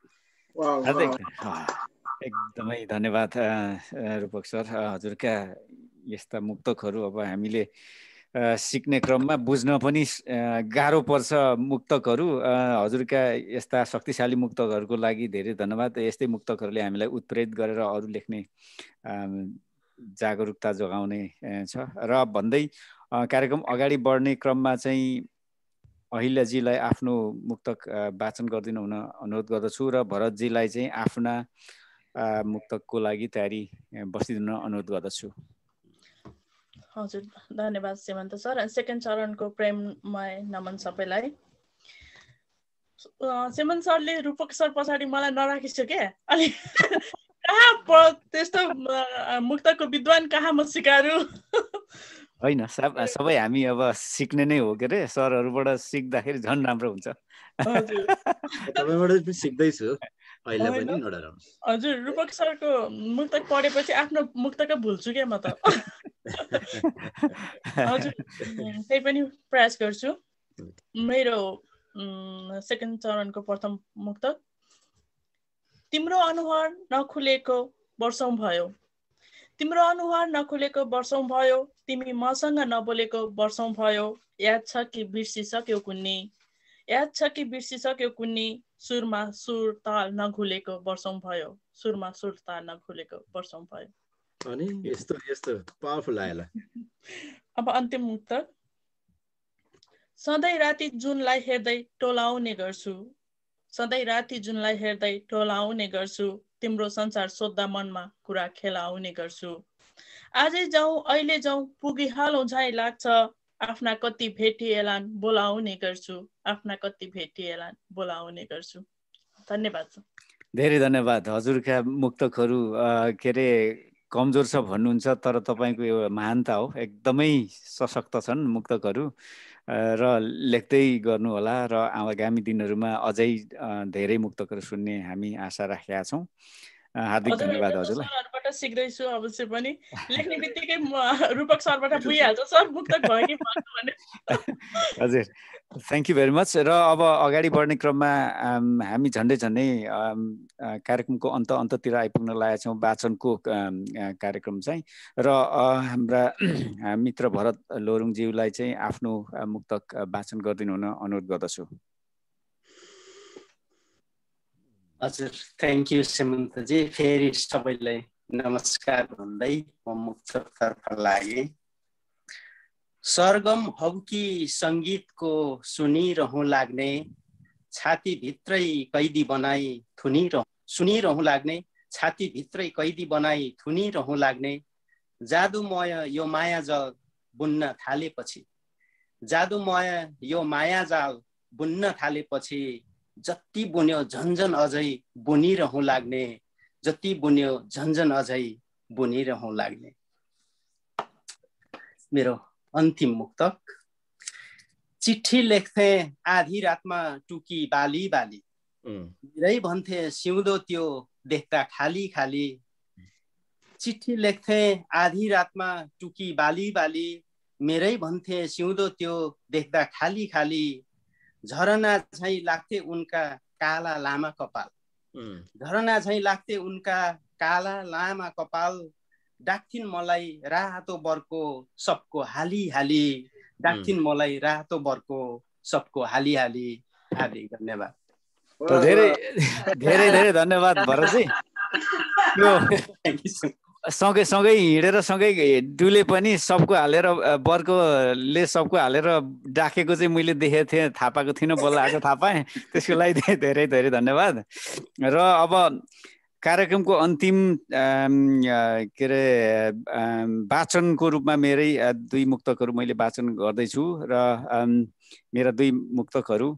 एकदमै धन्यवाद रूपक सर। हजुरका यस्ता मुक्तकहरू अब हामीले सिक्ने क्रममा बुझ्न पनि गाह्रो पर्छ मुक्तकहरू। हजुरका यस्ता शक्तिशाली मुक्तकहरूको लागि धेरै धन्यवाद। यस्तै मुक्तकहरूले हामीलाई उत्प्रेरित गरेर अरू लेख्ने जागरुकता जोगाउने छ। र भन्दै कार्यक्रम अगाडि बढ्ने क्रममा चाहिँ अहिल्याजीलाई आफ्नो मुक्तक वाचन गरिदिनु हुन अनुरोध गर्दछु र भरतजीलाई चाहिँ आफ्ना मुक्तकको लागि तयारी बसिदिन अनुरोध गर्दछु। हजुर, धन्यवाद श्रीमन्त सर। सेकेन्ड चरणको प्रेममय नमन सबैलाई। श्रीमन्त सरले रूपक सर पछाडि मलाई नराखिसक्यो क्या, अनि कहाँ त्यस्तो मुक्तको विद्वान कहाँ म सिकारु। होइन, सबै हामी अब सिक्ने नै हो के अरे, सरहरूबाट सिक्दाखेरि झन् राम्रो हुन्छ। तपाईबाट पनि सिक्दैछु अहिले पनि, नडराउनु। हजुर, रूपक सरको मुक्तक पढेपछि आफ्नो मुक्तक भुल्छु क्या म त। हजुर, त्यही पनि प्रयास गर्छु। मेरो सेकेन्ड चरणको प्रथम मुक्तक। तिम्रो अनुहार नखुलेको वर्षौं भयो, तिम्रो अनुहार नखुलेको वर्षौं भयो, तिमी मसँग नबोलेको वर्षौं भयो। याद छ कि बिर्सिसक्यौ कुन्नी, याद छ कि बिर्सिसक्यौ कुन्नी, सुरमा सुर ताल नघुलेको वर्षौं भयो, सुरमा सुर ताल नघुलेको वर्षौं भयो। अनि यस्तो यस्तो पावरफुल आएला। अब अन्तिम मुक्तक। सधैँ राति जुनलाई हेर्दै टोलाउने गर्छु, सधैँ राति जुनलाई हेर्दै टोलाउने गर्छु, तिम्रो संसार सोद्धा मनमा कुरा खेलाउने गर्छु। आजै जाउँ अहिले जाउँ पुगिहालौँ झै लाग्छ, आफ्ना कति भेटिएलान् बोलाउने गर्छु, आफ्ना कति भेटिएलान् बोलाउने गर्छु। धन्यवाद। धेरै धन्यवाद। हजुरका मुक्तकहरू के अरे कमजोर छ भन्नुहुन्छ, तर तपाईँको यो महानता हो। एकदमै सशक्त छन् मुक्तकहरू र लेख्दै गर्नु होला र आगामी दिनहरूमा अझै धेरै मुक्तकहरू सुन्ने हामी आशा राखेका छौँ। हार्दिक धन्यवाद हजुरलाई। सरबाट सिक्दैछु अवश्य पनि। लेख्ने बित्तिकै रूपक सरबाट पुगिहाल्छ सर मुक्तक भयो कि भने। हजुर, थ्याङ्क यू भेरी मच। र अब अगाडि बढ्ने क्रममा हामी झन्डै कार्यक्रमको अन्ततिर आइपुग्न लागेका छौँ, वाचनको कार्यक्रम चाहिँ। र हाम्रा मित्र भरत लोरुङज्यूलाई चाहिँ आफ्नो मुक्तक वाचन गरिदिनु हुन अनुरोध गर्दछु। हजुर, थ्याङ्क यू श्रीमन्तजी। फेरि सबैलाई नमस्कार भन्दै म मुक्तकतर्फ लागेँ। सरगम हौ कि सङ्गीतको सुनिरहँ लाग्ने, छातीभित्रै कैदी बनाई सुनिरहँ लाग्ने, छातीभित्रै कैदी बनाई थुनिरहँ लाग्ने, जादुमय यो मायाजाल बुन्न थालेपछि, जादुमय यो मायाजाल बुन्न थालेपछि, जति बुन्यो झन्झन अझै बुनिरहँ लाग्ने, जति बुन्यो झन्झन अझै बुनिरहँ लाग्ने। मेरो अन्तिम मुक्तक। चिठी लेख्थे आधी रातमा टुकी बाली बाली, मेरै भन्थे सिउँदो त्यो देख्दा खाली खाली, चिठी लेख्थे आधी रातमा टुकी बाली बाली, मेरै भन्थे सिउँदो त्यो देख्दा खाली खाली, झरना झैं लाग्थे उनका काला लामा कपाल, झरना झैं लाग्थे उनका काला लामा कपाल, डाक्थिन् मलाई रातो बर्को सबको हाली हाली, डाक्थिन् मलाई रातो बर्को सबको हाली हाली। हार्दिक धन्यवाद। धेरै धेरै धेरै धन्यवाद भरतजी। सँगै सँगै हिँडेर सँगै डुले पनि सबको हालेर बर्कोले सबको हालेर डाकेको चाहिँ मैले देखेको थिएँ, थाहा पाएको थिइनँ, बल्ल आज थाहा पाएँ। त्यसको लागि धेरै धेरै धन्यवाद। र अब कार्यक्रमको अन्तिम के अरे वाचनको रूपमा मेरै दुई मुक्तकहरू मैले वाचन गर्दैछु। र मेरा दुई मुक्तकहरू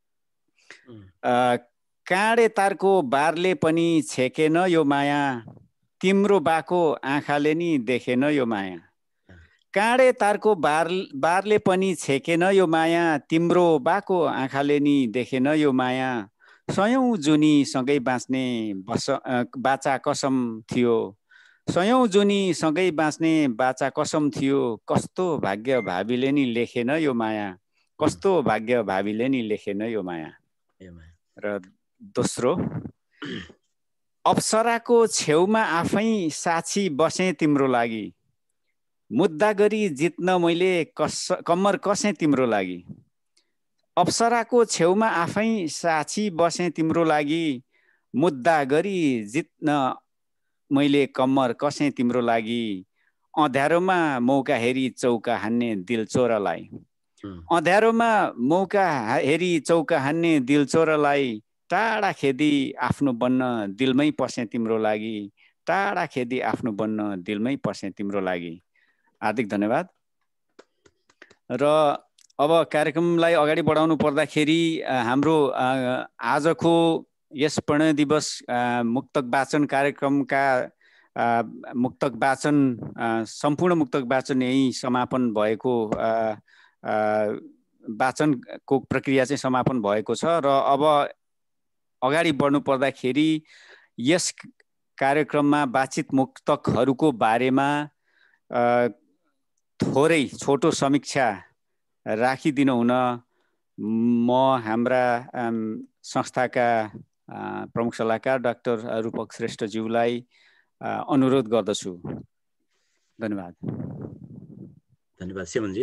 काँडे तारको बारले पनि छेकेन यो माया, तिम्रो बाको आँखाले नि देखेन यो माया। काँडे तारको बारले पनि छेकेन यो माया, तिम्रो बाको आँखाले नि देखेन यो माया। सयौं जुनी सँगै बाँच्ने बाचा कसम थियो, सयौं जुनी सँगै बाँच्ने बाचा कसम थियो, कस्तो भाग्य भावीले नि लेखेन यो माया, कस्तो भाग्य भावीले नि लेखेन यो माया। र दोस्रो, अप्सराको छेउमा आफै साक्षी बसेँ तिम्रो लागि, मुद्दा गरी जित्न मैले कम्मर कसेँ तिम्रो लागि। अप्सराको छेउमा आफै साक्षी बसेँ तिम्रो लागि, मुद्दा गरी जित्न मैले कम्मर कसेँ तिम्रो लागि। अँध्यारोमा मौका हेरी चौका हान्ने दिल चोरलाई, अँध्यारोमा मौका हेरी चौका हान्ने दिल चोरलाई, टाढा खेदी आफ्नो बन्न दिलमै पसेँ तिम्रो लागि, टाढा खेदी आफ्नो बन्न दिलमै पसेँ तिम्रो लागि। हार्दिक धन्यवाद। र अब कार्यक्रमलाई अगाडि बढाउनु पर्दाखेरि हाम्रो आजको यस प्रणय दिवस मुक्तक वाचन कार्यक्रमका मुक्तक वाचन सम्पूर्ण मुक्तक वाचन यही समापन भएको वाचनको प्रक्रिया चाहिँ समापन भएको छ। र अब अगाडि बढ्नु पर्दाखेरि यस कार्यक्रममा वाचित मुक्तकहरूको बारेमा थोरै छोटो समीक्षा राखिदिनु हुन म हाम्रा संस्थाका प्रमुख सल्लाहकार डाक्टर रूपक श्रेष्ठज्यूलाई अनुरोध गर्दछु। धन्यवाद। धन्यवाद सेमनजी।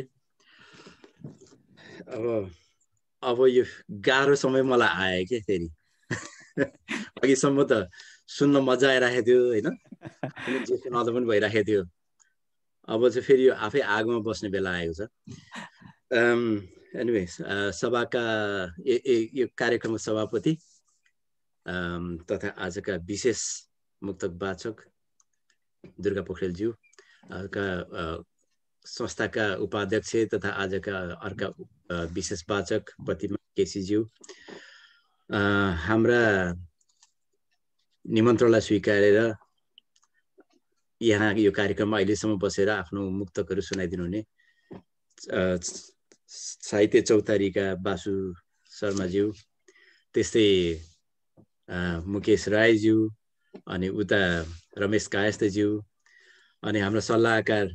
अब यो गाह्रो समय मलाई आयो कि फेरि अघिसम्म त सुन्न मजा आइरहेको थियो होइन, जेसुन पनि भइरहेको थियो। अब चाहिँ फेरि यो आफै आगोमा बस्ने बेला आएको छ। एनिवेज सभाका यो कार्यक्रमको सभापति तथा आजका विशेष मुक्तक वाचक दुर्गा पोखरेलज्यू का संस्थाका उपाध्यक्ष तथा आजका अर्का विशेष वाचक प्रतिमा केसीज्यू, हाम्रा निमन्त्रणलाई स्वीकारेर यहाँ यो कार्यक्रममा अहिलेसम्म बसेर आफ्नो मुक्तकहरू सुनाइदिनु हुने साहित्य चौतारीका बासु शर्माज्यू, त्यस्तै मुकेश राईज्यू, अनि उता रमेश कायस्थज्यू, अनि हाम्रो सल्लाहकार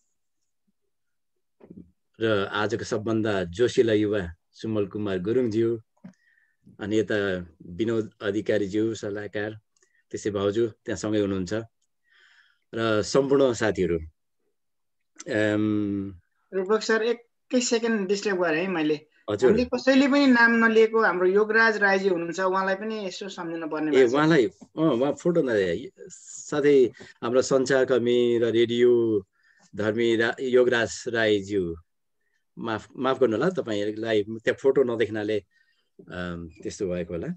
र आजको सबभन्दा जोसिला युवा सुमल कुमार गुरुङज्यू, अनि यता विनोद अधिकारीज्यू सल्लाहकार, त्यसै भाउजू त्यहाँ सँगै हुनुहुन्छ, र सम्पूर्ण साथीहरू। रूपक सर एकै सेकेन्ड डिस्टर्ब गरेँ है मैले। हजुर, हामीले कसैले पनि नाम नलिएको हाम्रो योगराज राईजी हुनुहुन्छ, उहाँलाई पनि यसो सम्झिनु पर्ने। ए उहाँलाई उहाँ फोटो नदिए, साथै हाम्रो सञ्चारकर्मी र रेडियो धर्मी योगराज राईज्यू, माफ गर्नु होला तपाईँहरूलाई त्यहाँ फोटो नदेख्नाले त्यस्तो भएको होला।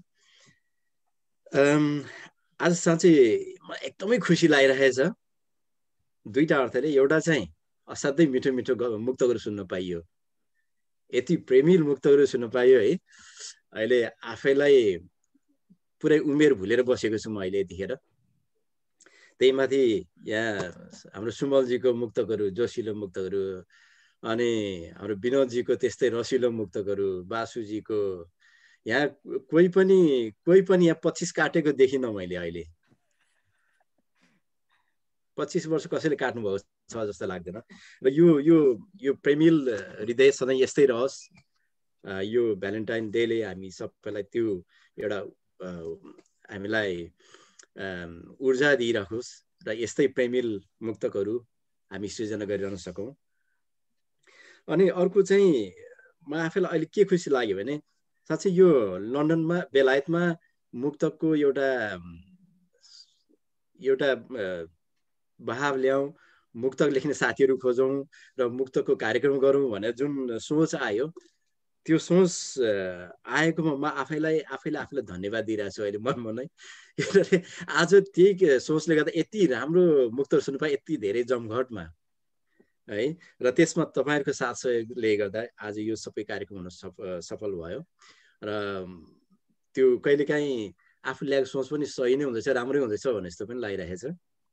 आज साँच्चै मलाई एकदमै खुसी लागिरहेछ दुईटा अर्थले। एउटा चाहिँ असाध्यै मिठो मिठो मुक्तकहरू सुन्न पाइयो, यति प्रेमिल मुक्तकहरू सुन्न पाइयो है। अहिले आफैलाई पुरै उमेर भुलेर बसेको छु म अहिले यतिखेर। त्यही माथि यहाँ हाम्रो सुमलजीको मुक्तकहरू, जोसिलो मुक्तकहरू, अनि हाम्रो विनोदजीको त्यस्तै रसिलो मुक्तकहरू, बासुजीको यहाँ कोही पनि यहाँ 25 काटेको देखिनँ मैले अहिले। 25 वर्ष कसैले काट्नु भएको छ जस्तो लाग्दैन। र यो प्रेमिल हृदय सधैँ यस्तै रहोस्। यो भ्यालेन्टाइन डेले हामी सबैलाई त्यो एउटा हामीलाई ऊर्जा दिइराखोस् र यस्तै प्रेमिल मुक्तकहरू हामी सृजना गरिरहन सकौँ। अनि अर्को चाहिँ म आफैलाई अहिले के खुसी लाग्यो भने साँच्चै यो लन्डनमा बेलायतमा मुक्तकको एउटा बहाव ल्याउँ, मुक्तक लेख्ने साथीहरू खोजौँ र मुक्तकको कार्यक्रम गरौँ भनेर जुन सोच आयो, त्यो सोच आएकोमा म आफैलाई धन्यवाद दिइरहेको छु अहिले मनै। आज त्यही सोचले गर्दा यति राम्रो मुक्त सुन्नु पाएँ, यति धेरै जमघटमा है। र त्यसमा तपाईँहरूको साथ सहयोगले गर्दा आज यो सबै कार्यक्रम हुन सफल भयो। र त्यो कहिलेकाहीँ आफू ल्याएको सोच पनि सही नै हुँदैछ, राम्रै हुँदैछ भन्ने जस्तो पनि लागिरहेछ।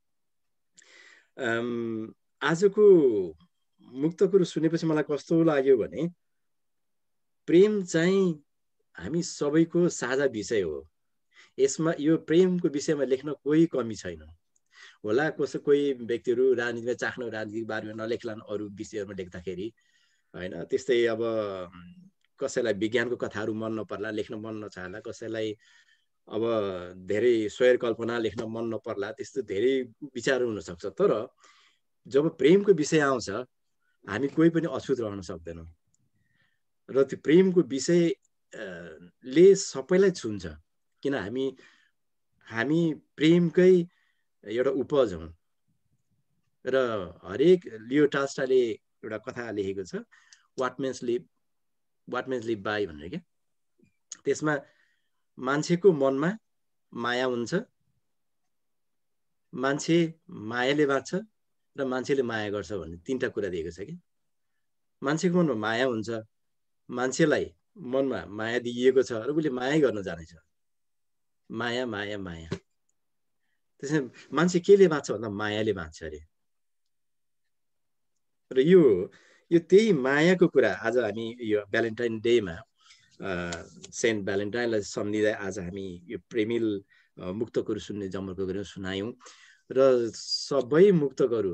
आजको मुक्तकहरू सुनेपछि मलाई कस्तो लाग्यो भने प्रेम चाहिँ हामी सबैको साझा विषय हो। यसमा यो प्रेमको विषयमा लेख्न कोही कमी छैन होला। कोही व्यक्तिहरू राजनीतिमा चाख्नु राजनीतिक बारेमा नलेख्लान् अरू विषयहरूमा लेख्दाखेरि होइन। त्यस्तै अब कसैलाई विज्ञानको कथाहरू मन नपर्ला, लेख्न मन नचाहला, कसैलाई अब धेरै स्वैर कल्पना लेख्न मन नपर्ला, त्यस्तो धेरै विचारहरू हुनसक्छ। तर जब प्रेमको विषय आउँछ हामी कोही पनि अछुत रहन सक्दैनौँ। र त्यो प्रेमको विषयले सबैलाई छुन्छ, किन हामी प्रेमकै एउटा उपज हौँ। र हरेक लियो टाल्स्टॉले एउटा कथा लेखेको छ, वाट मेन्स लिभ बाई भनेर क्या। त्यसमा मान्छेको मनमा माया हुन्छ, मान्छे मायाले बाँच्छ र मान्छेले माया गर्छ भन्ने तीनटा कुरा दिएको छ कि। मान्छेको मनमा माया हुन्छ, मान्छेलाई मनमा माया दिइएको छ र उसले माया गर्न जानेछ। माया माया माया। त्यसैले मान्छे केले बाँच्छ भन्दा मायाले बाँच्छ अरे। र यो त्यही मायाको कुरा आज हामी यो भ्यालेन्टाइन डेमा सेन्ट भ्यालेन्टाइनलाई सम्झिँदै आज हामी यो प्रेमिल मुक्तकहरू सुन्ने जमर्को सुनायौँ। र सबै मुक्तकहरू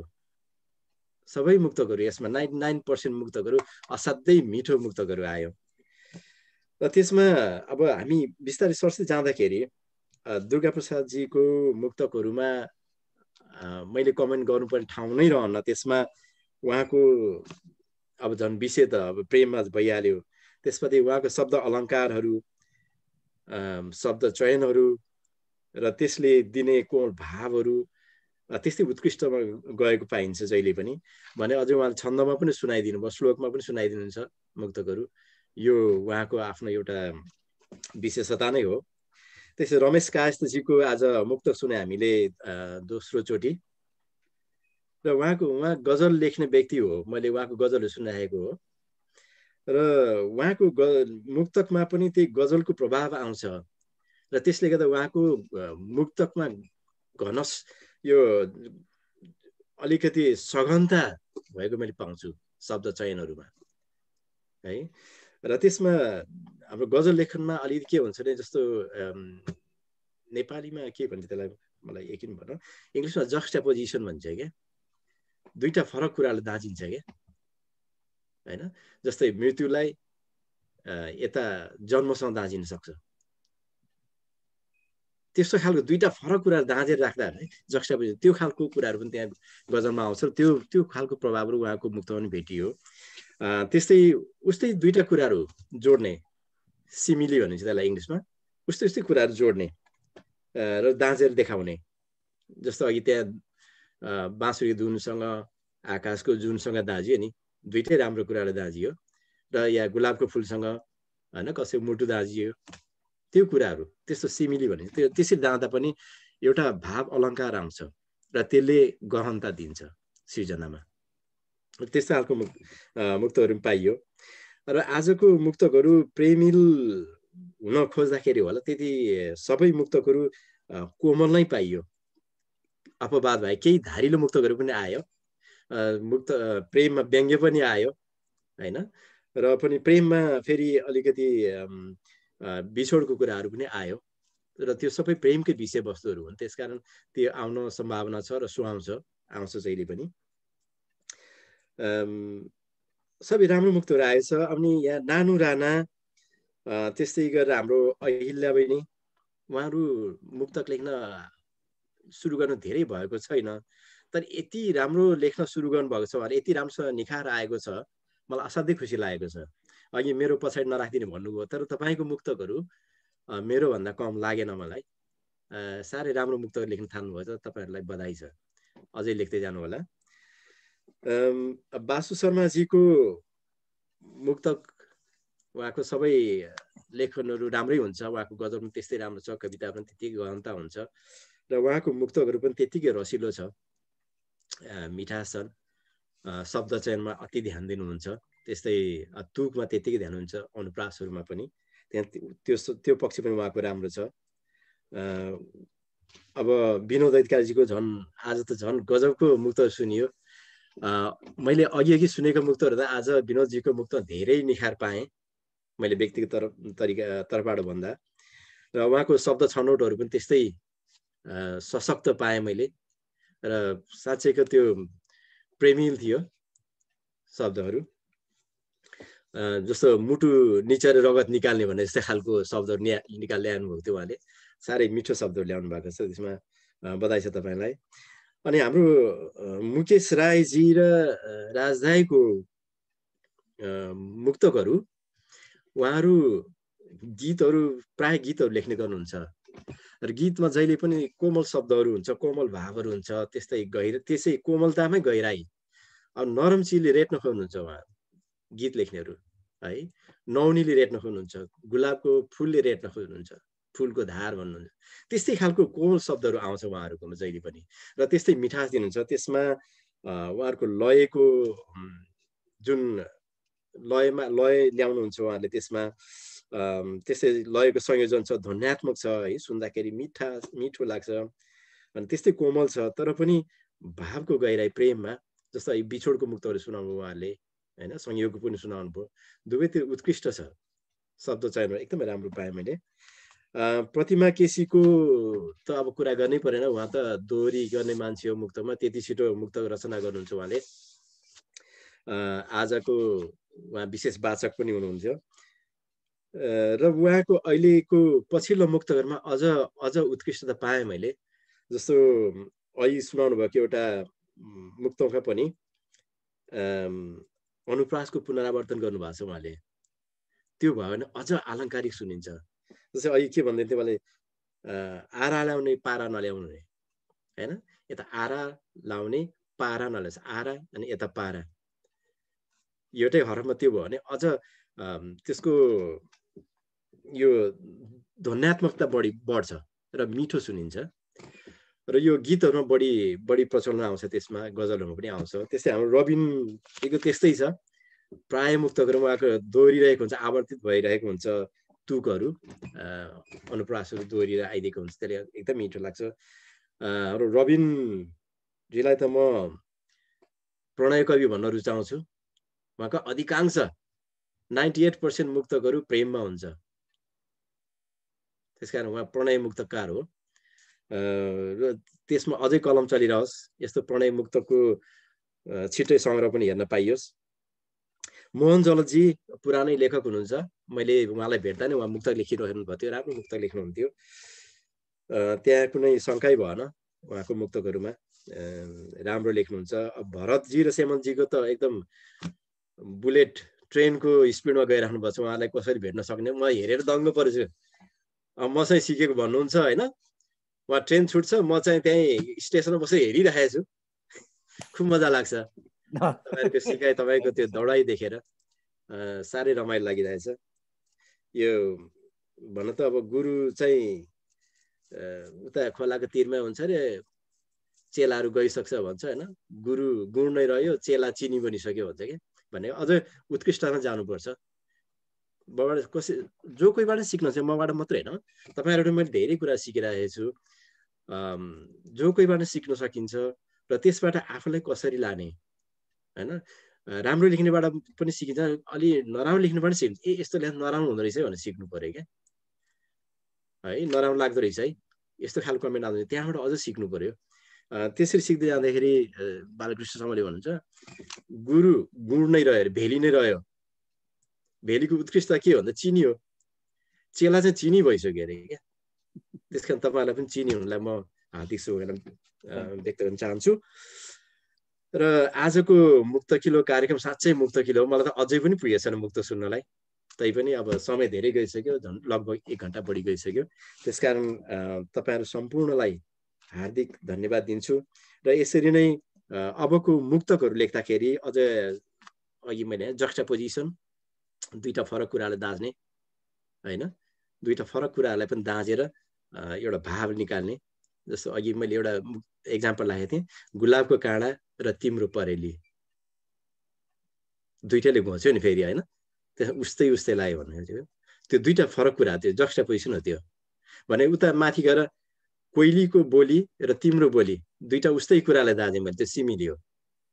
यसमा 99% मुक्तकहरू असाध्यै मिठो मुक्तकहरू आयो। र त्यसमा अब हामी बिस्तारै सर्दै जाँदाखेरि दुर्गा प्रसादजीको मुक्तकहरूमा मैले कमेन्ट गर्नुपर्ने ठाउँ नै रहन्न। त्यसमा उहाँको अब झन् विषय त अब प्रेममा भइहाल्यो। त्यसपछि उहाँको शब्द अलङ्कारहरू, शब्द चयनहरू र त्यसले दिने कोण भावहरू त्यस्तै उत्कृष्टमा गएको पाइन्छ जहिले पनि। भने अझै उहाँले छन्दमा पनि सुनाइदिनु भयो, श्लोकमा पनि सुनाइदिनुहुन्छ मुक्तकहरू। यो उहाँको आफ्नो एउटा विशेषता नै हो। त्यसै रमेश कायस्थजीको आज मुक्तक सुने हामीले दोस्रो चोटि। र उहाँ गजल लेख्ने व्यक्ति हो, मैले उहाँको गजलहरू सुनिरहेको हो। र उहाँको मुक्तकमा पनि त्यही गजलको प्रभाव आउँछ। र त्यसले गर्दा उहाँको मुक्तकमा घनस यो अलिकति सघनता भएको मैले पाउँछु शब्द चयनहरूमा है। र त्यसमा हाम्रो गजल लेखनमा अलिकति के हुन्छ भने जस्तो नेपालीमा के भन्छ त्यसलाई मलाई यकिन भन, इङ्ग्लिसमा जक्स्टापोजिसन भन्छ क्या। दुईटा फरक कुराले दाँचिन्छ क्या होइन। जस्तै मृत्युलाई यता जन्मसँग दाँचिन सक्छ, त्यस्तो खालको दुईटा फरक कुराहरू दाँचेर राख्दा जक्स्टापोजिसन त्यो खालको कुराहरू पनि त्यहाँ गजलमा आउँछ। त्यो खालको प्रभावहरू उहाँको मुक्तमा पनि भेटियो। त्यस्तै उस्तै दुईटा कुराहरू जोड्ने, सिमिली भनिन्छ त्यसलाई इङ्ग्लिसमा, उस्तै कुराहरू जोड्ने र दाँचेर देखाउने। जस्तो अघि त्यहाँ बाँसुरी धुनसँग आकाशको जुनसँग दाँजियो नि, दुइटै राम्रो कुराले दाँजियो। र या गुलाबको फुलसँग होइन कसै मुटु दाँजियो, त्यो कुराहरू त्यस्तो सिमिली भने त्यो त्यसरी दाँदा पनि एउटा भाव अलङ्कार आउँछ र त्यसले गहनता दिन्छ सृजनामा। त्यस्तो खालको मुक्तहरू पाइयो। र आजको मुक्तकहरू प्रेमिल हुन खोज्दाखेरि होला त्यति सबै मुक्तकहरू कोमल नै पाइयो। अपवाद भए केही धारिलो मुक्तकहरू पनि आयो, मुक्त प्रेममा व्यङ्ग्य पनि आयो होइन। र पनि प्रेममा फेरि अलिकति बिछोडको कुराहरू पनि आयो र त्यो सबै प्रेमकै विषयवस्तुहरू हुन्। त्यसकारण त्यो आउन सम्भावना छ र सुहाउँछ, आउँछ जहिले पनि। सबै राम्रो मुक्तहरू आएछ। अनि यहाँ नानु राणा, त्यस्तै गरेर हाम्रो अहिल्या बहिनी, उहाँहरू मुक्तक लेख्न सुरु गर्नु धेरै भएको छैन, तर यति राम्रो लेख्न सुरु गर्नुभएको छ, उहाँले यति राम्रोसँग निखार आएको छ, मलाई असाध्यै खुसी लागेको छ। अघि मेरो पछाडि नराखिदिने भन्नुभयो, तर तपाईँको मुक्तकहरू मेरो भन्दा कम लागेन मलाई। साह्रै राम्रो मुक्तक लेख्न थाल्नुभएछ, तपाईँहरूलाई बधाई छ, अझै लेख्दै जानु होला। बासु शर्माजीको मुक्तक, उहाँको सबै लेखनहरू राम्रै हुन्छ, उहाँको गजल पनि त्यस्तै राम्रो छ, कविता पनि त्यतिकै गहनता हुन्छ र उहाँको मुक्तकहरू पनि त्यतिकै रसिलो छ, मिठास छन्, शब्द चयनमा अति ध्यान दिनुहुन्छ, त्यस्तै तुकमा त्यतिकै ध्यान हुन्छ, अनुप्रासहरूमा पनि त्यहाँ त्यो पक्ष पनि उहाँको राम्रो छ। अब विनोद अधिकारीजीको झन् आज त झन् गजबको मुक्त सुनियो। मैले अघि सुनेको मुक्तहरू त आज विनोदजीको मुक्त धेरै निखार पाएँ मैले व्यक्तिगत तर्फबाट भन्दा, र उहाँको शब्द छनौटहरू पनि त्यस्तै सशक्त पाएँ मैले, र साँच्चैको त्यो प्रेमिल थियो शब्दहरू, जस्तो मुटु निचेर रगत निकाल्ने भन्ने जस्तै खालको शब्दहरू ल्याउनुभएको थियो उहाँले। साह्रै मिठो शब्दहरू ल्याउनु भएको छ, त्यसमा बधाई छ तपाईँलाई। अनि हाम्रो मुकेश राईजी र राजदाईको मुक्तकहरू, उहाँहरू गीतहरू प्राय गीतहरू लेख्ने गर्नुहुन्छ, र गीतमा जहिले पनि कोमल शब्दहरू हुन्छ, कोमल भावहरू हुन्छ, त्यसै कोमलतामै गहिराई, अब नरम चिजले रेट्न खोज्नुहुन्छ उहाँहरू गीत लेख्नेहरू है। नौनीले रेट्न खोज्नुहुन्छ, गुलाबको फुलले रेट्न खोज्नुहुन्छ, फुलको धार भन्नुहुन्छ, त्यस्तै खालको कोमल शब्दहरू आउँछ उहाँहरूकोमा जहिले पनि, र त्यस्तै मिठास दिनुहुन्छ। त्यसमा उहाँहरूको लयको जुन लय ल्याउनुहुन्छ उहाँहरूले, त्यसमा त्यस्तै लयको संयोजन छ, ध्वन्यात्मक छ है, सुन्दाखेरि मिठो लाग्छ, अनि त्यस्तै कोमल छ, तर पनि भावको गहिराई प्रेममा, जस्तो बिछोडको मुक्तहरू सुनाउनु उहाँहरूले होइन, संयोगको पनि सुनाउनु भयो, दुवै त्यो उत्कृष्ट छ, शब्द चयनमा एकदमै राम्रो पाएँ मैले। प्रतिमा केसीको त अब कुरा गर्नै परेन, उहाँ त दोहोरी गर्ने मान्छे हो मुक्तमा, त्यति छिटो मुक्त रचना गर्नुहुन्छ उहाँले। आजको उहाँ विशेष वाचक पनि हुनुहुन्थ्यो, र उहाँको अहिलेको पछिल्लो मुक्तहरूमा अझ उत्कृष्टता पाएँ मैले। जस्तो अहिले सुनाउनु भएको एउटा मुक्तमा पनि अनुप्रासको पुनरावर्तन गर्नुभएको छ उहाँले, त्यो भयो भने अझ आलङ्कारिक सुनिन्छ। जस्तै अहिले के भन्दै थियो मैले, आरा ल्याउने पारा नल्याउने होइन, यता आरा लाउने पारा नल्याउने, आरा अनि यता पारा, एउटै हरफमा त्यो भयो भने अझ त्यसको यो ध्वन्यात्मकता बढ्छ र मिठो सुनिन्छ, र यो गीतहरूमा बढी प्रचलन आउँछ, त्यसमा गजलहरूमा पनि आउँछ। त्यस्तै हाम्रो रबिनको त्यस्तै छ, प्राय मुक्तहरू उहाँको दोहोरिरहेको हुन्छ, आवर्तित भइरहेको हुन्छ, तुकहरू अनुप्रासहरू दोहोरिएर आइदिएको हुन्छ, त्यसले एकदम मिठो लाग्छ। हाम्रो रबिनजीलाई त म प्रणय कवि भन्न रुचाउँछु। उहाँका अधिकांश 98% मुक्तकहरू प्रेममा हुन्छ, त्यसकारण उहाँ प्रणय मुक्तकार हो, र त्यसमा अझै कलम चलिरहोस्, यस्तो प्रणय मुक्तको छिट्टै सङ्ग्रह पनि हेर्न पाइयोस्। मोहन जलजी पुरानै लेखक हुनुहुन्छ, मैले उहाँलाई भेट्दा नै उहाँ मुक्तक लेखिरहनु भएको थियो, राम्रो मुक्तक लेख्नुहुन्थ्यो, त्यहाँ कुनै शङ्कै भएन उहाँको मुक्तकहरूमा, राम्रो लेख्नुहुन्छ। भरतजी र सेमनजीको त एकदम बुलेट ट्रेनको स्पिडमा गइराख्नु भएको छ, उहाँलाई कसरी भेट्न सक्ने, म हेरेर दङ्ग परेछु। अब म चाहिँ सिकेको भन्नुहुन्छ होइन, उहाँ ट्रेन छुट्छ, म चाहिँ त्यहीँ स्टेसनमा बसेर हेरिरहेको छु, खुब मजा लाग्छ तपाईँहरूको सिकाइ, तपाईँको त्यो दौडाइ देखेर साह्रै रमाइलो लागिरहेछ। यो भन्न त अब गुरु चाहिँ उता खोलाको तिरमा हुन्छ अरे, चेलाहरू गइसक्छ भन्छ होइन, गुरु गुण नै रह्यो, चेला चिनी बनिसक्यो भन्छ कि, भने अझ उत्कृष्टमा जानुपर्छ। मबाट जो कोहीबाट सिक्न चाहिँ मबाट मात्रै होइन, तपाईँहरूबाट मैले धेरै कुरा सिकिरहेको छु, जो कोहीबाट सिक्न सकिन्छ, र त्यसबाट आफूलाई कसरी लाने होइन, राम्रो लेख्नेबाट पनि सिकिन्छ, अलि नराम्रो लेख्नेबाट सिकिन्छ, यस्तो लेख्न नराम्रो हुँदो रहेछ भनेर सिक्नु पर्यो क्या, है, नराम्रो लाग्दो रहेछ है, यस्तो खालको कमेन्ट आउँछ। त्यहाँबाट अझ सिक्नु पर्यो। त्यसरी सिक्दै जाँदाखेरि बालकृष्ण शर्माले भन्नुहुन्छ गुरु गुण नै रह्यो, भेली नै रह्यो। भेलीको उत्कृष्टता के भन्दा चिनी हो, चेला चाहिँ चिनी भइसक्यो अरे क्या। त्यस कारण तपाईँहरूलाई पनि चिनी हुनुलाई म हार्दिक शुभकामना व्यक्त गर्न चाहन्छु। र आजको मुक्तकिलो कार्यक्रम साँच्चै मुक्तकिलो हो। मलाई त अझै पनि पुगेको छैन मुक्त सुन्नलाई, तैपनि अब समय धेरै गइसक्यो, झन् लगभग 1 घन्टा बढी गइसक्यो। त्यसकारण तपाईँहरू सम्पूर्णलाई हार्दिक धन्यवाद दिन्छु। र यसरी नै अबको मुक्तकहरू लेख्दाखेरि अझ अघि मैले जक्स्टापोजिसन, दुईटा फरक कुरालाई दाज्ने होइन, दुईटा फरक कुराहरूलाई पनि दाँजेर एउटा भाव निकाल्ने। जस्तो अघि मैले एउटा एक्जाम्पल राखेको थिएँ, गुलाबको काँडा र तिम्रो परेली, दुईटैले घोच्यो नि फेरि होइन, त्यस उस्तै उस्तै लाग्यो भन्ने। त्यो दुईटा फरक कुरा, त्यो जक्स्टापोजिसन हो त्यो भने। उता माथि गएर कोइलीको बोली र तिम्रो बोली दुईटा उस्तै कुरालाई दाजे मैले, त्यो सिमिली हो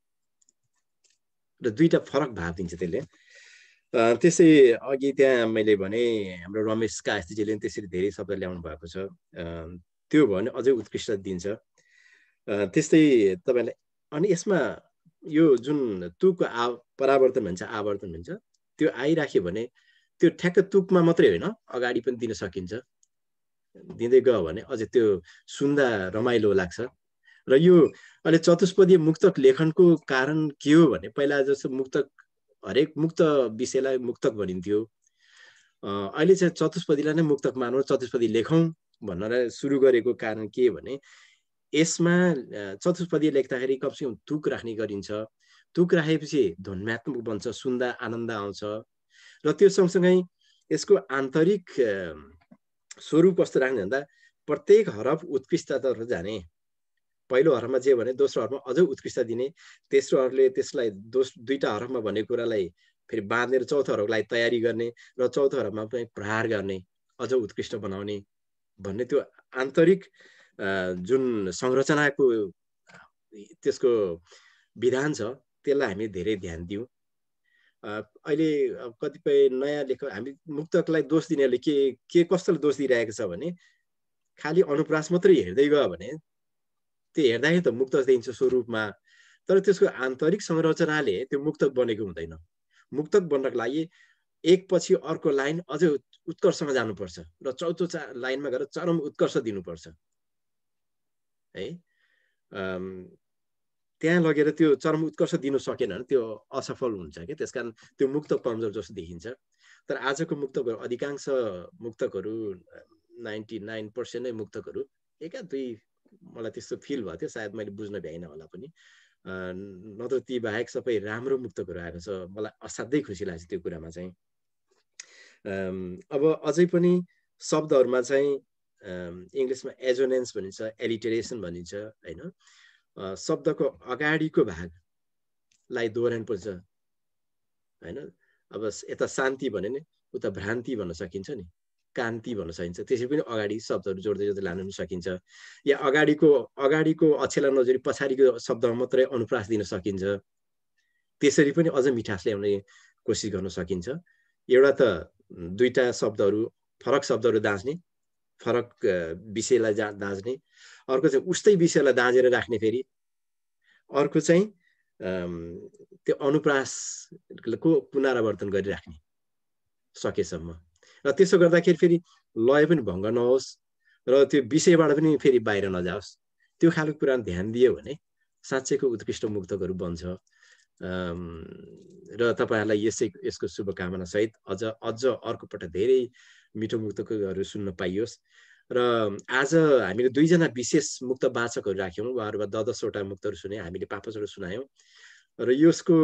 र दुईटा फरक भाव दिन्छ त्यसले। त्यसै अघि त्यहाँ मैले भने हाम्रो रमेश कास्तीजीले त्यसरी धेरै शब्द ल्याउनु भएको छ, त्यो भयो भने अझै उत्कृष्ट दिन्छ। त्यस्तै तपाईँलाई अनि यसमा यो जुन तुकको परावर्तन भन्छ, आवर्तन भन्छ, त्यो आइराख्यो भने त्यो ठ्याक्क तुकमा मात्रै होइन, अगाडि पनि दिन सकिन्छ। दिँदै गयो भने अझै त्यो सुन्दा रमाइलो लाग्छ। र यो अहिले चतुष्पदीय मुक्तक लेखनको कारण के हो भने, पहिला जस्तो मुक्तक हरेक मुक्त विषयलाई मुक्तक भनिन्थ्यो, अहिले चाहिँ चतुष्पदीलाई नै मुक्तक मानौँ, चतुष्पदी लेखौँ भनेर सुरु गरेको कारण के भने, यसमा चतुष्पदी लेख्दाखेरि कमसेकम तुक राख्ने गरिन्छ। तुक राखेपछि ध्वन्यात्मक बन्छ, सुन्दा आनन्द आउँछ। र त्यो सँगसँगै यसको आन्तरिक स्वरूप कस्तो राख्ने भन्दा प्रत्येक हरफ उत्कृष्टता जाने। पहिलो हरफमा जे भने दोस्रो हरफमा अझ उत्कृष्ट दिने, तेस्रो हरफले त्यसलाई दुईटा हरफमा भनेको कुरालाई फेरि बाँधेर चौथो हरफलाई तयारी गर्ने र चौथो हरफमा पनि प्रहार गर्ने, अझ उत्कृष्ट बनाउने भन्ने त्यो आन्तरिक जुन संरचनाको त्यसको विधान छ त्यसलाई हामी धेरै ध्यान दियौँ। अहिले कतिपय नयाँ लेखक हामी मुक्तकलाई दोष दिनेहरूले के कस्तो दोष दिइरहेको छ भने, खालि अनुप्रास मात्रै हेर्दै गयो भने त्यो हेर्दाखेरि त मुक्तक देखिन्छ स्वरूपमा, तर त्यसको आन्तरिक संरचनाले त्यो मुक्तक बनेको हुँदैन। मुक्तक बन्नको लागि एक पछि अर्को लाइन अझै उत्कर्षमा जानुपर्छ र चौथो लाइनमा गएर चरम उत्कर्ष दिनुपर्छ है। त्यहाँ लगेर त्यो चरम उत्कर्ष दिनु सकेन भने त्यो असफल हुन्छ क्या। त्यसकारण त्यो मुक्तक कमजोर जस्तो देखिन्छ। तर आजको मुक्तकहरू अधिकांश मुक्तकहरू 99% नै मुक्तकहरू एका दुई मलाई त्यस्तो फिल भयो थियो, सायद मैले बुझ्न भ्याइन होला पनि, नत्र ती बाहेक सबै राम्रो मुक्तकहरू आएको छ। मलाई असाध्यै खुसी लाग्छ त्यो कुरामा चाहिँ। अब अझै पनि शब्दहरूमा चाहिँ इङ्ग्लिसमा एजोनेन्स भनिन्छ, एलिटेरेसन भनिन्छ होइन। शब्दको अगाडिको भागलाई दोहोऱ्याउनु पर्छ होइन। अब यता शान्ति भने नि उता भ्रान्ति भन्न सकिन्छ नि, कान्ति भन्न सकिन्छ। त्यसै पनि अगाडि शब्दहरू जोड्दै जोड्दै लानु पनि सकिन्छ, या अगाडिको अक्षरलाई नजोडी पछाडिको शब्दमा मात्रै अनुप्रास दिन सकिन्छ। त्यसरी पनि अझ मिठास ल्याउने कोसिस गर्न सकिन्छ। एउटा त दुईटा शब्दहरू, फरक शब्दहरू दाँच्ने, फरक विषयलाई दाँच्ने, अर्को चाहिँ उस्तै विषयलाई दाँजेर राख्ने, फेरि अर्को चाहिँ त्यो अनुप्रासको पुनरावर्तन गरिराख्ने सकेसम्म। र त्यसो गर्दाखेरि फेरि लय पनि भङ्ग नहोस् र त्यो विषयबाट पनि फेरि बाहिर नजाओस्, त्यो खालको कुरामा ध्यान दियो भने साँच्चैको उत्कृष्ट मुक्तकहरू बन्छ। र तपाईँहरूलाई यसको शुभकामना सहित अझ अर्को पटक धेरै मिठो मुक्तकहरू सुन्न पाइयोस्। र आज हामीले दुईजना विशेष मुक्त वाचकहरू राख्यौँ, उहाँहरूमा 10-10वटा मुक्तहरू सुने, हामीले 5-5वटा सुनायौँ। र यसको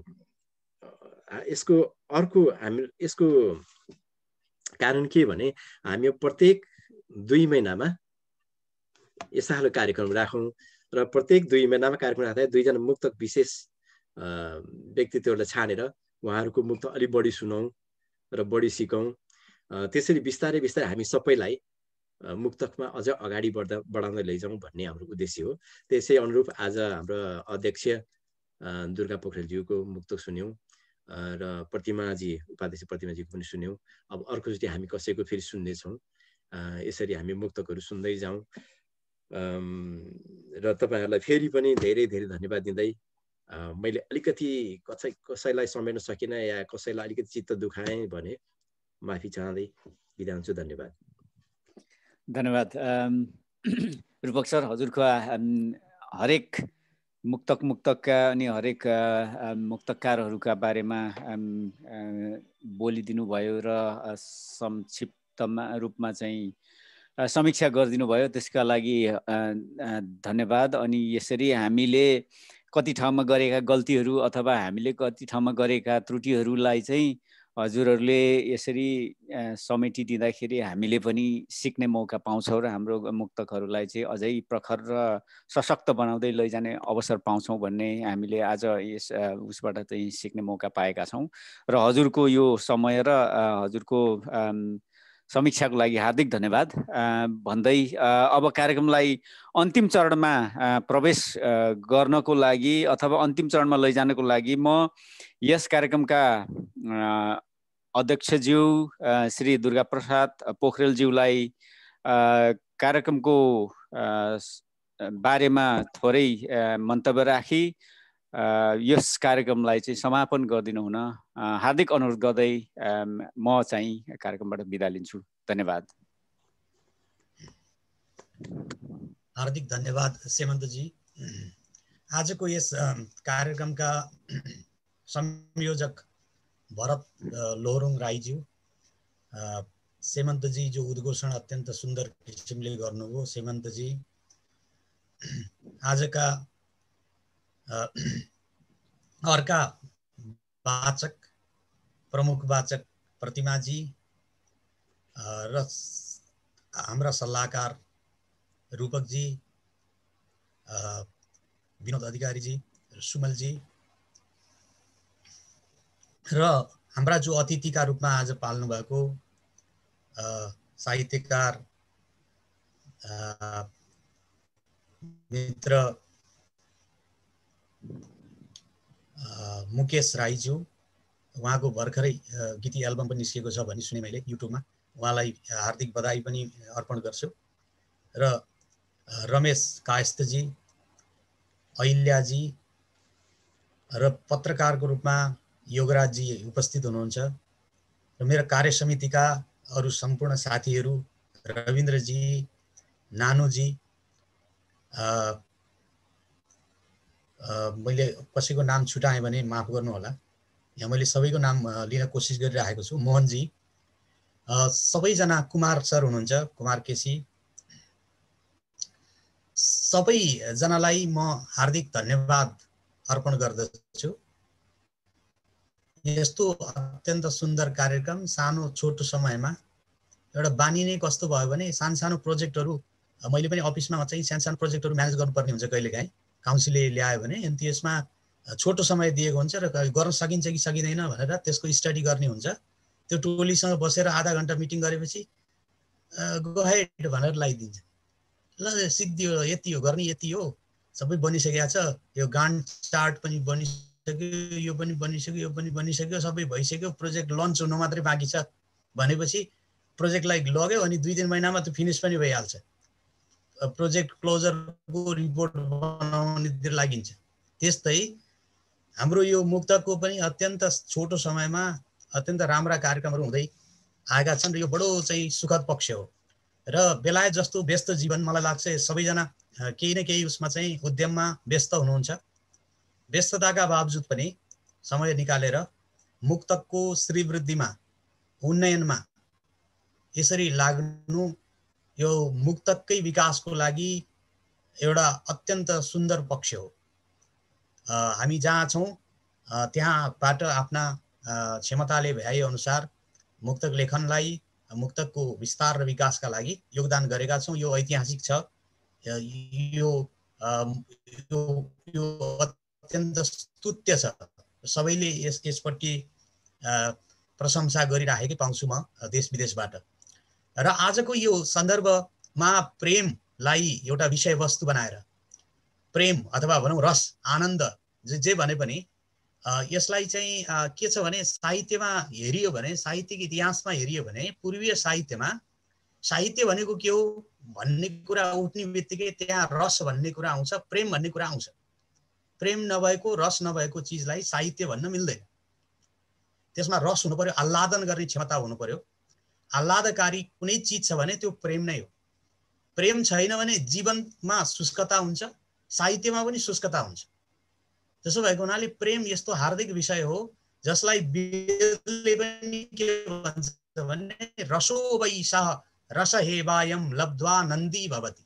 कारण के भने, हामी प्रत्येक 2 महिनामा यस्ता खालको कार्यक्रम राखौँ र प्रत्येक 2 महिनामा कार्यक्रम राख्दा दुईजना मुक्तक विशेष व्यक्तित्वहरूलाई छानेर उहाँहरूको मुक्त अलिक बढी सुनौँ र बढी सिकौँ। त्यसरी बिस्तारै बिस्तारै हामी सबैलाई मुक्तकमा अझ अगाडि बढाउँदै लैजाउँ भन्ने हाम्रो उद्देश्य हो। त्यसै अनुरूप आज हाम्रो अध्यक्ष दुर्गा पोखरेलज्यूको मुक्तक सुन्यौँ र उपाध्यक्ष प्रतिमाजीको पनि सुन्यौँ। अब अर्कोचोटि हामी कसैको फेरि सुन्नेछौँ। यसरी हामी मुक्तकहरू सुन्दै जाउँ। र तपाईँहरूलाई फेरि पनि धेरै धेरै धन्यवाद दिँदै मैले अलिकति कसैलाई समेट्न सकिनँ या कसैलाई अलिकति चित्त दुखाएँ भने माफी चाहँदै बिदा हुन्छु। धन्यवाद। धन्यवाद रूपक सर। हजुरको हरेक मुक्तकका अनि हरेक मुक्तकारहरूका बारेमा बोलिदिनु भयो र संक्षिप्त रूपमा चाहिँ समीक्षा गरिदिनु भयो, त्यसका लागि धन्यवाद। अनि यसरी हामीले कति ठाउँमा गरेका गल्तीहरू अथवा हामीले कति ठाउँमा गरेका त्रुटिहरूलाई चाहिँ हजुरहरूले यसरी समेटिदिँदाखेरि हामीले पनि सिक्ने मौका पाउँछौँ र हाम्रो मुक्तकहरूलाई चाहिँ अझै प्रखर र सशक्त बनाउँदै लैजाने अवसर पाउँछौँ भन्ने हामीले आज यस उसबाट चाहिँ सिक्ने मौका पाएका छौँ। र हजुरको यो समय र हजुरको समीक्षाको लागि हार्दिक धन्यवाद भन्दै अब कार्यक्रमलाई अन्तिम चरणमा प्रवेश गर्नको लागि अथवा अन्तिम चरणमा लैजानको लागि म यस कार्यक्रमका अध्यक्षज्यू श्री दुर्गा प्रसाद पोखरेलज्यूलाई कार्यक्रमको बारेमा थोरै मन्तव्य राखी यस कार्यक्रमलाई चाहिँ समापन गरिदिनु हुन हार्दिक अनुरोध गर्दै म चाहिँ कार्यक्रमबाट बिदा लिन्छु। धन्यवाद। हार्दिक धन्यवाद सेमन्तजी। आजको यस कार्यक्रमका संयोजक भरत लोहरुङ राईज्यू, सेमन्तजी जो उद्घोषण अत्यन्त सुन्दर किसिमले गर्नुभयो। सेमन्तजी आजका अर्का वाचक प्रमुख वाचक प्रतिमाजी र हाम्रा सल्लाहकार रूपकजी, विनोद अधिकारीजी, सुमलजी र हाम्रा जो अतिथिका रूपमा आज पाल्नु भएको साहित्यकार मित्र मुकेश राईज्यू, उहाँको भर्खरै गीती एल्बम पनि निस्किएको छ भन्ने सुने मैले युट्युबमा। उहाँलाई हार्दिक बधाई पनि अर्पण गर्छु। र रमेश कायस्थजी, अहिल्याजी र पत्रकारको रूपमा योगराजजी उपस्थित हुनुहुन्छ र मेरो कार्य समितिका अरू सम्पूर्ण साथीहरू रविन्द्रजी, नानुजी, मैले कसैको नाम छुटाएँ भने माफ गर्नु होला। यहाँ मैले सबैको नाम लिन कोसिस गरिरहेको छु। मोहनजी, सबैजना, कुमार सर हुनुहुन्छ, कुमार केसी, सबैजनालाई म हार्दिक धन्यवाद अर्पण गर्दछु। यस्तो अत्यन्त सुन्दर कार्यक्रम सानो छोटो समयमा एउटा बानी नै कस्तो भयो भने सानो प्रोजेक्टहरू मैले पनि अफिसमा चाहिँ सानो प्रोजेक्टहरू म्यानेज गर्नुपर्ने हुन्छ कहिलेकाहीँ काउन्सिलले ल्यायो भने, अनि त्यसमा छोटो समय दिएको हुन्छ र गर्न सकिन्छ कि सकिँदैन भनेर त्यसको स्टडी गर्ने हुन्छ। त्यो टोलीसँग बसेर आधा घन्टा मिटिङ गरेपछि गो हेड भनेर लगाइदिन्छ। ल सिद्धि हो, यति हो गर्ने, यति हो, सबै बनिसकेको छ, यो गान्ट चार्ट पनि बनिसक्यो, यो पनि बनिसक्यो, यो पनि बनिसक्यो, सबै भइसक्यो, प्रोजेक्ट लन्च हुनु मात्रै बाँकी छ भनेपछि प्रोजेक्टलाई लग्यो अनि 2-3 महिनामा त्यो फिनिस पनि भइहाल्छ। प्रोजेक्ट क्लोजरको रिपोर्ट बनाउनेतिर लागिन्छ। त्यस्तै हाम्रो यो मुक्तकको पनि अत्यन्त छोटो समयमा अत्यन्त राम्रा कार्यक्रमहरू हुँदै आएका छन् र यो बडो चाहिँ सुखद पक्ष हो। र बेलायत जस्तो व्यस्त जीवन, मलाई लाग्छ सबैजना केही न केही उसमा चाहिँ उद्यममा व्यस्त हुनुहुन्छ। व्यस्तताका बावजुद पनि समय निकालेर मुक्तकको श्रीवृद्धिमा, उन्नयनमा यसरी लाग्नु यो मुक्तककै विकासको लागि एउटा अत्यन्त सुन्दर पक्ष हो। हामी जहाँ छौँ त्यहाँबाट आफ्ना क्षमताले भ्याए अनुसार मुक्तक लेखनलाई, मुक्तकको विस्तार र विकासका लागि योगदान गरेका छौँ। यो ऐतिहासिक छ। यो अत्यन्त स्तुत्य छ। सबैले यसपट्टि प्रशंसा गरिराखेकै पाउँछु म देश विदेशबाट। र आजको यो सन्दर्भमा प्रेमलाई एउटा विषयवस्तु बनाएर, प्रेम अथवा भनौँ रस, आनन्द, जे भने पनि यसलाई चाहिँ के छ भने साहित्यमा हेरियो भने, साहित्यिक इतिहासमा हेरियो भने पूर्वीय साहित्यमा साहित्य भनेको के हो भन्ने कुरा उठ्ने बित्तिकै त्यहाँ रस भन्ने कुरा आउँछ, प्रेम भन्ने कुरा आउँछ। प्रेम नभएको, रस नभएको चिजलाई साहित्य भन्न मिल्दैन। त्यसमा रस हुनु पर्यो, आह्लादन गर्ने क्षमता हुनु पर्यो। आह्लादकारी कुनै चिज छ भने त्यो प्रेम नै हो। प्रेम छैन भने जीवनमा शुष्कता हुन्छ, साहित्यमा पनि शुष्कता हुन्छ। त्यसो भएको हुनाले प्रेम यस्तो हार्दिक विषय हो जसलाई वेदले पनि के भन्छ भने रसो वैशाह रसहेवायम लब्ध्वा नन्दी भवति।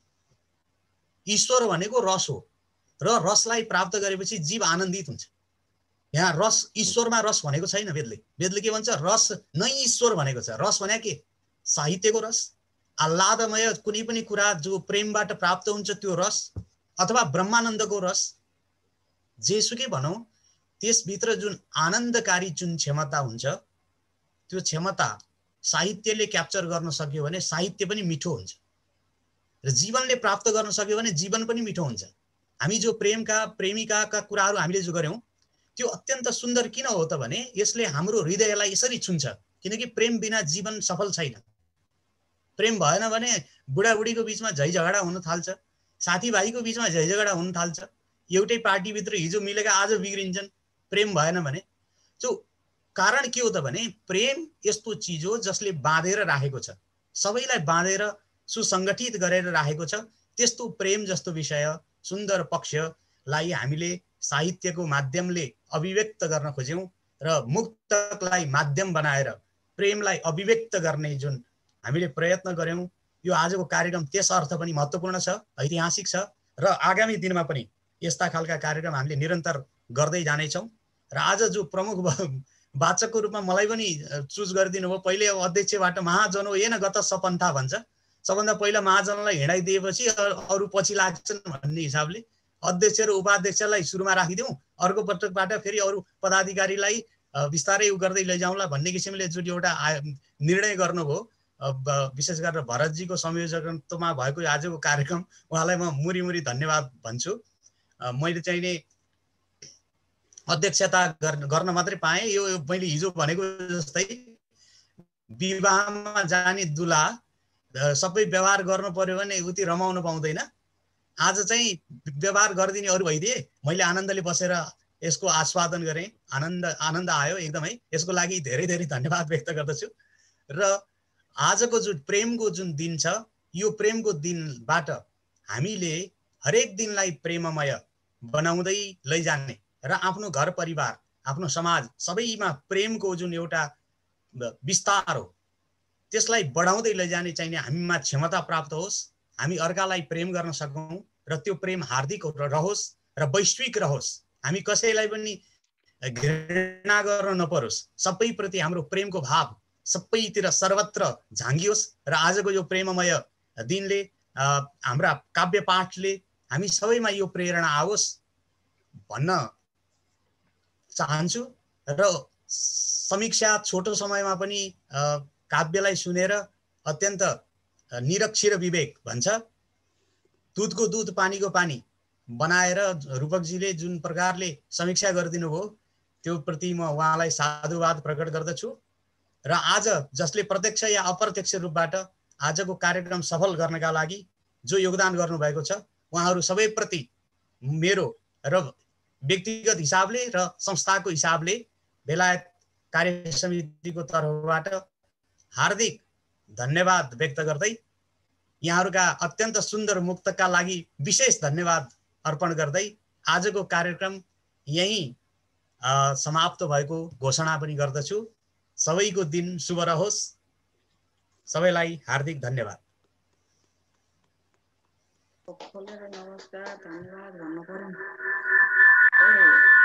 ईश्वर भनेको रस हो र रसलाई प्राप्त गरेपछि जीव आनन्दित हुन्छ। यहाँ रस, ईश्वरमा रस भनेको छैन वेदले। वेदले के भन्छ? रस नै ईश्वर भनेको छ। रस भने के? साहित्यको रस, आह्लादमय कुनै पनि कुरा जो प्रेमबाट प्राप्त हुन्छ त्यो रस, अथवा ब्रह्मानन्दको रस, जेसुकै भनौँ, त्यसभित्र जुन आनन्दकारी जुन क्षमता हुन्छ त्यो क्षमता साहित्यले क्याप्चर गर्न सक्यो भने साहित्य पनि मिठो हुन्छ र जीवनले प्राप्त गर्न सक्यो भने जीवन पनि मिठो हुन्छ। हामी जो प्रेमका प्रेमिकाका कुराहरू हामीले जो गर्यौं त्यो अत्यन्त सुन्दर किन हो त भने यसले हाम्रो हृदयलाई यसरी छुन्छ, किनकि प्रेम बिना जीवन सफल छैन। प्रेम भएन भने बुढाबुढीको बीचमा झै झगडा हुन थाल्छ, साथीभाइको बीचमा झै झगडा हुन थाल्छ, एउटै पार्टीभित्र हिजो मिलेका आज बिग्रिन्छन् प्रेम भएन भने। जो कारण के हो त भने प्रेम यस्तो चिज हो जसले बाँधेर राखेको छ, सबैलाई बाँधेर सुसंगठित गरेर राखेको छ। त्यस्तो प्रेम जस्तो विषय, सुन्दर पक्षलाई हामीले साहित्यको माध्यमले अभिव्यक्त गर्न खोज्यौं र मुक्तकलाई माध्यम बनाएर प्रेमलाई अभिव्यक्त गर्ने जुन हामीले प्रयत्न गर्यौं, यो आजको कार्यक्रम त्यस अर्थ पनि महत्त्वपूर्ण छ, ऐतिहासिक छ र आगामी दिनमा पनि यस्ता खालका कार्यक्रम हामीले निरन्तर गर्दै जानेछौँ। र आज जो प्रमुख वाचकको रूपमा मलाई पनि चुज गरिदिनु भयो, पहिले अध्यक्षबाट महाजन हो हेन गत सपन्था भन्छ, सबभन्दा पहिला महाजनलाई हिँडाइदिएपछि अरू पछि लाग्छन् भन्ने हिसाबले अध्यक्ष र उपाध्यक्षलाई सुरुमा राखिदिउँ, अर्को पटकबाट फेरि अरू पदाधिकारीलाई बिस्तारै गर्दै लैजाउँला भन्ने किसिमले जुन एउटा निर्णय गर्नुभयो, विशेष गरेर भरतजीको संयोजकत्वमा भएको आजको कार्यक्रम, उहाँलाई म मुरी मुरी धन्यवाद भन्छु। मैले चाहिँ नि अध्यक्षता गर्न मात्रै पाएँ। यो मैले हिजो भनेको जस्तै विवाहमा जाने दुला सबै व्यवहार गर्नु पर्यो भने उति रमाउनु पाउँदैन। आज चाहिँ व्यवहार गरिदिने अरू भइदिए, मैले आनन्दले बसेर यसको आस्वादन गरेँ, आनन्द आयो एकदमै। यसको लागि धेरै धेरै धन्यवाद व्यक्त गर्दछु। र आजको जुन प्रेमको जुन दिन छ, यो प्रेमको दिनबाट हामीले हरेक दिनलाई प्रेममय बनाउँदै लैजाने र आफ्नो घर परिवार, आफ्नो समाज सबैमा प्रेमको जुन एउटा विस्तार हो त्यसलाई बढाउँदै लैजाने चाहिने हामीमा क्षमता प्राप्त होस्, हामी अर्कालाई प्रेम गर्न सकौँ र त्यो प्रेम हार्दिक रहोस् र वैश्विक रहोस्। हामी कसैलाई पनि घृणा गर्न नपरोस्, सबैप्रति हाम्रो प्रेमको भाव सबैतिर सर्वत्र झाँगियोस्। र आजको यो प्रेममय दिनले, हाम्रा काव्य पाठले हामी सबैमा यो प्रेरणा आओस् भन्न चाहन्छु। र समीक्षा छोटो समयमा पनि काव्यलाई सुनेर अत्यन्त निरक्षर विवेक भन्छ, दुधको दुध पानीको पानी बनाएर रूपकजीले जुन प्रकारले समीक्षा गरिदिनु भयो त्यो प्रति म उहाँलाई साधुवाद प्रकट गर्दछु। र आज जसले प्रत्यक्ष या अप्रत्यक्ष रूपबाट आजको कार्यक्रम सफल गर्नका लागि जो योगदान गर्नुभएको छ, उहाँहरू सबैप्रति मेरो र व्यक्तिगत हिसाबले र संस्थाको हिसाबले बेलायत कार्य समितिको तर्फबाट हार्दिक धन्यवाद व्यक्त गर्दै, यहाँहरूका अत्यन्त सुन्दर मुक्तका लागि विशेष धन्यवाद अर्पण गर्दै आजको कार्यक्रम यही समाप्त भएको घोषणा पनि गर्दछु। सबैको दिन शुभ रहोस्। सबैलाई हार्दिक धन्यवाद। नमस्कार, धन्यवाद भन्नु पर्यो।